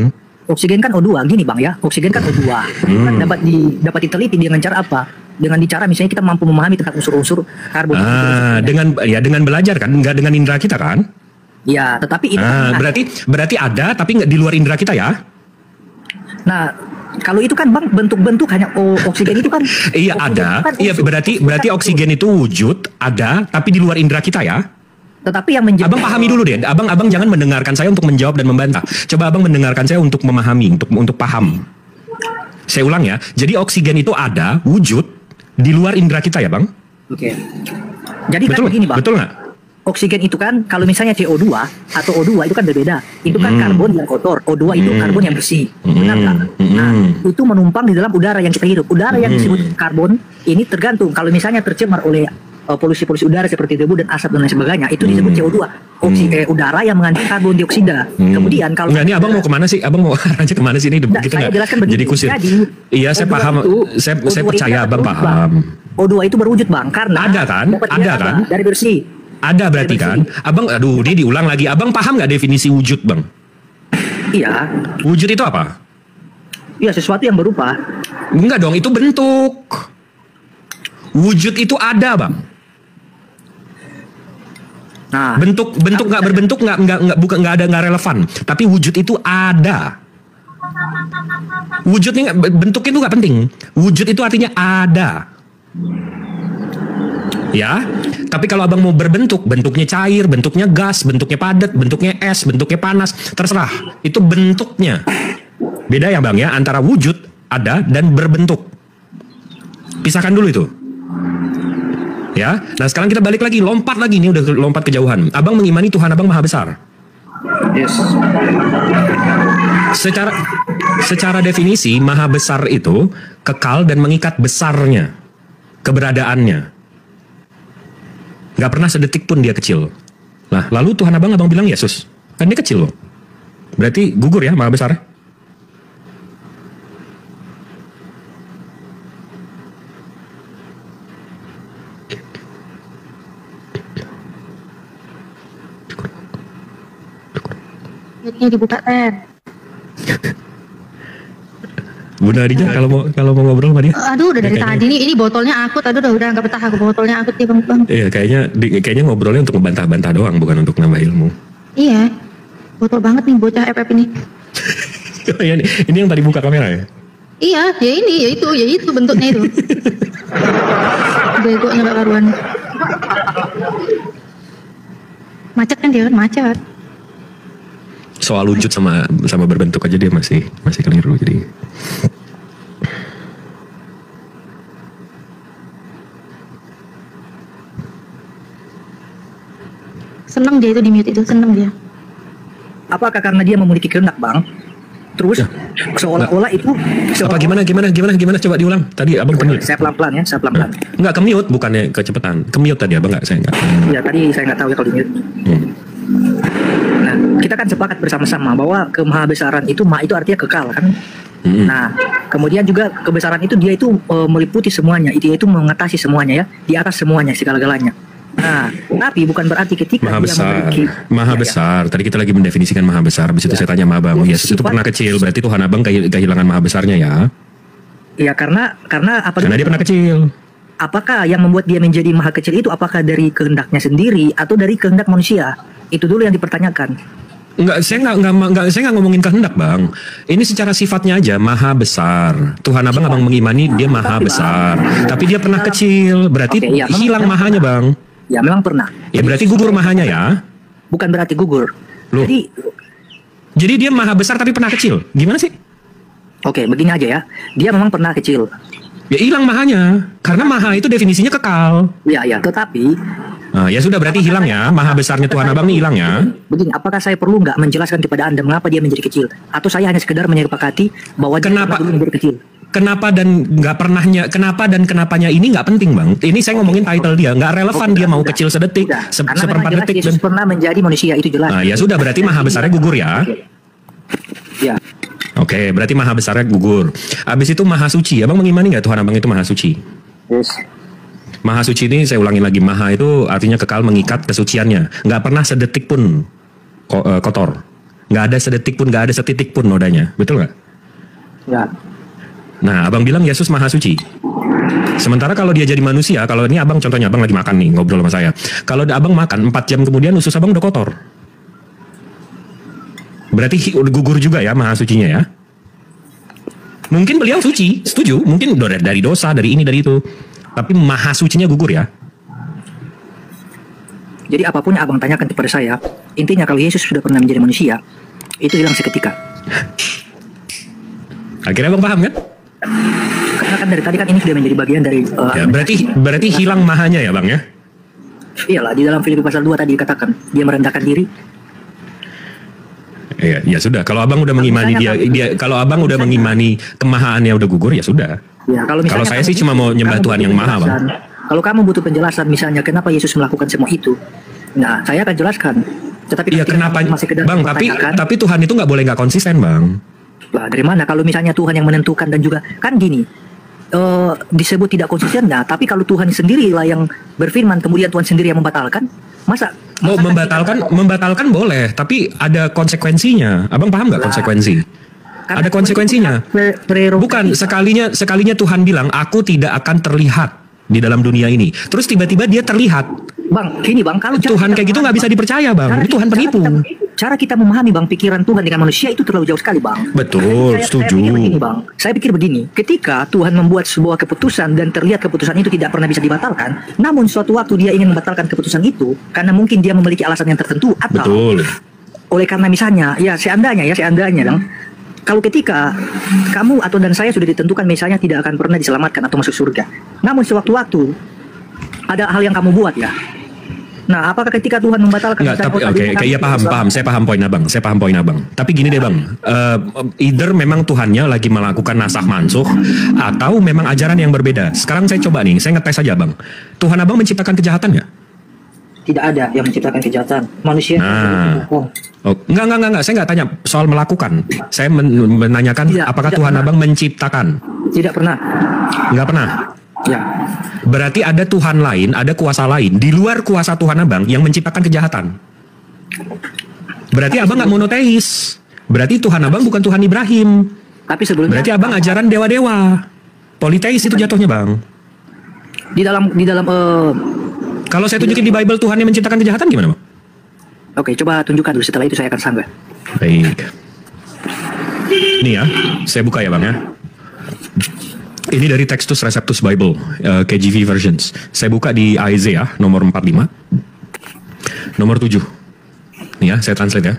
oksigen kan O dua, gini Bang ya, oksigen kan O dua. Hmm. Kan dapat di dapat diteliti dengan cara apa? Dengan cara misalnya kita mampu memahami tentang unsur-unsur karbon. Ah, dengan ya dengan belajar kan, nggak dengan indera kita kan? Ya, tetapi itu Ah, kan, berarti berarti ada tapi nggak di luar indera kita ya? nah kalau itu kan Bang bentuk-bentuk hanya o, oksigen itu kan. Iya oksigen ada. itu kan Iya unsur. berarti Oksigen berarti kan oksigen itu wujud ada tapi di luar indera kita ya? unsur. Tetapi yang menjadi Abang pahami dulu deh. Abang abang jangan mendengarkan saya untuk menjawab dan membantah. Coba abang mendengarkan saya untuk memahami, untuk untuk paham. Saya ulang ya. Jadi oksigen itu ada, wujud di luar indera kita ya, Bang? Oke. Jadi Betul kan begini Bang. Betul nggak? Oksigen itu kan kalau misalnya C O dua atau O dua itu kan berbeda. Itu kan Hmm. karbon yang kotor, O dua itu Hmm. karbon yang bersih. Hmm. Benar nggak? Nah, Hmm. itu menumpang di dalam udara yang kita hidup. Udara yang Hmm. disebut karbon ini tergantung kalau misalnya tercemar oleh uh, polusi-polusi udara seperti debu dan asap dan lain sebagainya, itu disebut C O dua. Oksi, eh, udara yang mengandung karbon dioksida. Hmm. Kemudian kalau Enggak, ini abang mau kemana sih? Abang mau arahnya kemana sih ini? Nggak, Kita saya nggak jelaskan begini. jadi kusir. Jadi, Iya, saya O dua paham. itu- saya O dua saya itu percaya dapat abang berubah. paham. O dua itu berwujud Bang karena Ada kan? dapat Ada dia apa? kan? Dari bersih. Ada berarti Dari kan? bersih. Abang, aduh, dia diulang lagi. Abang paham nggak definisi wujud, Bang? Iya. Wujud itu apa? Iya, sesuatu yang berupa. Enggak dong, itu bentuk. Wujud itu ada, Bang. Nah, Bentuk bentuk nggak berbentuk nggak nggak nggak bukan nggak ada nggak relevan. Tapi wujud itu ada. Wujud ini nggak- bentuk itu nggak penting. Wujud itu artinya ada. Ya, tapi kalau abang mau berbentuk, bentuknya cair, bentuknya gas, bentuknya padat, bentuknya es, bentuknya panas, terserah. Itu bentuknya. Beda ya bang ya antara wujud ada dan berbentuk. Pisahkan dulu itu. Ya, nah sekarang kita balik lagi, lompat lagi nih udah lompat kejauhan. Abang mengimani Tuhan abang maha besar. yes. Secara secara definisi maha besar itu kekal dan mengikat besarnya, keberadaannya. Gak pernah sedetik pun dia kecil. Nah, lalu Tuhan abang abang bilang Yesus, kan dia kecil loh. Berarti gugur ya maha besar. Mulutnya dibuka Ter. Bunda Adija kalau mau kalau mau ngobrol sama dia. Aduh udah dari Kayaknya- tadi nih ini botolnya akut. Aduh udah udah nggak betah aku botolnya akut ya bang bang. Iya, kayaknya di- kayaknya ngobrolnya untuk membantah-bantah doang, bukan untuk nambah ilmu. Iya. Botol banget nih bocah F F ini. ini, ini yang tadi buka kamera ya? Iya, ya ini, ya itu, ya itu bentuknya itu. Begonya gak karuan. Macet kan dia kan macet. Soal wujud sama sama berbentuk aja dia masih masih keliru jadi. Seneng dia itu di mute itu, seneng dia. Apakah karena dia memiliki kehendak bang? Terus seolah-olah itu Apa seolah- gimana gimana gimana gimana coba diulang. Tadi abang kemute. Saya pelan-pelan ya, saya pelan-pelan. Enggak kemute bukannya kecepatan. Kemute tadi abang enggak saya enggak. Ya tadi saya nggak tahu ya kalau di mute. Hmm. Nah, kita kan sepakat bersama-sama bahwa kemahabesaran itu ma itu artinya kekal kan. Hmm. Nah, kemudian juga kebesaran itu dia itu e, meliputi semuanya, itu itu mengatasi semuanya ya, di atas semuanya segala-galanya. Nah, tapi bukan berarti ketika Maha dia besar, memiliki maha Ya, ya. besar. Tadi kita lagi mendefinisikan maha besar. Habis itu Ya. saya tanya sama abang, Ya, Yesus itu sifat- pernah kecil. Berarti Tuhan abang kehil- kehilangan maha besarnya ya? Ya karena karena apa? Karena dia pernah kecil. Apakah yang membuat dia menjadi maha kecil itu apakah dari kehendaknya sendiri atau dari kehendak manusia? Itu dulu yang dipertanyakan. Enggak, saya enggak, enggak, enggak, saya enggak ngomongin kehendak bang. Ini secara sifatnya aja maha besar. Tuhan abang abang mengimani dia maha Tapi, besar. Tapi dia pernah kecil. Berarti Oke, iya, memang- hilang memang mahanya pernah. bang. Ya memang pernah. Ya berarti gugur mahanya ya. Bukan berarti gugur. Loh. Jadi Jadi dia maha besar tapi pernah kecil. Gimana sih? oke begini aja ya. Dia memang pernah kecil. Ya hilang mahanya. Karena maha itu definisinya kekal. Ya ya. Tetapi Nah, ya sudah berarti hilang ya. Maha besarnya Tuhan abang nih hilang ya. begini, apakah saya perlu nggak menjelaskan kepada anda mengapa dia menjadi kecil? Atau saya hanya sekedar menyepakati bahwa dia Kenapa? pernah dulu menjadi kecil? Kenapa dan nggak pernahnya, kenapa dan kenapanya ini nggak penting bang. Ini saya ngomongin title dia, nggak relevan Oh, dia udah, mau udah. kecil sedetik, Udah. se Karena seperempat memang jelas detik. Yesus Dan, pernah menjadi manusia, itu jelas. nah ya sudah berarti maha besarnya gugur ya. Oke. Ya. Oke, berarti maha besarnya gugur. Habis itu maha suci. Abang mengimani nggak Tuhan abang itu maha suci? Yes. Maha suci ini saya ulangi lagi, maha itu artinya kekal mengikat kesuciannya, nggak pernah sedetik pun ko- eh, kotor. Nggak ada sedetik pun, nggak ada setitik pun nodanya. Betul nggak? Ya. Nah, abang bilang Yesus maha suci. Sementara kalau dia jadi manusia, kalau ini abang contohnya abang lagi makan nih, ngobrol sama saya. Kalau abang makan, empat jam kemudian usus abang udah kotor. Berarti udah gugur juga ya maha sucinya ya. Mungkin beliau suci, setuju. Mungkin dari, dari dosa, dari ini, dari itu. Tapi maha sucinya gugur ya. Jadi apapun yang abang tanyakan kepada saya, intinya kalau Yesus sudah pernah menjadi manusia, itu hilang seketika. Akhirnya abang paham kan? Karena kan dari tadi kan ini sudah menjadi bagian dari uh, Ya, berarti berarti hilang mahanya ya bang ya? Iyalah, di dalam Filipi pasal dua tadi dikatakan dia merendahkan diri. Ya, ya sudah. Kalau abang udah mengimani dia, dia kalau abang udah mengimani kemahaannya udah gugur ya sudah. Ya, kalau, kalau saya sih cuma mau nyembah Tuhan yang maha bang. Kalau kamu butuh penjelasan misalnya kenapa Yesus melakukan semua itu, nah saya akan jelaskan. Tetapi ya kenapa masih bang? Tapi tapi Tuhan itu nggak boleh nggak konsisten bang. Lah dari mana kalau misalnya Tuhan yang menentukan dan juga kan gini uh, disebut tidak konsisten, nah tapi kalau Tuhan sendirilah yang berfirman kemudian Tuhan sendiri yang membatalkan, masa? Mau oh, membatalkan kita... membatalkan boleh, tapi ada konsekuensinya. Abang paham nggak konsekuensi? Karena ada konsekuensinya. Bukan sekalinya sekalinya Tuhan bilang aku tidak akan terlihat di dalam dunia ini. Terus tiba-tiba dia terlihat. Bang, gini bang, kalau Tuhan kayak gitu nggak bisa dipercaya bang. Itu Tuhan penipu. Cara kita, cara kita memahami bang pikiran Tuhan dengan manusia itu terlalu jauh sekali bang. Betul, saya, setuju. Saya pikir begini bang, saya pikir begini. Ketika Tuhan membuat sebuah keputusan dan terlihat keputusan itu tidak pernah bisa dibatalkan, namun suatu waktu dia ingin membatalkan keputusan itu karena mungkin dia memiliki alasan yang tertentu atau betul. Oleh karena misalnya, ya seandainya ya seandainya bang. Kalau ketika kamu atau dan saya sudah ditentukan misalnya tidak akan pernah diselamatkan atau masuk surga, namun sewaktu-waktu ada hal yang kamu buat ya. Nah, apakah ketika Tuhan membatalkan? Enggak, tapi oke, okay, okay, iya paham, paham. Saya paham poin abang, saya paham poin abang. Tapi gini deh bang, uh, either memang Tuhannya lagi melakukan nasakh mansuh atau memang ajaran yang berbeda. Sekarang saya coba nih, saya ngetes aja bang. Tuhan abang menciptakan kejahatan nggak? Tidak ada yang menciptakan kejahatan. Manusia. Nah, oh, enggak, enggak, enggak, enggak. Saya nggak tanya soal melakukan. Saya men menanyakan tidak, apakah tidak Tuhan pernah. Abang menciptakan? Tidak pernah. Nggak pernah. Ya. Berarti ada Tuhan lain, ada kuasa lain di luar kuasa Tuhan abang yang menciptakan kejahatan. Berarti abang nggak monoteis. Berarti Tuhan abang bukan Tuhan Ibrahim. Tapi sebelumnya. Berarti abang ajaran dewa-dewa. Politeis itu jatuhnya bang. Di dalam di dalam. Uh, Kalau saya tunjukin di Bible Tuhan yang menciptakan kejahatan gimana bang? Oke, coba tunjukkan dulu. Setelah itu saya akan sanggah. Baik. Ini ya, saya buka ya bang ya. Ini dari Textus Receptus Bible, uh, K J V versions. Saya buka di Isaiah nomor empat puluh lima. Nomor tujuh. Nih ya, saya translate ya.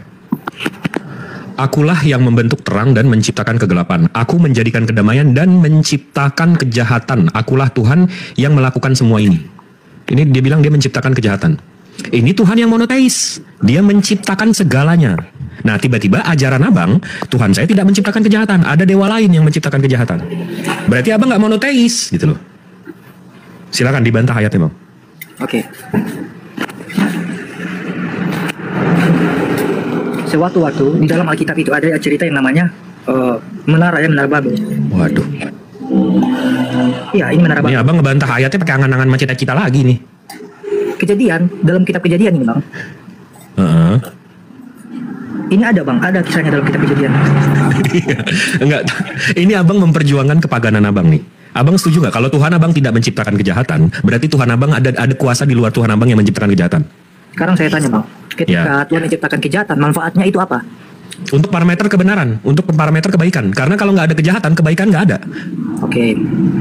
Akulah yang membentuk terang dan menciptakan kegelapan. Aku menjadikan kedamaian dan menciptakan kejahatan. Akulah Tuhan yang melakukan semua ini. Ini dia bilang dia menciptakan kejahatan. Ini Tuhan yang monoteis. Dia menciptakan segalanya. Nah, tiba-tiba ajaran abang, Tuhan saya tidak menciptakan kejahatan. Ada dewa lain yang menciptakan kejahatan. Berarti abang nggak monoteis, gitu loh. Silakan dibantah ayatnya bang. Oke. Sewaktu-waktu di dalam Alkitab itu ada cerita yang namanya uh, menara ya menara Babel. Waduh. Iya, ini menara Babel. Ini abang ngebantah ayatnya pakai angan-angan macet kita lagi nih. Kejadian dalam kitab Kejadian ini bang. Uh-huh. Ini ada bang, ada kisahnya dalam kitab Kejadian. Enggak, ini abang memperjuangkan kepaganan abang nih. Abang setuju nggak kalau Tuhan abang tidak menciptakan kejahatan, berarti Tuhan abang ada ada kuasa di luar Tuhan abang yang menciptakan kejahatan? Sekarang saya tanya bang, ketika ya. Tuhan menciptakan kejahatan, manfaatnya itu apa? Untuk parameter kebenaran, untuk parameter kebaikan. Karena kalau nggak ada kejahatan, kebaikan nggak ada. Oke.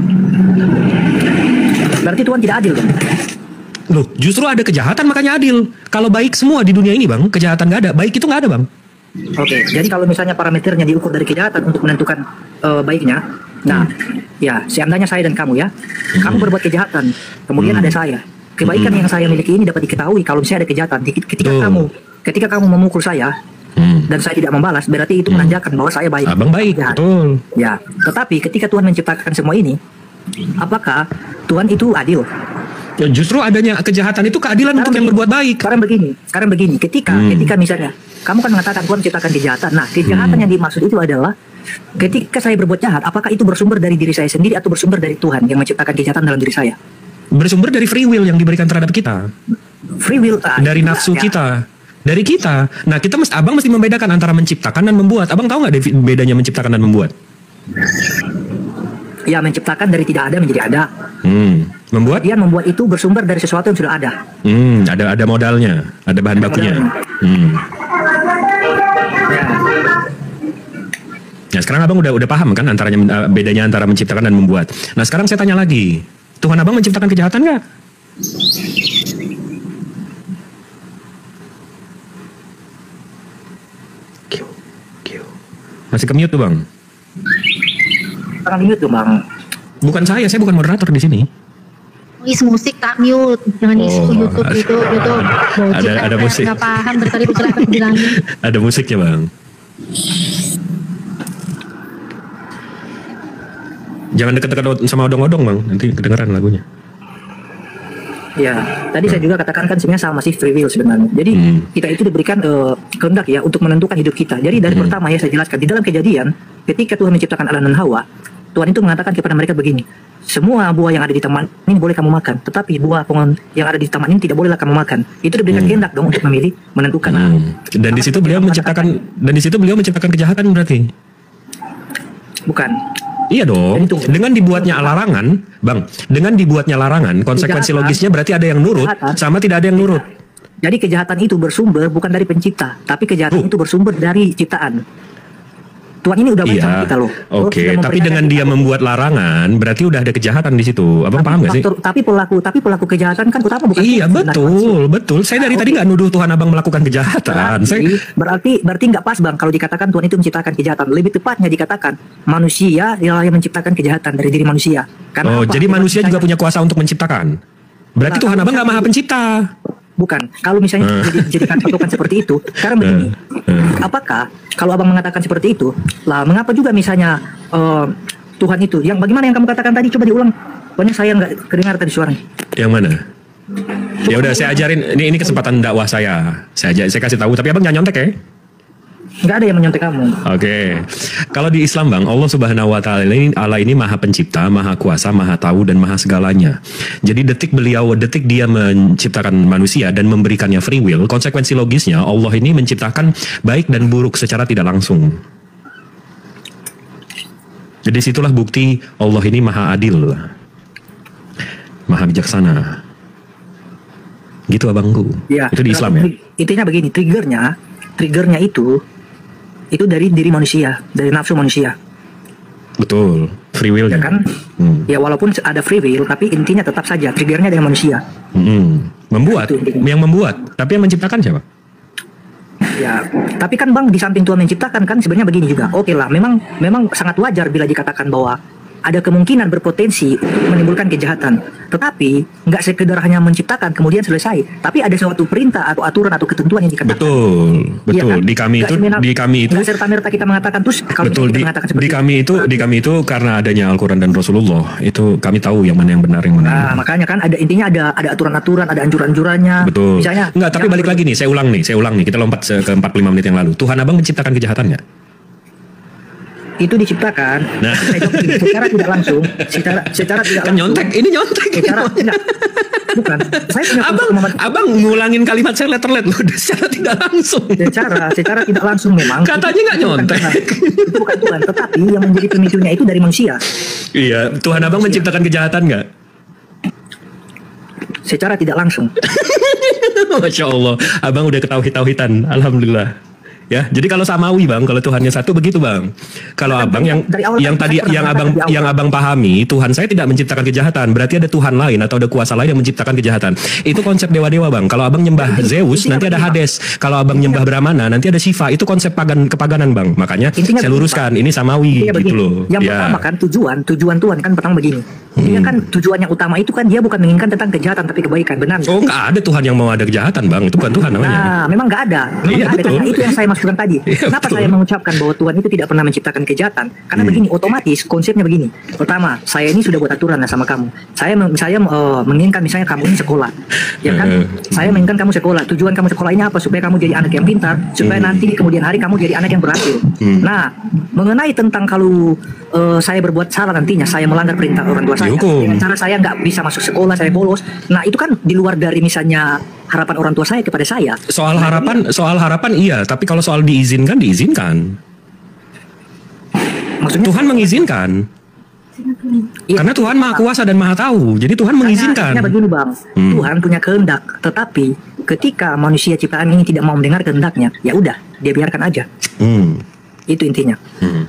Berarti Tuhan tidak adil bang? Loh, justru ada kejahatan makanya adil. Kalau baik semua di dunia ini bang, kejahatan nggak ada, baik itu nggak ada bang. Oke, jadi kalau misalnya parameternya diukur dari kejahatan untuk menentukan uh, baiknya, nah, hmm. ya seandainya saya dan kamu ya, hmm. kamu berbuat kejahatan, kemudian hmm. ada saya, kebaikan hmm. yang saya miliki ini dapat diketahui kalau misalnya ada kejahatan. Ketika Tuh. kamu, ketika kamu memukul saya hmm. dan saya tidak membalas, berarti itu hmm. menandakan bahwa saya baik. Abang baik, jahat. Betul. Ya, tetapi ketika Tuhan menciptakan semua ini, apakah Tuhan itu adil? Ya, justru adanya kejahatan itu keadilan sekarang untuk begini, yang berbuat baik. Sekarang begini, sekarang begini. Ketika, hmm. ketika misalnya kamu kan mengatakan Tuhan menciptakan kejahatan. Nah, kejahatan hmm. yang dimaksud itu adalah ketika saya berbuat jahat, apakah itu bersumber dari diri saya sendiri atau bersumber dari Tuhan yang menciptakan kejahatan dalam diri saya? Bersumber dari free will yang diberikan terhadap kita. Free will. Ah, dari nafsu ya. kita. dari kita. Nah kita mesti, abang mesti membedakan antara menciptakan dan membuat. Abang tahu nggak David, bedanya menciptakan dan membuat? Ya, menciptakan dari tidak ada menjadi ada. Hmm. Membuat? Kemudian membuat itu bersumber dari sesuatu yang sudah ada. Hmm, ada ada modalnya, ada bahan Ada bakunya. modalnya. Hmm. Ya. Nah sekarang abang udah udah paham kan antaranya uh, bedanya antara menciptakan dan membuat. Nah sekarang saya tanya lagi, Tuhan abang menciptakan kejahatan nggak? Masih ke-mute tuh bang? Jangan mute tuh bang. Bukan saya, saya bukan moderator di sini. Is musik tak mute, jangan di Oh, YouTube gitu gitu. Bocil, ada- ada kayak musik. nggak paham dari tadi sudah aku bilangin. Ada musiknya bang. Jangan deket-deket sama odong-odong bang, nanti kedengeran lagunya. Ya, tadi saya juga katakan kan sebenarnya sama sih free will sebenarnya. Jadi Hmm. kita itu diberikan eh, kehendak ya untuk menentukan hidup kita. Jadi dari Hmm. pertama ya saya jelaskan di dalam Kejadian ketika Tuhan menciptakan Adam dan Hawa, Tuhan itu mengatakan kepada mereka begini, semua buah yang ada di taman ini boleh kamu makan, tetapi buah pohon yang ada di taman ini tidak bolehlah kamu makan. Itu diberikan Hmm. kehendak dong untuk memilih, menentukan. Nah, Hmm. Dan di situ beliau menciptakan dan di situ beliau menciptakan kejahatan berarti. bukan. Iya dong. Jadi tunggu. Dengan dibuatnya larangan, bang. Dengan dibuatnya larangan, konsekuensi Kejahatan. logisnya berarti ada yang nurut Kejahatan. sama tidak ada yang nurut. Jadi kejahatan itu bersumber bukan dari pencipta, tapi kejahatan Oh. itu bersumber dari ciptaan. Tuhan ini udah baik sama Iya. kita loh. Oh, Oke. sudah Tapi memperingatkan dengan kita. dia membuat larangan, berarti udah ada kejahatan di situ. Abang paham gak sih? Faktor- tapi pelaku tapi pelaku kejahatan kan utama bukan Iya Tuhan, sebenarnya manusia. betul, betul. Saya dari tadi nggak nuduh Tuhan abang melakukan kejahatan. Berarti, Saya berarti berarti nggak pas bang kalau dikatakan Tuhan itu menciptakan kejahatan. Lebih tepatnya dikatakan manusia ialah yang menciptakan kejahatan dari diri manusia. Karena Oh, apa? jadi Tuhan manusia juga misalnya- punya kuasa untuk menciptakan. Berarti Nah, Tuhan kalau abang nggak maha misalnya- pencipta. Bukan. Kalau misalnya Hmm. jadi jadikan patokan seperti itu, karena begini, Hmm. apakah kalau abang mengatakan seperti itu, lah mengapa juga misalnya eh, Tuhan itu, yang bagaimana yang kamu katakan tadi, coba diulang. Pokoknya saya nggak kedengar tadi suaranya. Yang mana? Ya udah saya ajarin. Ini ini kesempatan dakwah saya. Saya aja- saya kasih tahu. Tapi abang jangan nyontek ya. Nggak ada yang menyontek kamu. Oke, kalau di Islam bang, Allah Subhanahu Wa Taala ini Allah ini maha pencipta, maha kuasa, maha tahu dan maha segalanya. Jadi detik beliau, detik dia menciptakan manusia dan memberikannya free will, konsekuensi logisnya Allah ini menciptakan baik dan buruk secara tidak langsung. Jadi situlah bukti Allah ini maha adil, maha bijaksana. Gitu abangku. Ya, Itu di Islam ya. Intinya begini, triggernya, triggernya itu, itu dari diri manusia, dari nafsu manusia, Betul, free will ya kan? Hmm. Ya walaupun ada free will, tapi intinya tetap saja triggernya dari manusia. Hmm. Membuat, Itu intinya. yang membuat, tapi yang menciptakan siapa? Ya, tapi kan bang di samping Tuhan menciptakan kan sebenarnya begini juga. Oke lah, memang memang sangat wajar bila dikatakan bahwa ada kemungkinan berpotensi untuk menimbulkan kejahatan. Tetapi nggak sekedar hanya menciptakan kemudian selesai. Tapi ada suatu perintah atau aturan atau ketentuan yang dikatakan. Betul, Iya betul. kan? Di kami Nggak itu, semena- di kami itu, nggak serta-merta kita mengatakan terus kalau betul kita di, mengatakan di seperti kami itu, di kami itu karena adanya Al-Quran dan Rasulullah itu kami tahu yang mana yang benar yang mana. Nah, yang- makanya kan ada intinya ada ada aturan-aturan, ada anjuran-anjurannya. Betul. Misalnya Enggak, tapi yang balik ber- lagi nih, saya ulang nih, saya ulang nih. Kita lompat se- ke empat puluh lima menit yang lalu. Tuhan abang menciptakan kejahatan nggak? itu diciptakan Nah. saya jawab begini, secara tidak langsung, secara secara tidak Kan langsung. nyontek, ini nyontek. Secara enggak. Bukan. Saya punya Abang, pemahaman- abang ngulangin kalimat saya letter-let loh, secara tidak langsung. secara secara tidak langsung memang Katanya itu- nggak itu bukan nyontek. Tuhan. Itu bukan Tuhan, tetapi yang menjadi pemicunya itu dari manusia. Iya, Tuhan abang menciptakan kejahatan nggak? Secara tidak langsung. Masya Allah, abang udah ketauhid-tauhidan, alhamdulillah. Ya, jadi kalau samawi bang, kalau Tuhannya satu begitu bang. Kalau Kan abang yang dari awal yang kan tadi saya pernah yang mengatakan abang di awal. yang abang pahami, Tuhan saya tidak menciptakan kejahatan. Berarti ada Tuhan lain atau ada kuasa lain yang menciptakan kejahatan. Itu konsep dewa-dewa bang. Kalau abang nyembah Zeus, intinya nanti ada begini, Bang. Hades. Kalau abang nyembah Brahmana, nanti ada Shiva. Itu konsep pagan kepaganan bang. Makanya Intinya saya begini, luruskan, ini samawi Intinya gitu begini, loh. yang Ya. pertama kan tujuan, tujuan Tuhan kan pertama begini. Dia kan tujuan yang utama itu kan dia bukan menginginkan tentang kejahatan tapi kebaikan, benar? Oh nggak ada Tuhan yang mau ada kejahatan bang. Itu bukan Tuhan namanya. Nah, memang nggak ada. Memang Iya, nggak ada. betul. Karena itu yang saya maksudkan tadi. Iya, Kenapa betul. saya mengucapkan bahwa Tuhan itu tidak pernah menciptakan kejahatan? Karena Hmm. begini, otomatis konsepnya begini. Pertama, saya ini sudah buat aturan lah sama kamu. Saya meng- saya eh, menginginkan misalnya kamu ini sekolah, ya kan? Eh. Saya menginginkan kamu sekolah. Tujuan kamu sekolah ini apa? Supaya kamu jadi anak yang pintar, supaya Hmm. nanti di kemudian hari kamu jadi anak yang berhasil. Hmm. Nah, mengenai tentang kalau eh, saya berbuat salah nantinya, saya melanggar perintah orang tua saya, Dihukum. dengan cara saya nggak bisa masuk sekolah, saya bolos. Nah, itu kan di luar dari misalnya harapan orang tua saya kepada saya. Soal Nah, harapan, soal harapan iya, tapi kalau soal diizinkan, diizinkan. Maksudnya Tuhan mengizinkan. iya, Karena Tuhan Maha Kuasa dan Maha Tahu. Jadi Tuhan mengizinkan. Karena begini bang, Hmm. Tuhan punya kehendak, tetapi ketika manusia ciptaan ini tidak mau mendengar kehendaknya, ya udah, dia biarkan aja. Hmm. Itu intinya. Hmm.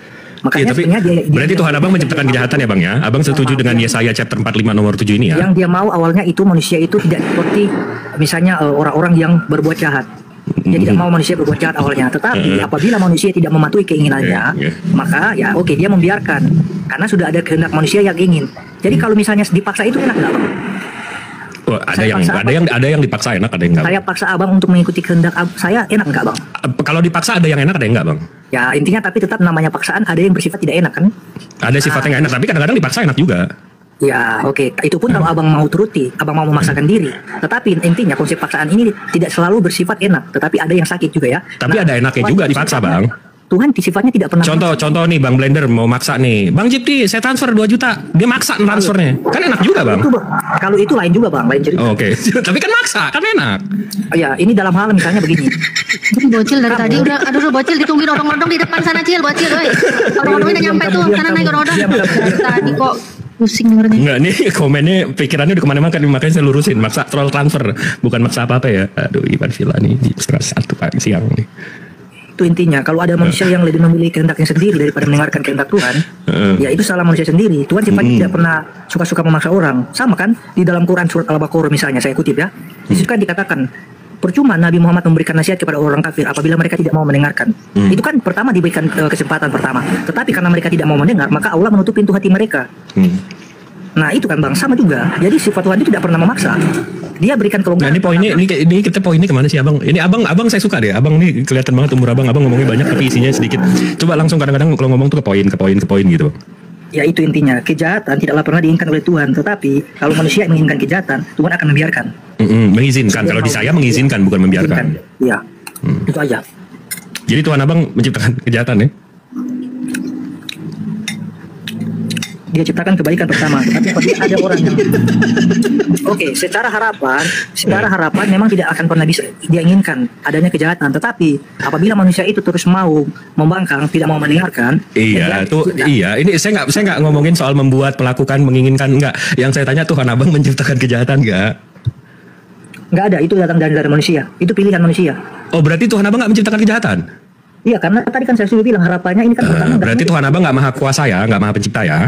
Iya, Makanya tapi sebenarnya dia, dia- berarti Tuhan Abang menciptakan kejahatan ya Bang ya? Abang setuju dengan Yesaya chapter empat puluh lima nomor tujuh ini ya? yang dia mau awalnya itu manusia itu tidak seperti misalnya eh, orang-orang yang berbuat jahat. Dia tidak mau manusia berbuat jahat awalnya, tetapi Hmm. apabila manusia tidak mematuhi keinginannya, Iya, iya. maka ya oke dia membiarkan karena sudah ada kehendak manusia yang ingin. Jadi kalau misalnya dipaksa itu enak nggak bang? Wah, ada Saya yang paksa ada yang ada yang dipaksa enak, ada yang enggak. Saya paksa abang untuk mengikuti kehendak ab- saya enak nggak bang? Kalau dipaksa ada yang enak, ada yang enggak Bang? Ya intinya tapi tetap namanya paksaan ada yang bersifat tidak enak kan? Ada sifatnya nggak enak, tapi kadang-kadang dipaksa enak juga. Ya oke, itu pun kalau abang mau turuti, abang mau memaksakan diri. Tetapi intinya konsep paksaan ini tidak selalu bersifat enak, tetapi ada yang sakit juga ya. Tapi ada enaknya Tuhan juga dipaksa, sifatnya- Bang. Tuhan di sifatnya tidak pernah. Contoh contoh nih Bang Blender mau maksa nih, Bang Jipti saya transfer dua juta, dia maksa transfernya, kan enak juga Bang. Itu, Bang. Kalau itu lain juga bang, lain cerita. Oh, Oke, tapi kan maksa, kan enak. Ya ini dalam hal misalnya begini. Jadi bocil dari tadi udah, aduh udah bocil ditungguin odong-odong di depan sana Cil, bocil, woi. Odong-odongnya udah nyampe tuh, sana naik odong-odong. Dari tadi kok pusing dengernya. Enggak nih komennya pikirannya udah kemana-mana kan, makanya saya lurusin maksa troll transfer bukan maksa apa apa ya. Aduh Ivan Villa nih di setengah satu pagi siang nih. Itu intinya. Kalau ada manusia yang lebih memilih kehendaknya sendiri daripada mendengarkan kehendak Tuhan, Heeh. ya itu salah manusia sendiri. Tuhan sifatnya tidak pernah suka-suka memaksa orang. Sama kan di dalam Quran surat Al-Baqarah misalnya, saya kutip ya. Di situ kan dikatakan percuma Nabi Muhammad memberikan nasihat kepada orang kafir apabila mereka tidak mau mendengarkan. Itu kan pertama diberikan eh, kesempatan pertama. Tetapi karena mereka tidak mau mendengar, maka Allah menutup pintu hati mereka. Hmm. Nah itu kan bang, sama juga. Jadi sifat Tuhan itu tidak pernah memaksa. Dia berikan Nah kelonggaran. ini poinnya, ini, ini kita poinnya kemana sih abang? Ini abang, abang saya suka deh. Abang nih kelihatan banget umur abang, abang ngomongnya banyak tapi isinya sedikit. Coba langsung kadang-kadang kalau ngomong tuh ke poin, ke poin, ke poin gitu. Ya itu intinya. Kejahatan tidaklah pernah diinginkan oleh Tuhan. Tetapi kalau manusia menginginkan kejahatan, Tuhan akan membiarkan. Mm-mm, mengizinkan. Kalau di saya mengizinkan bukan membiarkan. Iya. Itu aja. Jadi Tuhan abang menciptakan kejahatan ya? Dia ciptakan kebaikan pertama. Tapi apabila ada orang yang Oke, secara harapan, secara harapan memang tidak akan pernah bisa dia inginkan adanya kejahatan. Tetapi apabila manusia itu terus mau membangkang, tidak mau mendengarkan, Iya, ya, tuh tidak. iya. Ini saya nggak saya nggak ngomongin soal membuat, melakukan, menginginkan enggak. Yang saya tanya Tuhan abang menciptakan kejahatan enggak? Nggak ada, itu datang dari, dari manusia. Itu pilihan manusia. Oh berarti Tuhan abang nggak menciptakan kejahatan? Iya, karena tadi kan saya sudah bilang harapannya ini kan Eh, pertama. berarti Tuhan abang nggak maha kuasa ya, nggak maha pencipta ya?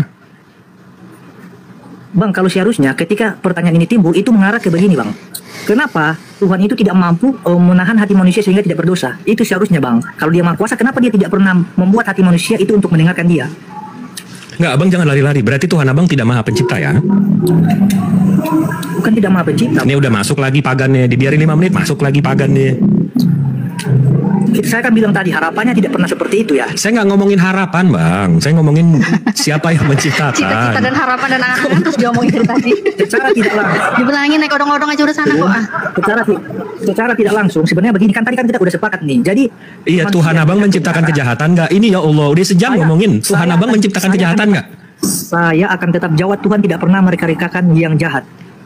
Bang, kalau seharusnya ketika pertanyaan ini timbul itu mengarah ke begini, Bang. Kenapa Tuhan itu tidak mampu uh, menahan hati manusia sehingga tidak berdosa? Itu seharusnya, Bang. Kalau dia maha kuasa, kenapa dia tidak pernah membuat hati manusia itu untuk mendengarkan dia? Nggak, abang jangan lari-lari. Berarti Tuhan abang tidak maha pencipta ya? Bukan tidak maha pencipta. Ini udah masuk lagi pagannya, dibiarin lima menit masuk lagi pagannya. Saya kan bilang tadi harapannya tidak pernah seperti itu ya. Saya nggak ngomongin harapan bang, saya ngomongin siapa yang Cita-cita menciptakan. dan harapan dan angan-angan terus diomongin dari tadi. Secara tidak langsung, Dibilangin naik odong-odong aja udah sana kok ah. secara, ti- secara tidak langsung sebenarnya begini kan tadi kan kita udah sepakat nih. Jadi Iya manusia Tuhan abang punya menciptakan cara. kejahatan nggak? Ini ya Allah, udah sejam Saya- ngomongin. Tuhan saya abang akan- menciptakan saya kejahatan akan- nggak? Saya akan tetap jawab Tuhan tidak pernah mereka-rekakan yang jahat.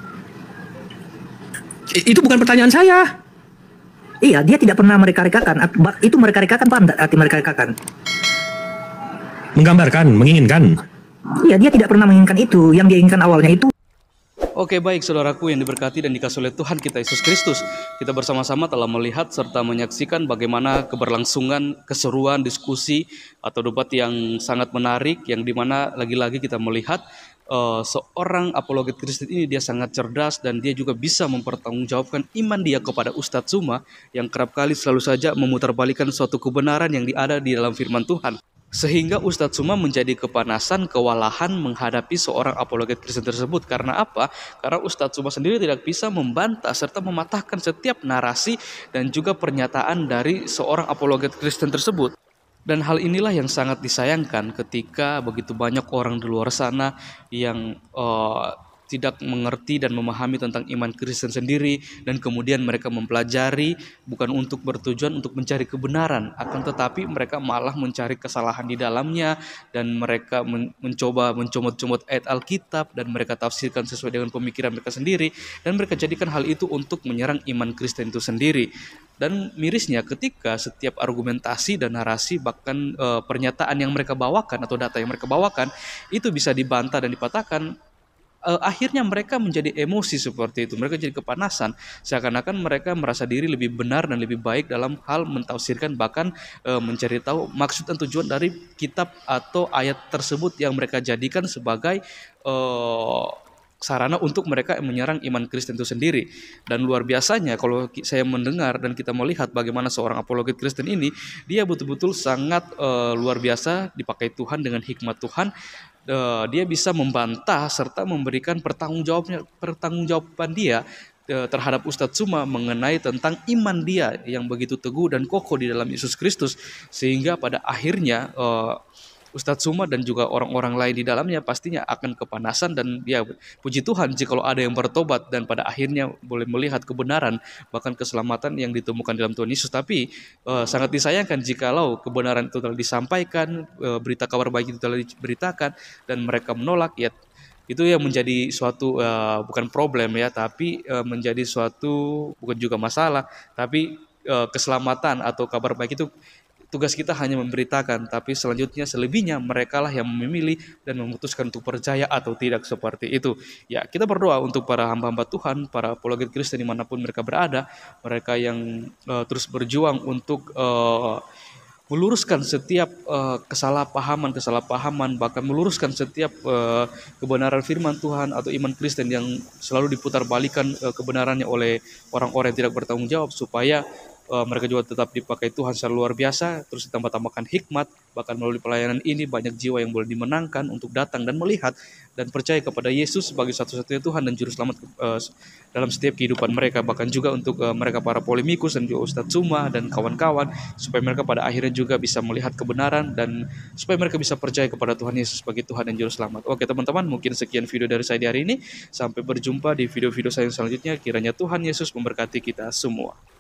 I- Itu bukan pertanyaan saya. Iya, dia tidak pernah mereka-rekakan. At- Itu mereka-rekakan paham tak arti mereka-rekakan? Menggambarkan, menginginkan. Iya, dia tidak pernah menginginkan itu. Yang dia inginkan awalnya itu Oke baik saudaraku yang diberkati dan dikasih oleh Tuhan kita Yesus Kristus. Kita bersama-sama telah melihat serta menyaksikan bagaimana keberlangsungan keseruan diskusi atau debat yang sangat menarik, yang dimana lagi-lagi kita melihat uh, seorang apologet Kristen ini dia sangat cerdas dan dia juga bisa mempertanggungjawabkan iman dia kepada Ustadz Zuma yang kerap kali selalu saja memutarbalikkan suatu kebenaran yang ada di dalam firman Tuhan. Sehingga Ustadz Zuma menjadi kepanasan, kewalahan menghadapi seorang apologet Kristen tersebut. Karena apa? Karena Ustadz Zuma sendiri tidak bisa membantah serta mematahkan setiap narasi dan juga pernyataan dari seorang apologet Kristen tersebut. Dan hal inilah yang sangat disayangkan ketika begitu banyak orang di luar sana yang uh, tidak mengerti dan memahami tentang iman Kristen sendiri, dan kemudian mereka mempelajari bukan untuk bertujuan untuk mencari kebenaran, akan tetapi mereka malah mencari kesalahan di dalamnya, dan mereka men- mencoba mencomot-comot ayat Alkitab dan mereka tafsirkan sesuai dengan pemikiran mereka sendiri, dan mereka jadikan hal itu untuk menyerang iman Kristen itu sendiri. Dan mirisnya ketika setiap argumentasi dan narasi bahkan e, pernyataan yang mereka bawakan atau data yang mereka bawakan itu bisa dibantah dan dipatahkan, Uh, akhirnya mereka menjadi emosi seperti itu. Mereka jadi kepanasan, seakan-akan mereka merasa diri lebih benar dan lebih baik dalam hal mentafsirkan, bahkan uh, mencari tahu maksud dan tujuan dari kitab atau ayat tersebut yang mereka jadikan sebagai uh, sarana untuk mereka menyerang iman Kristen itu sendiri. Dan luar biasanya kalau saya mendengar dan kita melihat bagaimana seorang apologet Kristen ini, dia betul-betul sangat uh, luar biasa dipakai Tuhan dengan hikmat Tuhan. Uh, dia bisa membantah serta memberikan pertanggungjawabnya pertanggungjawaban dia uh, terhadap Ustadz Tsuma mengenai tentang iman dia yang begitu teguh dan kokoh di dalam Yesus Kristus, sehingga pada akhirnya uh, Ustadz Tsuma dan juga orang-orang lain di dalamnya pastinya akan kepanasan. Dan ya puji Tuhan jika ada yang bertobat dan pada akhirnya boleh melihat kebenaran bahkan keselamatan yang ditemukan dalam Tuhan Yesus. Tapi uh, sangat disayangkan jikalau kebenaran itu telah disampaikan, uh, berita kabar baik itu telah diberitakan dan mereka menolak, ya itu yang menjadi suatu uh, bukan problem ya, tapi uh, menjadi suatu bukan juga masalah, tapi uh, keselamatan atau kabar baik itu tugas kita hanya memberitakan, tapi selanjutnya selebihnya merekalah yang memilih dan memutuskan untuk percaya atau tidak seperti itu. Ya, kita berdoa untuk para hamba-hamba Tuhan, para apologet Kristen dimanapun mereka berada, mereka yang uh, terus berjuang untuk uh, meluruskan setiap uh, kesalahpahaman, kesalahpahaman, bahkan meluruskan setiap uh, kebenaran firman Tuhan atau iman Kristen yang selalu diputarbalikan uh, kebenarannya oleh orang-orang yang tidak bertanggung jawab, supaya Uh, mereka juga tetap dipakai Tuhan secara luar biasa, terus ditambah-tambahkan hikmat, bahkan melalui pelayanan ini banyak jiwa yang boleh dimenangkan untuk datang dan melihat dan percaya kepada Yesus sebagai satu-satunya Tuhan dan Juru Selamat uh, dalam setiap kehidupan mereka. Bahkan juga untuk uh, mereka para polemikus dan juga Ustadz Tsuma dan kawan-kawan, supaya mereka pada akhirnya juga bisa melihat kebenaran dan supaya mereka bisa percaya kepada Tuhan Yesus sebagai Tuhan dan Juru Selamat. Oke teman-teman, mungkin sekian video dari saya di hari ini. Sampai berjumpa di video-video saya selanjutnya. Kiranya Tuhan Yesus memberkati kita semua.